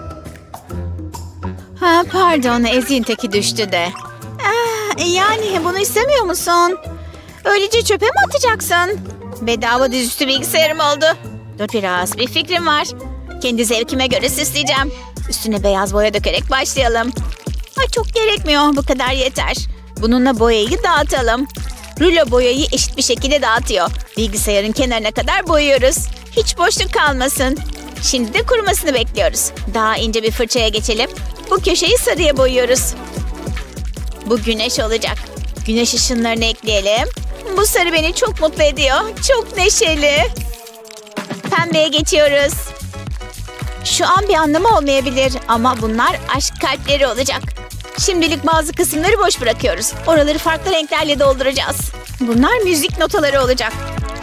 Ha, pardon. Ezin teki düştü de. Aa, yani bunu istemiyor musun? Öylece çöpe mi atacaksın? Bedava dizüstü bilgisayarım oldu. Dur biraz. Bir fikrim var. Kendi zevkime göre süsleyeceğim. Üstüne beyaz boya dökerek başlayalım. Ay, çok gerekmiyor. Bu kadar yeter. Bununla boyayı dağıtalım. Rulo boyayı eşit bir şekilde dağıtıyor. Bilgisayarın kenarına kadar boyuyoruz. Hiç boşluk kalmasın. Şimdi de kurumasını bekliyoruz. Daha ince bir fırçaya geçelim. Bu köşeyi sarıya boyuyoruz. Bu güneş olacak. Güneş ışınlarını ekleyelim. Bu sarı beni çok mutlu ediyor. Çok neşeli. Pembeye geçiyoruz. Şu an bir anlamı olmayabilir ama bunlar aşk kalpleri olacak. Şimdilik bazı kısımları boş bırakıyoruz. Oraları farklı renklerle dolduracağız. Bunlar müzik notaları olacak.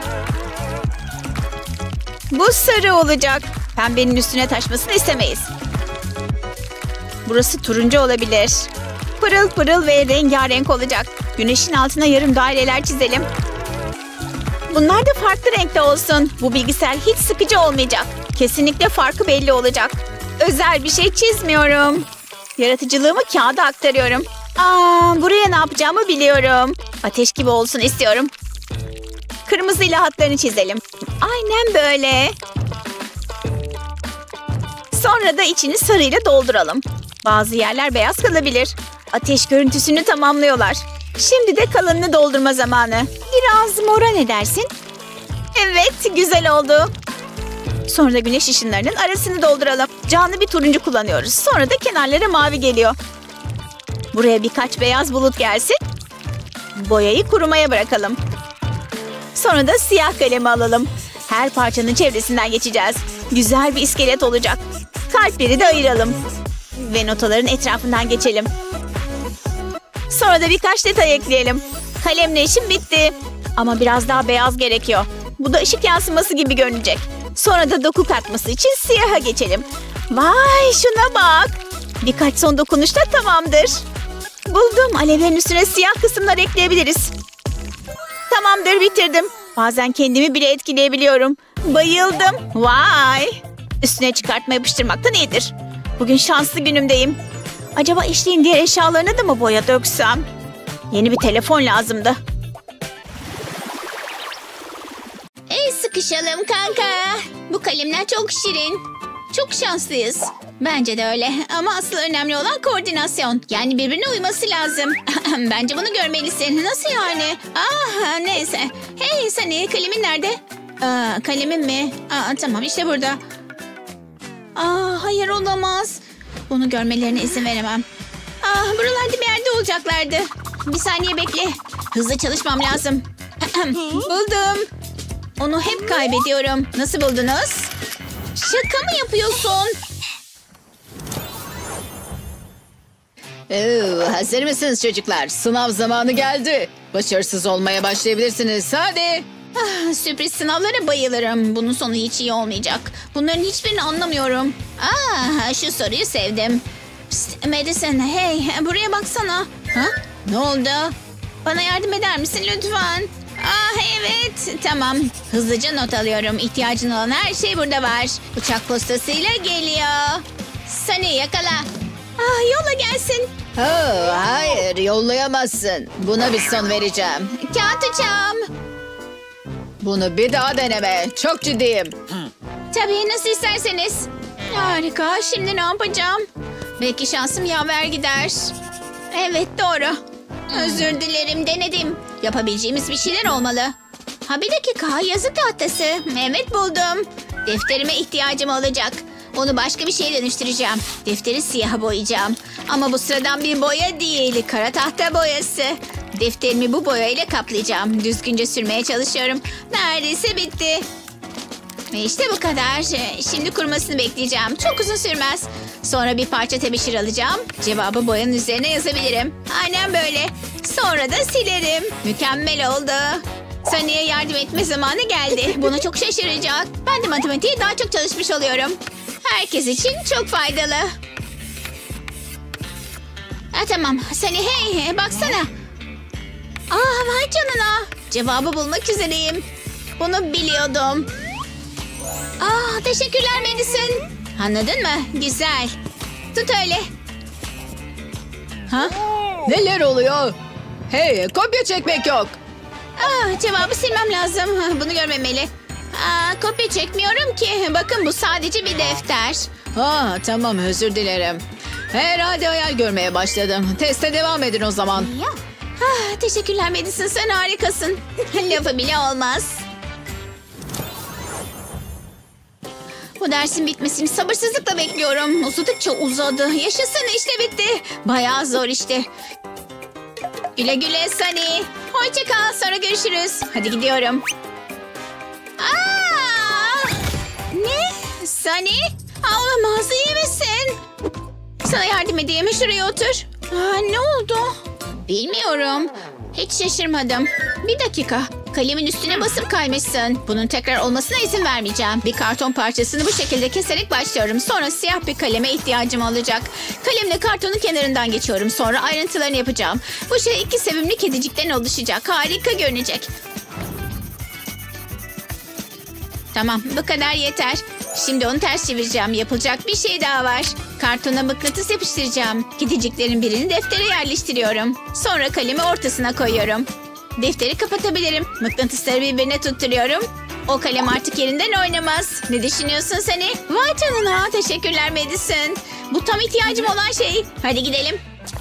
Bu sarı olacak. Pembenin üstüne taşmasını istemeyiz. Burası turuncu olabilir. Pırıl pırıl ve rengarenk olacak. Güneşin altına yarım daireler çizelim. Bunlar da farklı renkte olsun. Bu bilgisayar hiç sıkıcı olmayacak. Kesinlikle farkı belli olacak. Özel bir şey çizmiyorum. Yaratıcılığımı kağıda aktarıyorum. Aa, buraya ne yapacağımı biliyorum. Ateş gibi olsun istiyorum. Kırmızıyla hatlarını çizelim. Aynen böyle. Sonra da içini sarıyla dolduralım. Bazı yerler beyaz kalabilir. Ateş görüntüsünü tamamlıyorlar. Şimdi de kalanını doldurma zamanı. Biraz mora ne dersin? Evet, güzel oldu. Sonra da güneş ışınlarının arasını dolduralım. Canlı bir turuncu kullanıyoruz. Sonra da kenarlara mavi geliyor. Buraya birkaç beyaz bulut gelsin. Boyayı kurumaya bırakalım. Sonra da siyah kalemi alalım. Her parçanın çevresinden geçeceğiz. Güzel bir iskelet olacak. Kalpleri de ayıralım. Ve notaların etrafından geçelim. Sonra da birkaç detay ekleyelim. Kalemle işim bitti. Ama biraz daha beyaz gerekiyor. Bu da ışık yansıması gibi görünecek. Sonra da doku katması için siyaha geçelim. Vay, şuna bak. Birkaç son dokunuşta tamamdır. Buldum. Alevlerin üstüne siyah kısımlar ekleyebiliriz. Tamamdır, bitirdim. Bazen kendimi bile etkileyebiliyorum. Bayıldım. Vay. Üstüne çıkartma yapıştırmaktan iyidir. Bugün şanslı günümdeyim. Acaba eşliğin diğer eşyalarına da mı boya döksem? Yeni bir telefon lazımdı. El sıkışalım kanka. Bu kalemler çok şirin. Çok şanslıyız. Bence de öyle. Ama asıl önemli olan koordinasyon. Yani birbirine uyması lazım. Bence bunu görmelisin. Nasıl yani? Ah, neyse. Hey Sunny, kalemin nerede? Aa, kalemim mi? Aa, tamam, işte burada. Aa, hayır, olamaz. Bunu görmelerine izin veremem. Ah, buralarda bir yerde olacaklardı. Bir saniye bekle. Hızlı çalışmam lazım. Buldum. Onu hep kaybediyorum. Nasıl buldunuz? Şaka mı yapıyorsun? Oo, hazır mısınız çocuklar? Sınav zamanı geldi. Başarısız olmaya başlayabilirsiniz. Hadi. Ah, sürpriz sınavlara bayılırım. Bunun sonu hiç iyi olmayacak. Bunların hiçbirini anlamıyorum. Ah, şu soruyu sevdim. Psst, Madison, hey, buraya baksana. Ha? Ne oldu? Bana yardım eder misin lütfen? Ah, evet, tamam. Hızlıca not alıyorum. İhtiyacın olan her şey burada var. Uçak postasıyla geliyor. Sunny, yakala. Ah, yolla gelsin. Oo, hayır, yollayamazsın. Buna bir son vereceğim. Kağıt uçağım. Bunu bir daha deneme. Çok ciddiyim. Tabii, nasıl isterseniz. Harika. Şimdi ne yapacağım? Belki şansım yaver gider. Evet, doğru. Özür dilerim, denedim. Yapabileceğimiz bir şeyler olmalı. Ha, bir dakika, yazı tahtası. Evet, buldum. Defterime ihtiyacım olacak. Onu başka bir şeye dönüştüreceğim. Defteri siyaha boyayacağım. Ama bu sıradan bir boya değil. Kara tahta boyası. Defterimi bu boyayla kaplayacağım. Düzgünce sürmeye çalışıyorum. Neredeyse bitti. Ve işte bu kadar. Şimdi kurumasını bekleyeceğim. Çok uzun sürmez. Sonra bir parça tebeşir alacağım. Cevabı boyanın üzerine yazabilirim. Aynen böyle. Sonra da silerim. Mükemmel oldu. Sunny'e yardım etme zamanı geldi. Buna çok şaşıracak. Ben de matematiğe daha çok çalışmış oluyorum. Herkes için çok faydalı. Ha, tamam. Sunny, hey, baksana. Aa, vay canına. Cevabı bulmak üzereyim. Bunu biliyordum. Aa, teşekkürler Madison. Anladın mı? Güzel. Tut öyle. Ha? Neler oluyor? Hey, kopya çekmek yok. Aa, cevabı silmem lazım. Bunu görmemeli. Aa, kopya çekmiyorum ki. Bakın, bu sadece bir defter. Ha, tamam, özür dilerim. Herhalde hayal görmeye başladım. Teste devam edin o zaman. Ah, teşekkürler Madison, sen harikasın. Lafı bile olmaz. Bu dersin bitmesini sabırsızlıkla bekliyorum. Uzadıkça uzadı. Yaşasın, işte bitti. Bayağı zor işte. Güle güle Sunny. Hoşça kal, sonra görüşürüz. Hadi gidiyorum. Aa! Ne? Sunny? Aa, olamaz, iyi misin? Sana yardım edeyim, şuraya otur. Aa, ne oldu? Bilmiyorum. Hiç şaşırmadım. Bir dakika. Kalemin üstüne basıp kaymışsın. Bunun tekrar olmasına izin vermeyeceğim. Bir karton parçasını bu şekilde keserek başlıyorum. Sonra siyah bir kaleme ihtiyacım olacak. Kalemle kartonun kenarından geçiyorum. Sonra ayrıntılarını yapacağım. Bu şey iki sevimli kedicikten oluşacak. Harika görünecek. Tamam, bu kadar yeter. Şimdi onu ters çevireceğim. Yapılacak bir şey daha var. Kartona mıknatıs yapıştıracağım. Kediciklerin birini deftere yerleştiriyorum. Sonra kalemi ortasına koyuyorum. Defteri kapatabilirim. Mıknatısları birbirine tutturuyorum. O kalem artık yerinden oynamaz. Ne düşünüyorsun Sunny? Vay canına. Teşekkürler Madison. Bu tam ihtiyacım olan şey. Hadi gidelim.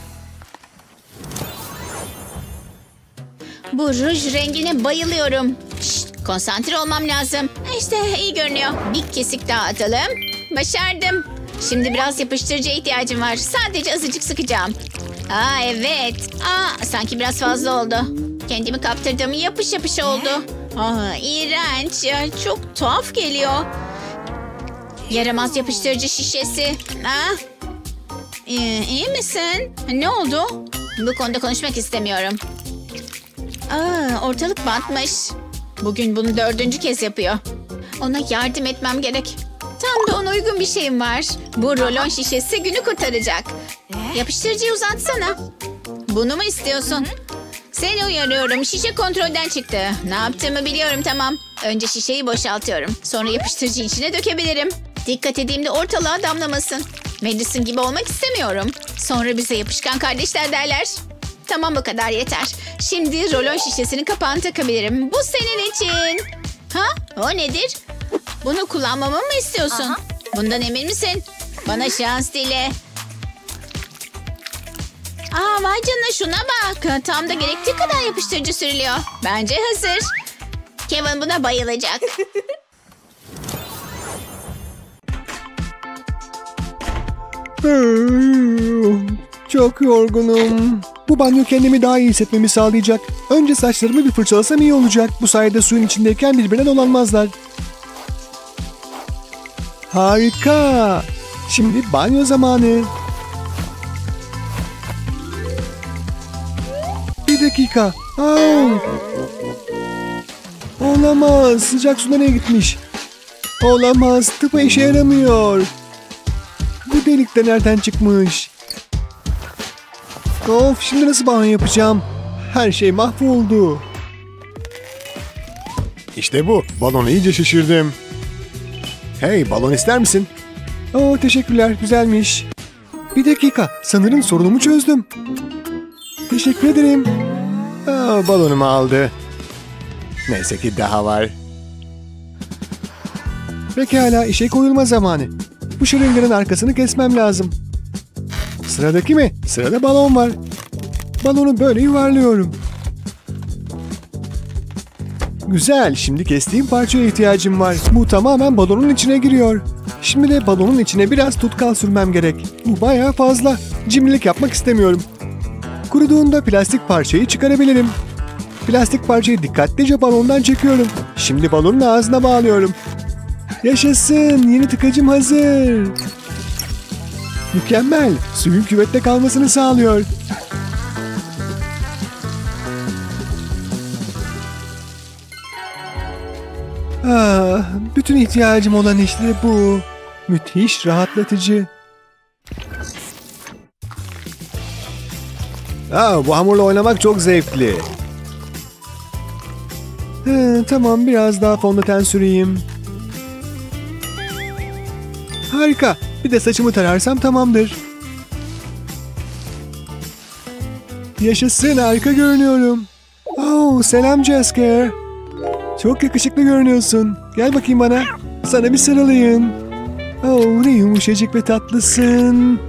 Bu ruj rengine bayılıyorum. Şşt, konsantre olmam lazım. İşte iyi görünüyor. Bir kesik daha atalım. Başardım. Şimdi biraz yapıştırıcıya ihtiyacım var. Sadece azıcık sıkacağım. Aa evet. Aa sanki biraz fazla oldu. Kendimi kaptırdım. Yapış yapış oldu. Aa iğrenç. Ya, çok tuhaf geliyor. Yaramaz yapıştırıcı şişesi. Aa. İyi, iyi misin? Ne oldu? Bu konuda konuşmak istemiyorum. Aa, ortalık batmış. Bugün bunu dördüncü kez yapıyor. Ona yardım etmem gerek. Tam da ona uygun bir şeyim var. Bu rolon şişesi günü kurtaracak. Yapıştırıcıyı uzatsana. Bunu mu istiyorsun? Seni uyarıyorum. Şişe kontrolden çıktı. Ne yaptığımı biliyorum tamam. Önce şişeyi boşaltıyorum. Sonra yapıştırıcıyı içine dökebilirim. Dikkat edeyim de ortalığa damlamasın. Madison gibi olmak istemiyorum. Sonra bize yapışkan kardeşler derler. Tamam bu kadar yeter. Şimdi rolon şişesinin kapağını takabilirim. Bu senin için. Ha? O nedir? Bunu kullanmamı mı istiyorsun? Aha. Bundan emin misin? Bana şans dile. Aa vay canına şuna bak. Tam da gerektiği kadar yapıştırıcı sürülüyor. Bence hazır. Kevin buna bayılacak. Çok yorgunum. Bu banyo kendimi daha iyi hissetmemi sağlayacak. Önce saçlarımı bir fırçalasam iyi olacak. Bu sayede suyun içindeyken birbirine dolanmazlar. Harika. Şimdi banyo zamanı. Bir dakika. Aa! Olamaz. Sıcak su nereye gitmiş? Olamaz. Tıpa işe yaramıyor. Bu delik de nereden çıkmış? Of, şimdi nasıl banyo yapacağım? Her şey mahvoldu. İşte bu. Balonu iyice şişirdim. Hey, balon ister misin? Oo, teşekkürler. Güzelmiş. Bir dakika. Sanırım sorunumu çözdüm. Teşekkür ederim. Aa, balonumu aldı. Neyse ki daha var. Pekala, işe koyulma zamanı. Bu şırınganın arkasını kesmem lazım. Sıradaki mi? Sırada balon var. Balonu böyle yuvarlıyorum. Güzel. Şimdi kestiğim parçaya ihtiyacım var. Bu tamamen balonun içine giriyor. Şimdi de balonun içine biraz tutkal sürmem gerek. Bu bayağı fazla. Cimrilik yapmak istemiyorum. Kuruduğunda plastik parçayı çıkarabilirim. Plastik parçayı dikkatlice balondan çekiyorum. Şimdi balonun ağzına bağlıyorum. Yaşasın. Yeni tıkacım hazır. Mükemmel. Suyun küvette kalmasını sağlıyor. Ah, bütün ihtiyacım olan işte bu. Müthiş rahatlatıcı. Aa, bu hamurla oynamak çok zevkli. He, tamam, biraz daha fondöten süreyim. Harika. Bir de saçımı tararsam tamamdır. Yaşasın, harika görünüyorum. Oh, selam Jasker. Çok yakışıklı görünüyorsun. Gel bakayım bana. Sana bir sarılayım. Oh, ne yumuşacık ve tatlısın.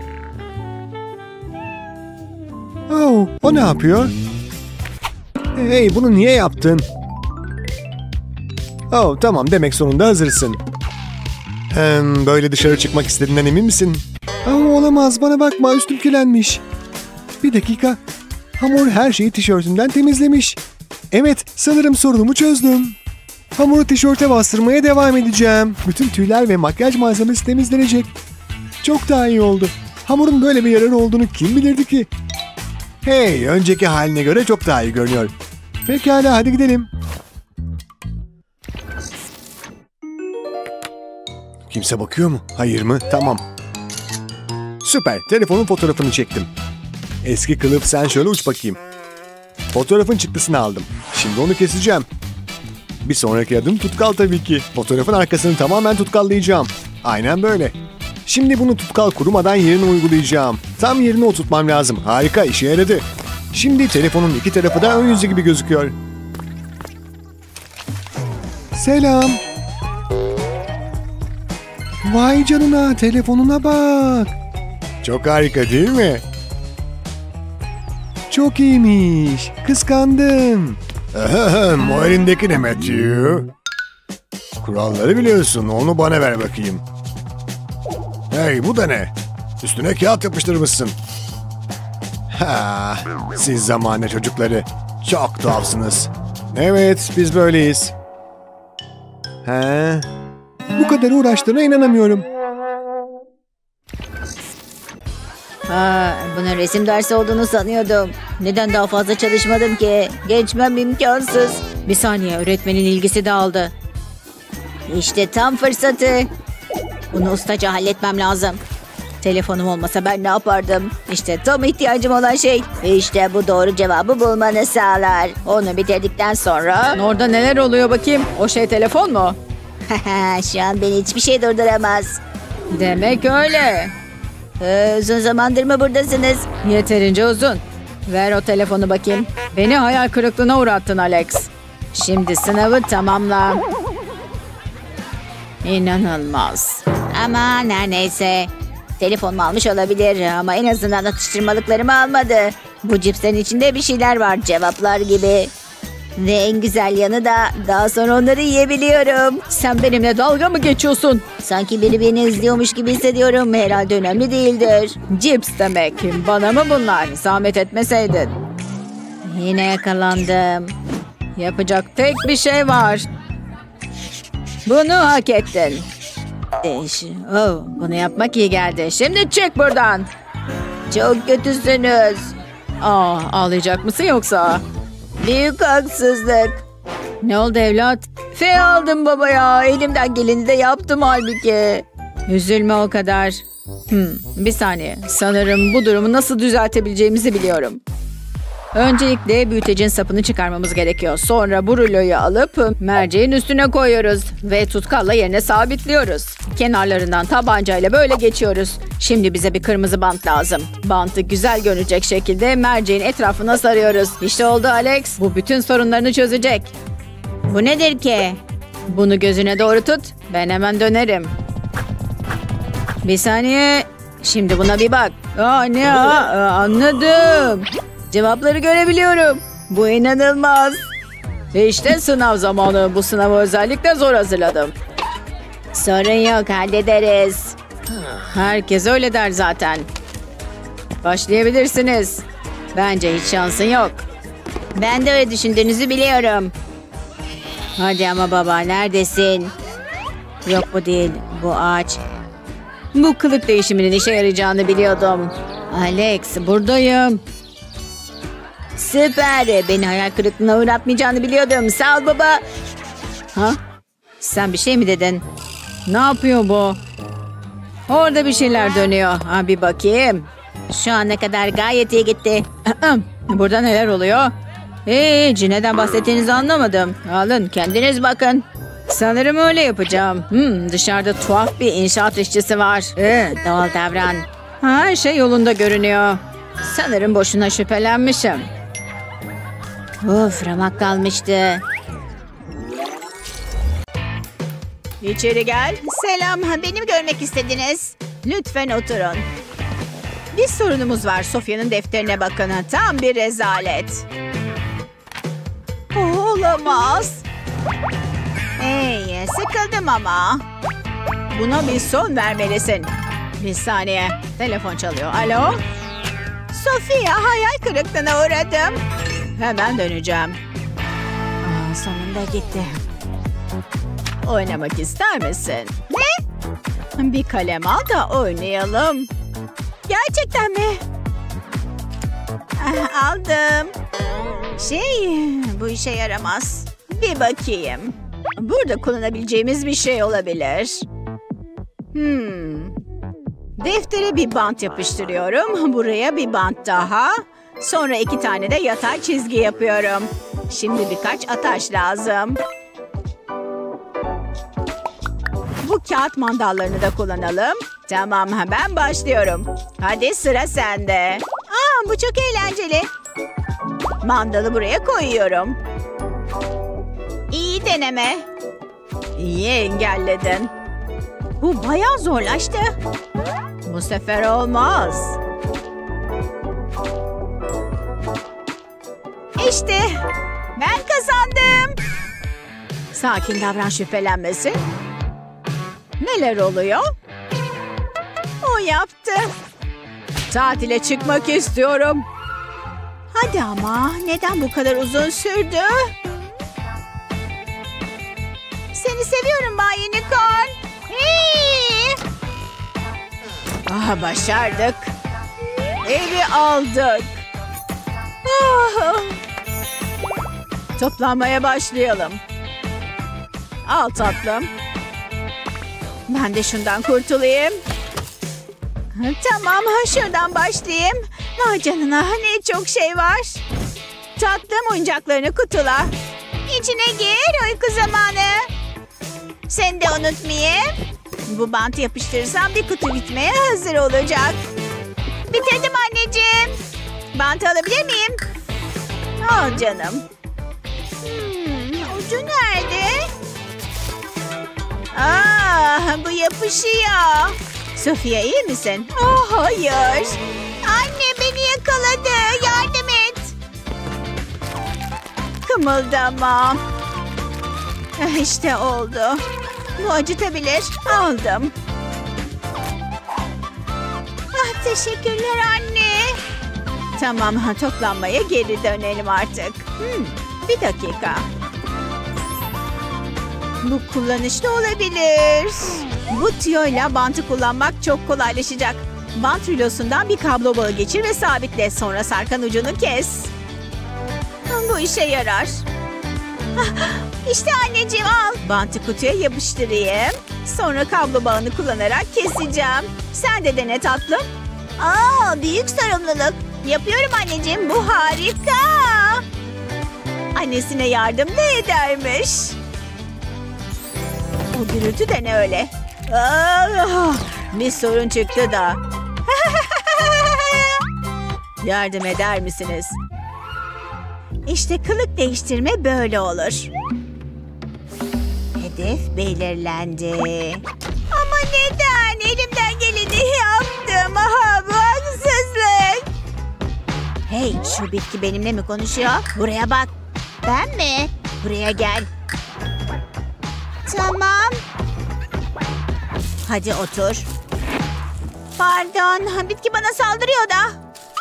Oh, o ne yapıyor? Hey, bunu niye yaptın? Oh, tamam, demek sonunda hazırsın. Hem böyle dışarı çıkmak istediğinden emin misin? Oh, olamaz, bana bakma, üstüm kirlenmiş. Bir dakika. Hamur her şeyi tişörtümden temizlemiş. Evet, sanırım sorunumu çözdüm. Hamuru tişörte bastırmaya devam edeceğim. Bütün tüyler ve makyaj malzemesi temizlenecek. Çok daha iyi oldu. Hamurun böyle bir yararı olduğunu kim bilirdi ki? Hey, önceki haline göre çok daha iyi görünüyor. Pekala, hadi gidelim. Kimse bakıyor mu? Hayır mı? Tamam. Süper, telefonun fotoğrafını çektim. Eski kılıf, sen şöyle uç bakayım. Fotoğrafın çıktısını aldım. Şimdi onu keseceğim. Bir sonraki adım tutkal tabii ki. Fotoğrafın arkasını tamamen tutkallayacağım. Aynen böyle. Şimdi bunu tutkal kurumadan yerine uygulayacağım. Tam yerine oturtmam lazım. Harika, işe yaradı. Şimdi telefonun iki tarafı da ön yüzü gibi gözüküyor. Selam. Vay canına, telefonuna bak. Çok harika değil mi? Çok iyiymiş. Kıskandım. Ahem, o elindeki ne Matthew? Kuralları biliyorsun, onu bana ver bakayım. Hey, bu da ne? Üstüne kağıt yapıştırmışsın. Ha, siz zamane çocukları. Çok tuhafsınız. Evet, biz böyleyiz. He, bu kadar uğraştığına inanamıyorum. Ha, bunun resim dersi olduğunu sanıyordum. Neden daha fazla çalışmadım ki? Geçmem imkansız. Bir saniye, öğretmenin ilgisi dağıldı. İşte tam fırsatı. Bunu ustaca halletmem lazım. Telefonum olmasa ben ne yapardım? İşte tam ihtiyacım olan şey. İşte bu doğru cevabı bulmanı sağlar. Onu bitirdikten sonra... Orada neler oluyor bakayım? O şey telefon mu? Şu an beni hiçbir şey durduramaz. Demek öyle. Ee, uzun zamandır mı buradasınız? Yeterince uzun. Ver o telefonu bakayım. Beni hayal kırıklığına uğrattın Alex. Şimdi sınavı tamamla. İnanılmaz. Ama neredeyse. Telefonumu almış olabilir ama en azından atıştırmalıklarımı almadı. Bu cipslerin içinde bir şeyler var, cevaplar gibi. Ve en güzel yanı da daha sonra onları yiyebiliyorum. Sen benimle dalga mı geçiyorsun? Sanki biri beni izliyormuş gibi hissediyorum. Herhalde önemli değildir. Cips demek. Bana mı bunlar? Zahmet etmeseydin. Yine yakalandım. Yapacak tek bir şey var. Bunu hak ettin. Eş, Oh, bunu yapmak iyi geldi. Şimdi çık buradan. çok kötüsünüz. Aa, ağlayacak mısın yoksa? Büyük haksızlık. Ne oldu evlat? Fe aldım baba ya. Elimden geleni de yaptım halbuki. Üzülme o kadar. Hmm, bir saniye. Sanırım bu durumu nasıl düzeltebileceğimizi biliyorum. Öncelikle büyütecin sapını çıkarmamız gerekiyor. Sonra bu ruloyu alıp merceğin üstüne koyuyoruz. Ve tutkalla yerine sabitliyoruz. Kenarlarından tabancayla böyle geçiyoruz. Şimdi bize bir kırmızı bant lazım. Bantı güzel görünecek şekilde merceğin etrafına sarıyoruz. İşte oldu Alex. Bu bütün sorunlarını çözecek. Bu nedir ki? Bunu gözüne doğru tut. Ben hemen dönerim. Bir saniye. Şimdi buna bir bak. Aa, ne ya? Aa, anladım. Cevapları görebiliyorum. Bu inanılmaz. Ve işte sınav zamanı. Bu sınavı özellikle zor hazırladım. Sorun yok, hallederiz. Herkes öyle der zaten. Başlayabilirsiniz. Bence hiç şansın yok. Ben de öyle düşündüğünüzü biliyorum. Hadi ama baba, neredesin? Yok, bu değil. Bu ağaç. Bu kılık değişiminin işe yarayacağını biliyordum. Alex, buradayım. Süper. Beni hayal kırıklığına uğratmayacağını biliyordum. Sağ ol baba. Ha? Sen bir şey mi dedin? Ne yapıyor bu? Orada bir şeyler dönüyor. Ha, bir bakayım. Şu ana kadar gayet iyi gitti. Burada neler oluyor? Hey, neden bahsettiğinizi anlamadım. Alın, kendiniz bakın. Sanırım öyle yapacağım. Hmm, dışarıda tuhaf bir inşaat işçisi var. Ee, doğal davran. Her şey yolunda görünüyor. Sanırım boşuna şüphelenmişim. Of, ramak kalmıştı. İçeri gel. Selam, beni mi görmek istediniz? Lütfen oturun. Bir sorunumuz var. Sofya'nın defterine bakın. Tam bir rezalet. Olamaz. Hey, sıkıldım ama. Buna bir son vermelisin. Bir saniye. Telefon çalıyor. Alo? Sofia, hayal kırıklığına uğradım. Hemen döneceğim. Aa, sonunda gitti. Oynamak ister misin? Ne? Bir kalem al da oynayalım. Gerçekten mi? Ah, aldım. Şey, bu işe yaramaz. Bir bakayım. Burada kullanabileceğimiz bir şey olabilir. Hmm. Deftere bir bant yapıştırıyorum. Buraya bir bant daha. Sonra iki tane de yatay çizgi yapıyorum. Şimdi birkaç ataş lazım. Bu kağıt mandallarını da kullanalım. Tamam, ben başlıyorum. Hadi sıra sende. Aa, bu çok eğlenceli. Mandalı buraya koyuyorum. İyi deneme. İyi engelledin. Bu bayağı zorlaştı. Bu sefer olmaz. İşte ben kazandım. Sakin davran, şüphelenmesin. Neler oluyor? O yaptı. Tatile çıkmak istiyorum. Hadi ama neden bu kadar uzun sürdü? Seni seviyorum Bay Unicorn. Hey! Ah, başardık. Evi aldık. Ah. Toplanmaya başlayalım. Al tatlım. Ben de şundan kurtulayım. Tamam, şuradan başlayayım. Vay canına, ne çok şey var. Tatlım, oyuncaklarını kutula. İçine gir, uyku zamanı. Seni de unutmayayım. Bu bantı yapıştırırsam bir kutu bitmeye hazır olacak. Bitirdim anneciğim. Bantı alabilir miyim? Al canım. Hmm, ucu nerede? Aa, bu yapışıyor. Sofia, iyi misin? Oh, hayır. Anne, beni yakaladı. Yardım et. Kımıldama. İşte oldu. Bu acıtabilir. Aldım. Ah, teşekkürler anne. Tamam, toplanmaya geri dönelim artık. Hmm, bir dakika. Bu kullanışlı olabilir. Bu tüyoyla bantı kullanmak çok kolaylaşacak. Bant rulosundan bir kablo bağı geçir ve sabitle. Sonra sarkan ucunu kes. Bu işe yarar. İşte anneciğim, al. Bantı kutuya yapıştırayım. Sonra kablo bağını kullanarak keseceğim. Sen de dene tatlım. Aa, büyük sarımlılık. Yapıyorum anneciğim, bu harika. Annesine yardım da edermiş. O gürültü de ne öyle? Aa, bir sorun çıktı da. Yardım eder misiniz? İşte kılık değiştirme böyle olur. Hedef belirlendi. Ama neden? Elimden geleni yaptım. Aha, bu haksızlık. Hey, şu bitki benimle mi konuşuyor? Buraya bak. Ben mi? Buraya gel. Tamam. Hadi otur. Pardon, bitki bana saldırıyor da.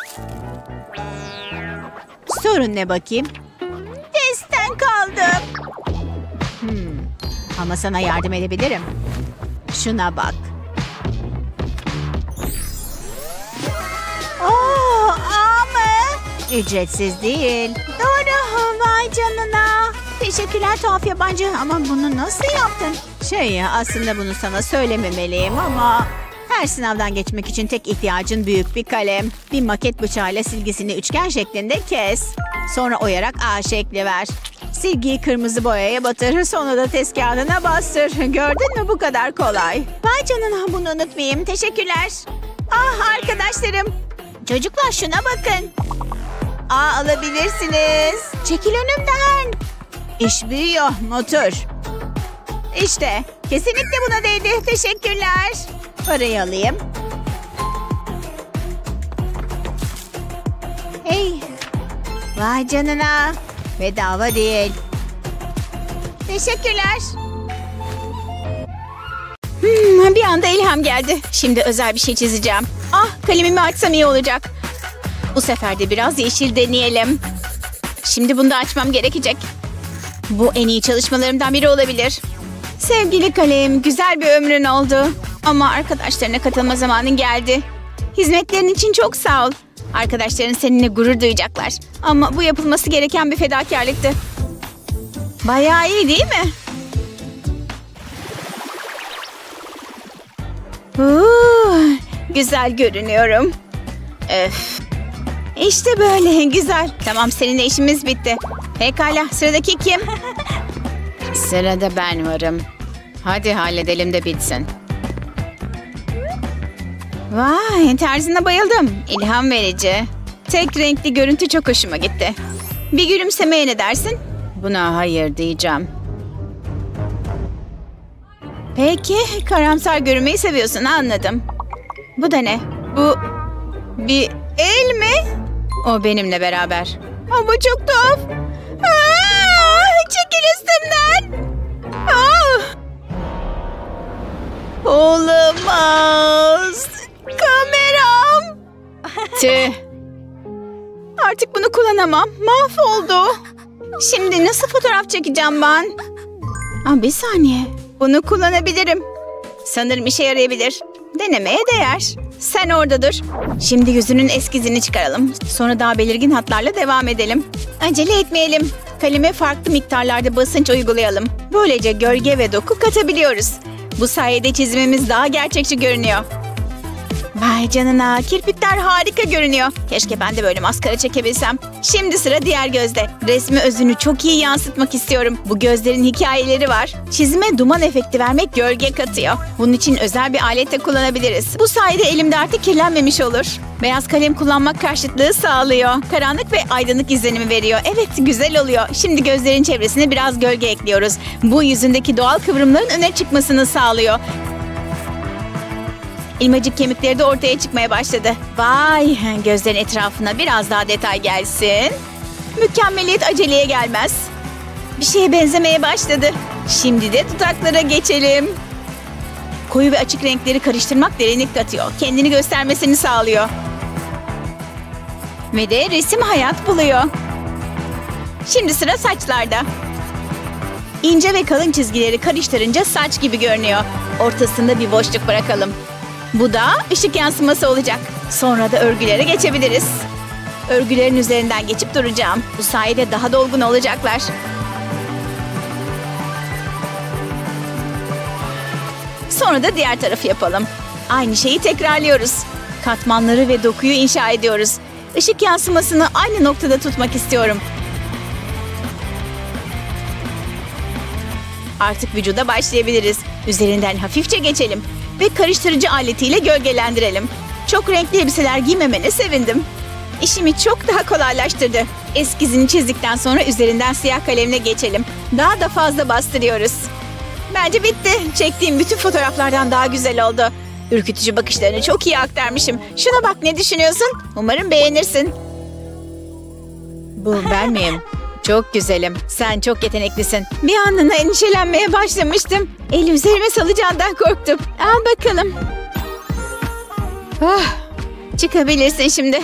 Sorun ne bakayım? Testten kaldım. Hmm. Ama sana yardım edebilirim. Şuna bak. Oo, ama ücretsiz değil. Doğru, vay canına. Teşekkürler tuhaf yabancı, ama bunu nasıl yaptın? Şey, aslında bunu sana söylememeliyim ama... Her sınavdan geçmek için tek ihtiyacın büyük bir kalem. Bir maket bıçağıyla silgisini üçgen şeklinde kes. Sonra oyarak A şekli ver. Silgiyi kırmızı boyaya batır. Sonra da test kağıdına bastır. Gördün mü, bu kadar kolay. Vay canına, bunu unutmayayım. Teşekkürler. Ah arkadaşlarım. Çocuklar şuna bakın. A alabilirsiniz. Çekil önümden. İş büyüyor. Motor. İşte kesinlikle buna değdi. Teşekkürler. Parayı alayım. Hey. Vay canına. Bedava değil. Teşekkürler. Hmm, bir anda ilham geldi. Şimdi özel bir şey çizeceğim. Ah, kalemimi açsam iyi olacak. Bu sefer de biraz yeşil deneyelim. Şimdi bunu da açmam gerekecek. Bu en iyi çalışmalarımdan biri olabilir. Sevgili kalem, güzel bir ömrün oldu. Ama arkadaşlarına katılma zamanın geldi. Hizmetlerin için çok sağ ol. Arkadaşların seninle gurur duyacaklar. Ama bu yapılması gereken bir fedakarlıktı. Bayağı iyi değil mi? Uuu, güzel görünüyorum. Öf. İşte böyle güzel. Tamam, seninle işimiz bitti. Pekala, sıradaki kim? Sırada ben varım. Hadi halledelim de bitsin. Vay, tarzına bayıldım. İlham verici. Tek renkli görüntü çok hoşuma gitti. Bir gülümsemeye ne dersin? Buna hayır diyeceğim. Peki, karamsar görünmeyi seviyorsun, anladım. Bu da ne? Bu bir el mi? O benimle beraber. Ama çok tuhaf. Aa, çekil üstümden. Aa. Olamaz. Kameram. Tüh. Artık bunu kullanamam. Mahvoldu. Şimdi nasıl fotoğraf çekeceğim ben? Aa, bir saniye. Bunu kullanabilirim. Sanırım işe yarayabilir. Denemeye değer. Sen orada dur. Şimdi yüzünün eskizini çıkaralım. Sonra daha belirgin hatlarla devam edelim. Acele etmeyelim. Kaleme farklı miktarlarda basınç uygulayalım. Böylece gölge ve doku katabiliyoruz. Bu sayede çizimimiz daha gerçekçi görünüyor. Vay canına, kirpikler harika görünüyor. Keşke ben de böyle maskara çekebilsem. Şimdi sıra diğer gözde. Resmi özünü çok iyi yansıtmak istiyorum. Bu gözlerin hikayeleri var. Çizime duman efekti vermek gölge katıyor. Bunun için özel bir alet de kullanabiliriz. Bu sayede elimde artık kirlenmemiş olur. Beyaz kalem kullanmak karşıtlığı sağlıyor. Karanlık ve aydınlık izlenimi veriyor. Evet, güzel oluyor. Şimdi gözlerin çevresine biraz gölge ekliyoruz. Bu yüzündeki doğal kıvrımların öne çıkmasını sağlıyor. İlmacık kemikleri de ortaya çıkmaya başladı. Vay, gözlerin etrafına biraz daha detay gelsin. Mükemmeliyet aceleye gelmez. Bir şeye benzemeye başladı. Şimdi de dudaklara geçelim. Koyu ve açık renkleri karıştırmak derinlik katıyor. Kendini göstermesini sağlıyor. Ve de resim hayat buluyor. Şimdi sıra saçlarda. İnce ve kalın çizgileri karıştırınca saç gibi görünüyor. Ortasında bir boşluk bırakalım. Bu da ışık yansıması olacak. Sonra da örgülere geçebiliriz. Örgülerin üzerinden geçip duracağım. Bu sayede daha dolgun olacaklar. Sonra da diğer tarafı yapalım. Aynı şeyi tekrarlıyoruz. Katmanları ve dokuyu inşa ediyoruz. Işık yansımasını aynı noktada tutmak istiyorum. Artık vücuda başlayabiliriz. Üzerinden hafifçe geçelim. Ve karıştırıcı aletiyle gölgelendirelim. Çok renkli elbiseler giymemene sevindim. İşimi çok daha kolaylaştırdı. Eskizini çizdikten sonra üzerinden siyah kalemle geçelim. Daha da fazla bastırıyoruz. Bence bitti. Çektiğim bütün fotoğraflardan daha güzel oldu. Ürkütücü bakışlarını çok iyi aktarmışım. Şuna bak, ne düşünüyorsun? Umarım beğenirsin. Bu ben miyim? Çok güzelim. Sen çok yeteneklisin. Bir anına endişelenmeye başlamıştım. Eli üzerime salacağından korktum. Al bakalım. Oh, çıkabilirsin şimdi.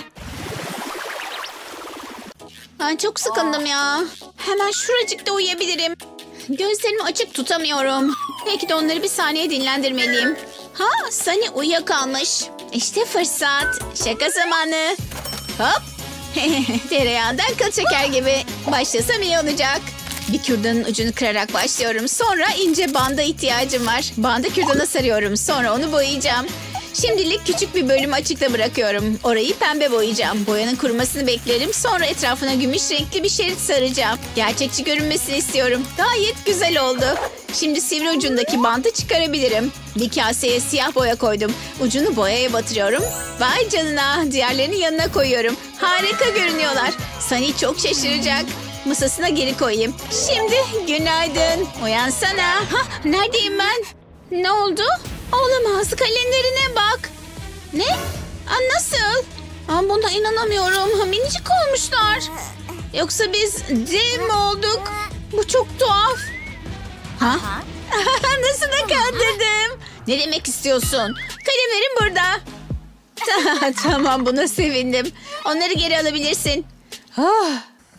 Ben çok sıkıldım ya. Hemen şuracıkta uyuyabilirim. Gözlerimi açık tutamıyorum. Belki de onları bir saniye dinlendirmeliyim. Ha, Sunny uyuyakalmış. İşte fırsat. Şaka zamanı. Hop. Tereyağından kıl çeker gibi. Başlasam iyi olacak. Bir kürdanın ucunu kırarak başlıyorum. Sonra ince banda ihtiyacım var. Bandı kürdana sarıyorum. Sonra onu boyayacağım. Şimdilik küçük bir bölüm açıkta bırakıyorum. Orayı pembe boyayacağım. Boyanın kurumasını beklerim. Sonra etrafına gümüş renkli bir şerit saracağım. Gerçekçi görünmesini istiyorum. Gayet güzel oldu. Şimdi sivri ucundaki bandı çıkarabilirim. Bir kaseye siyah boya koydum. Ucunu boyaya batırıyorum. Vay canına. Diğerlerini yanına koyuyorum. Harika görünüyorlar. Sunny çok şaşıracak. Masasına geri koyayım. Şimdi günaydın. Uyansana. Hah, neredeyim ben? Ne oldu? Olamaz. Kalemlerine bak. Ne? Aa, nasıl? Aa, buna inanamıyorum. Minicik olmuşlar. Yoksa biz dev mi olduk? Bu çok tuhaf. Ha? Nasıl da kandırdım? Ne demek istiyorsun? Kalemlerim burada. Tamam, buna sevindim. Onları geri alabilirsin. Oh.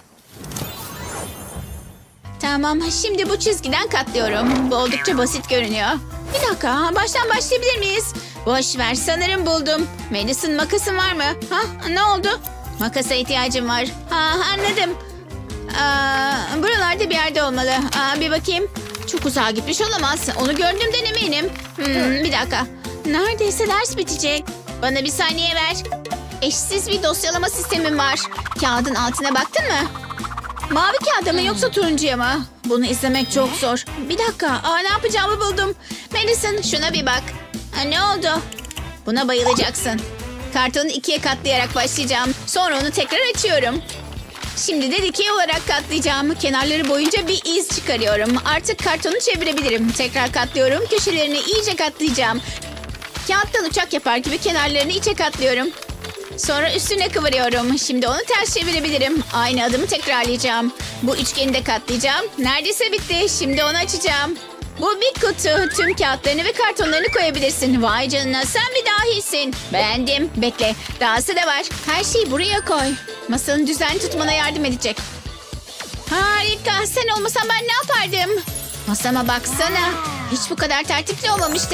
Tamam, şimdi bu çizgiden katlıyorum. Bu oldukça basit görünüyor. Bir dakika, baştan başlayabilir miyiz? Boş ver, sanırım buldum. Madison, makasın var mı? Ha, ne oldu? Makasa ihtiyacım var. Ha, anladım. Aa, buralarda bir yerde olmalı. Aa, bir bakayım. Çok uzağa gitmiş olamaz. Onu gördüğümden eminim. Hmm, bir dakika. Neredeyse ders bitecek. Bana bir saniye ver. Eşsiz bir dosyalama sistemim var. Kağıdın altına baktın mı? Mavi kağıda mı yoksa turuncuya mı? Bunu izlemek çok zor. Bir dakika. Aa, ne yapacağımı buldum. Madison, şuna bir bak. Ha, ne oldu? Buna bayılacaksın. Kartonu ikiye katlayarak başlayacağım. Sonra onu tekrar açıyorum. Şimdi de dikey olarak katlayacağım. Kenarları boyunca bir iz çıkarıyorum. Artık kartonu çevirebilirim. Tekrar katlıyorum. Köşelerini iyice katlayacağım. Kağıttan uçak yapar gibi kenarlarını içe katlıyorum. Sonra üstüne kıvırıyorum. Şimdi onu ters çevirebilirim. Aynı adımı tekrarlayacağım. Bu üçgeni de katlayacağım. Neredeyse bitti. Şimdi onu açacağım. Bu bir kutu. Tüm kağıtlarını ve kartonlarını koyabilirsin. Vay canına, sen bir dahisin. Beğendim. Bekle. Dahası da var. Her şeyi buraya koy. Masanın düzenli tutmana yardım edecek. Harika. Sen olmasan ben ne yapardım? Masama baksana. Hiç bu kadar tertipli olmamıştı.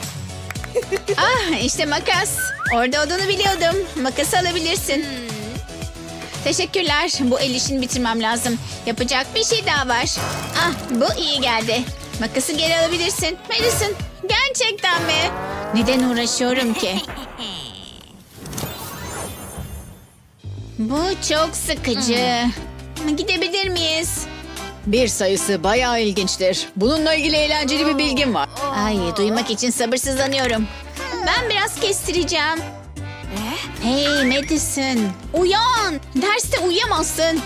Ah, işte makas. Orada olduğunu biliyordum. Makası alabilirsin. Teşekkürler. Bu el işini bitirmem lazım. Yapacak bir şey daha var. Ah, bu iyi geldi. Makası geri alabilirsin. Madison, gerçekten mi? Neden uğraşıyorum ki? Bu çok sıkıcı. Gidebilir miyiz? Bir sayısı bayağı ilginçtir. Bununla ilgili eğlenceli bir bilgim var. Ay, duymak için sabırsızlanıyorum. Ben biraz kestireceğim. Hey Madison, uyan. Derste uyuyamazsın.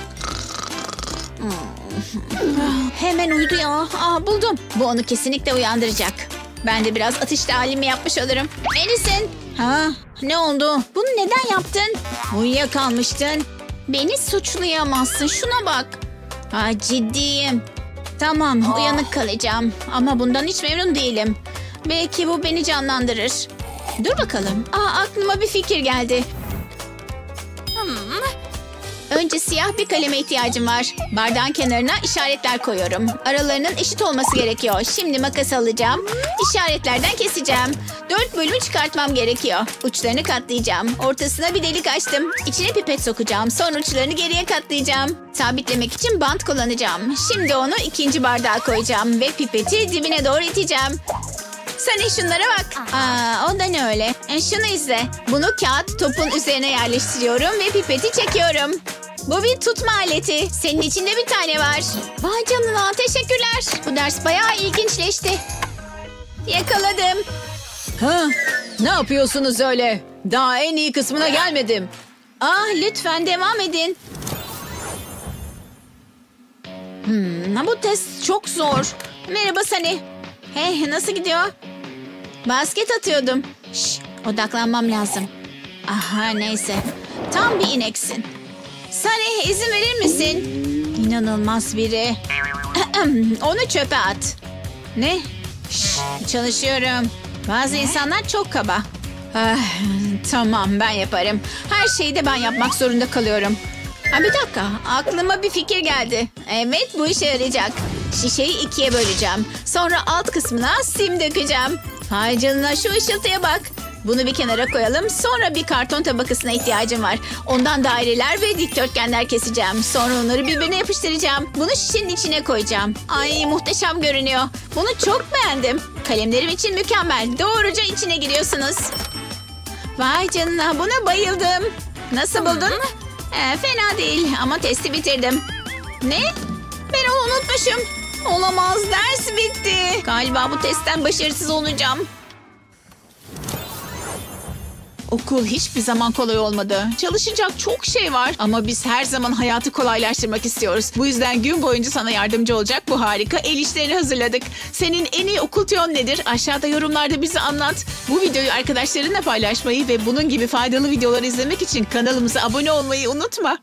Hemen uyudu ya. Aa, buldum. Bu onu kesinlikle uyandıracak. Ben de biraz atış talimi yapmış olurum. Madison. Ha, ne oldu? Bunu neden yaptın? Uyuyakalmıştın. Beni suçlayamazsın. Şuna bak. Ha, ciddiyim. Tamam, uyanık kalacağım. Ama bundan hiç memnun değilim. Belki bu beni canlandırır. Dur bakalım. Aa, aklıma bir fikir geldi. Hmm. Önce siyah bir kaleme ihtiyacım var. Bardağın kenarına işaretler koyuyorum. Aralarının eşit olması gerekiyor. Şimdi makas alacağım. İşaretlerden keseceğim. Dört bölümü çıkartmam gerekiyor. Uçlarını katlayacağım. Ortasına bir delik açtım. İçine pipet sokacağım. Sonra uçlarını geriye katlayacağım. Sabitlemek için bant kullanacağım. Şimdi onu ikinci bardağa koyacağım. Ve pipeti dibine doğru iteceğim. Sen şunlara bak. Aa, o da ne öyle? E, şunu izle. Bunu kağıt topun üzerine yerleştiriyorum ve pipeti çekiyorum. Bu bir tutma aleti. Senin içinde bir tane var. Vay canına, teşekkürler. Bu ders bayağı ilginçleşti. Yakaladım. Ha, ne yapıyorsunuz öyle? Daha en iyi kısmına gelmedim. Ah, lütfen devam edin. Hmm, bu test çok zor. Merhaba Sunny. Hey, nasıl gidiyor? Basket atıyordum. Şş, odaklanmam lazım. Aha, neyse. Tam bir ineksin. Sunny, izin verir misin? İnanılmaz biri. Onu çöpe at. Ne? Şş, çalışıyorum. Bazı insanlar çok kaba. Ah, tamam, ben yaparım. Her şeyi de ben yapmak zorunda kalıyorum. Ha, bir dakika, aklıma bir fikir geldi. Evet, bu işe yarayacak. Şişeyi ikiye böleceğim. Sonra alt kısmına sim dökeceğim. Hay canına, şu ışıltıya bak. Bunu bir kenara koyalım. Sonra bir karton tabakasına ihtiyacım var. Ondan daireler ve dikdörtgenler keseceğim. Sonra onları birbirine yapıştıracağım. Bunu şişenin içine koyacağım. Ay, muhteşem görünüyor. Bunu çok beğendim. Kalemlerim için mükemmel. Doğruca içine giriyorsunuz. Vay canına, buna bayıldım. Nasıl buldun? Ee, fena değil ama testi bitirdim. Ne? Ben onu unutmuşum. Olamaz, ders bitti. Galiba bu testten başarısız olacağım. Okul hiçbir zaman kolay olmadı. Çalışacak çok şey var. Ama biz her zaman hayatı kolaylaştırmak istiyoruz. Bu yüzden gün boyunca sana yardımcı olacak bu harika el işlerini hazırladık. Senin en iyi okul tüyon nedir? Aşağıda yorumlarda bize anlat. Bu videoyu arkadaşlarınla paylaşmayı ve bunun gibi faydalı videolar izlemek için kanalımıza abone olmayı unutma.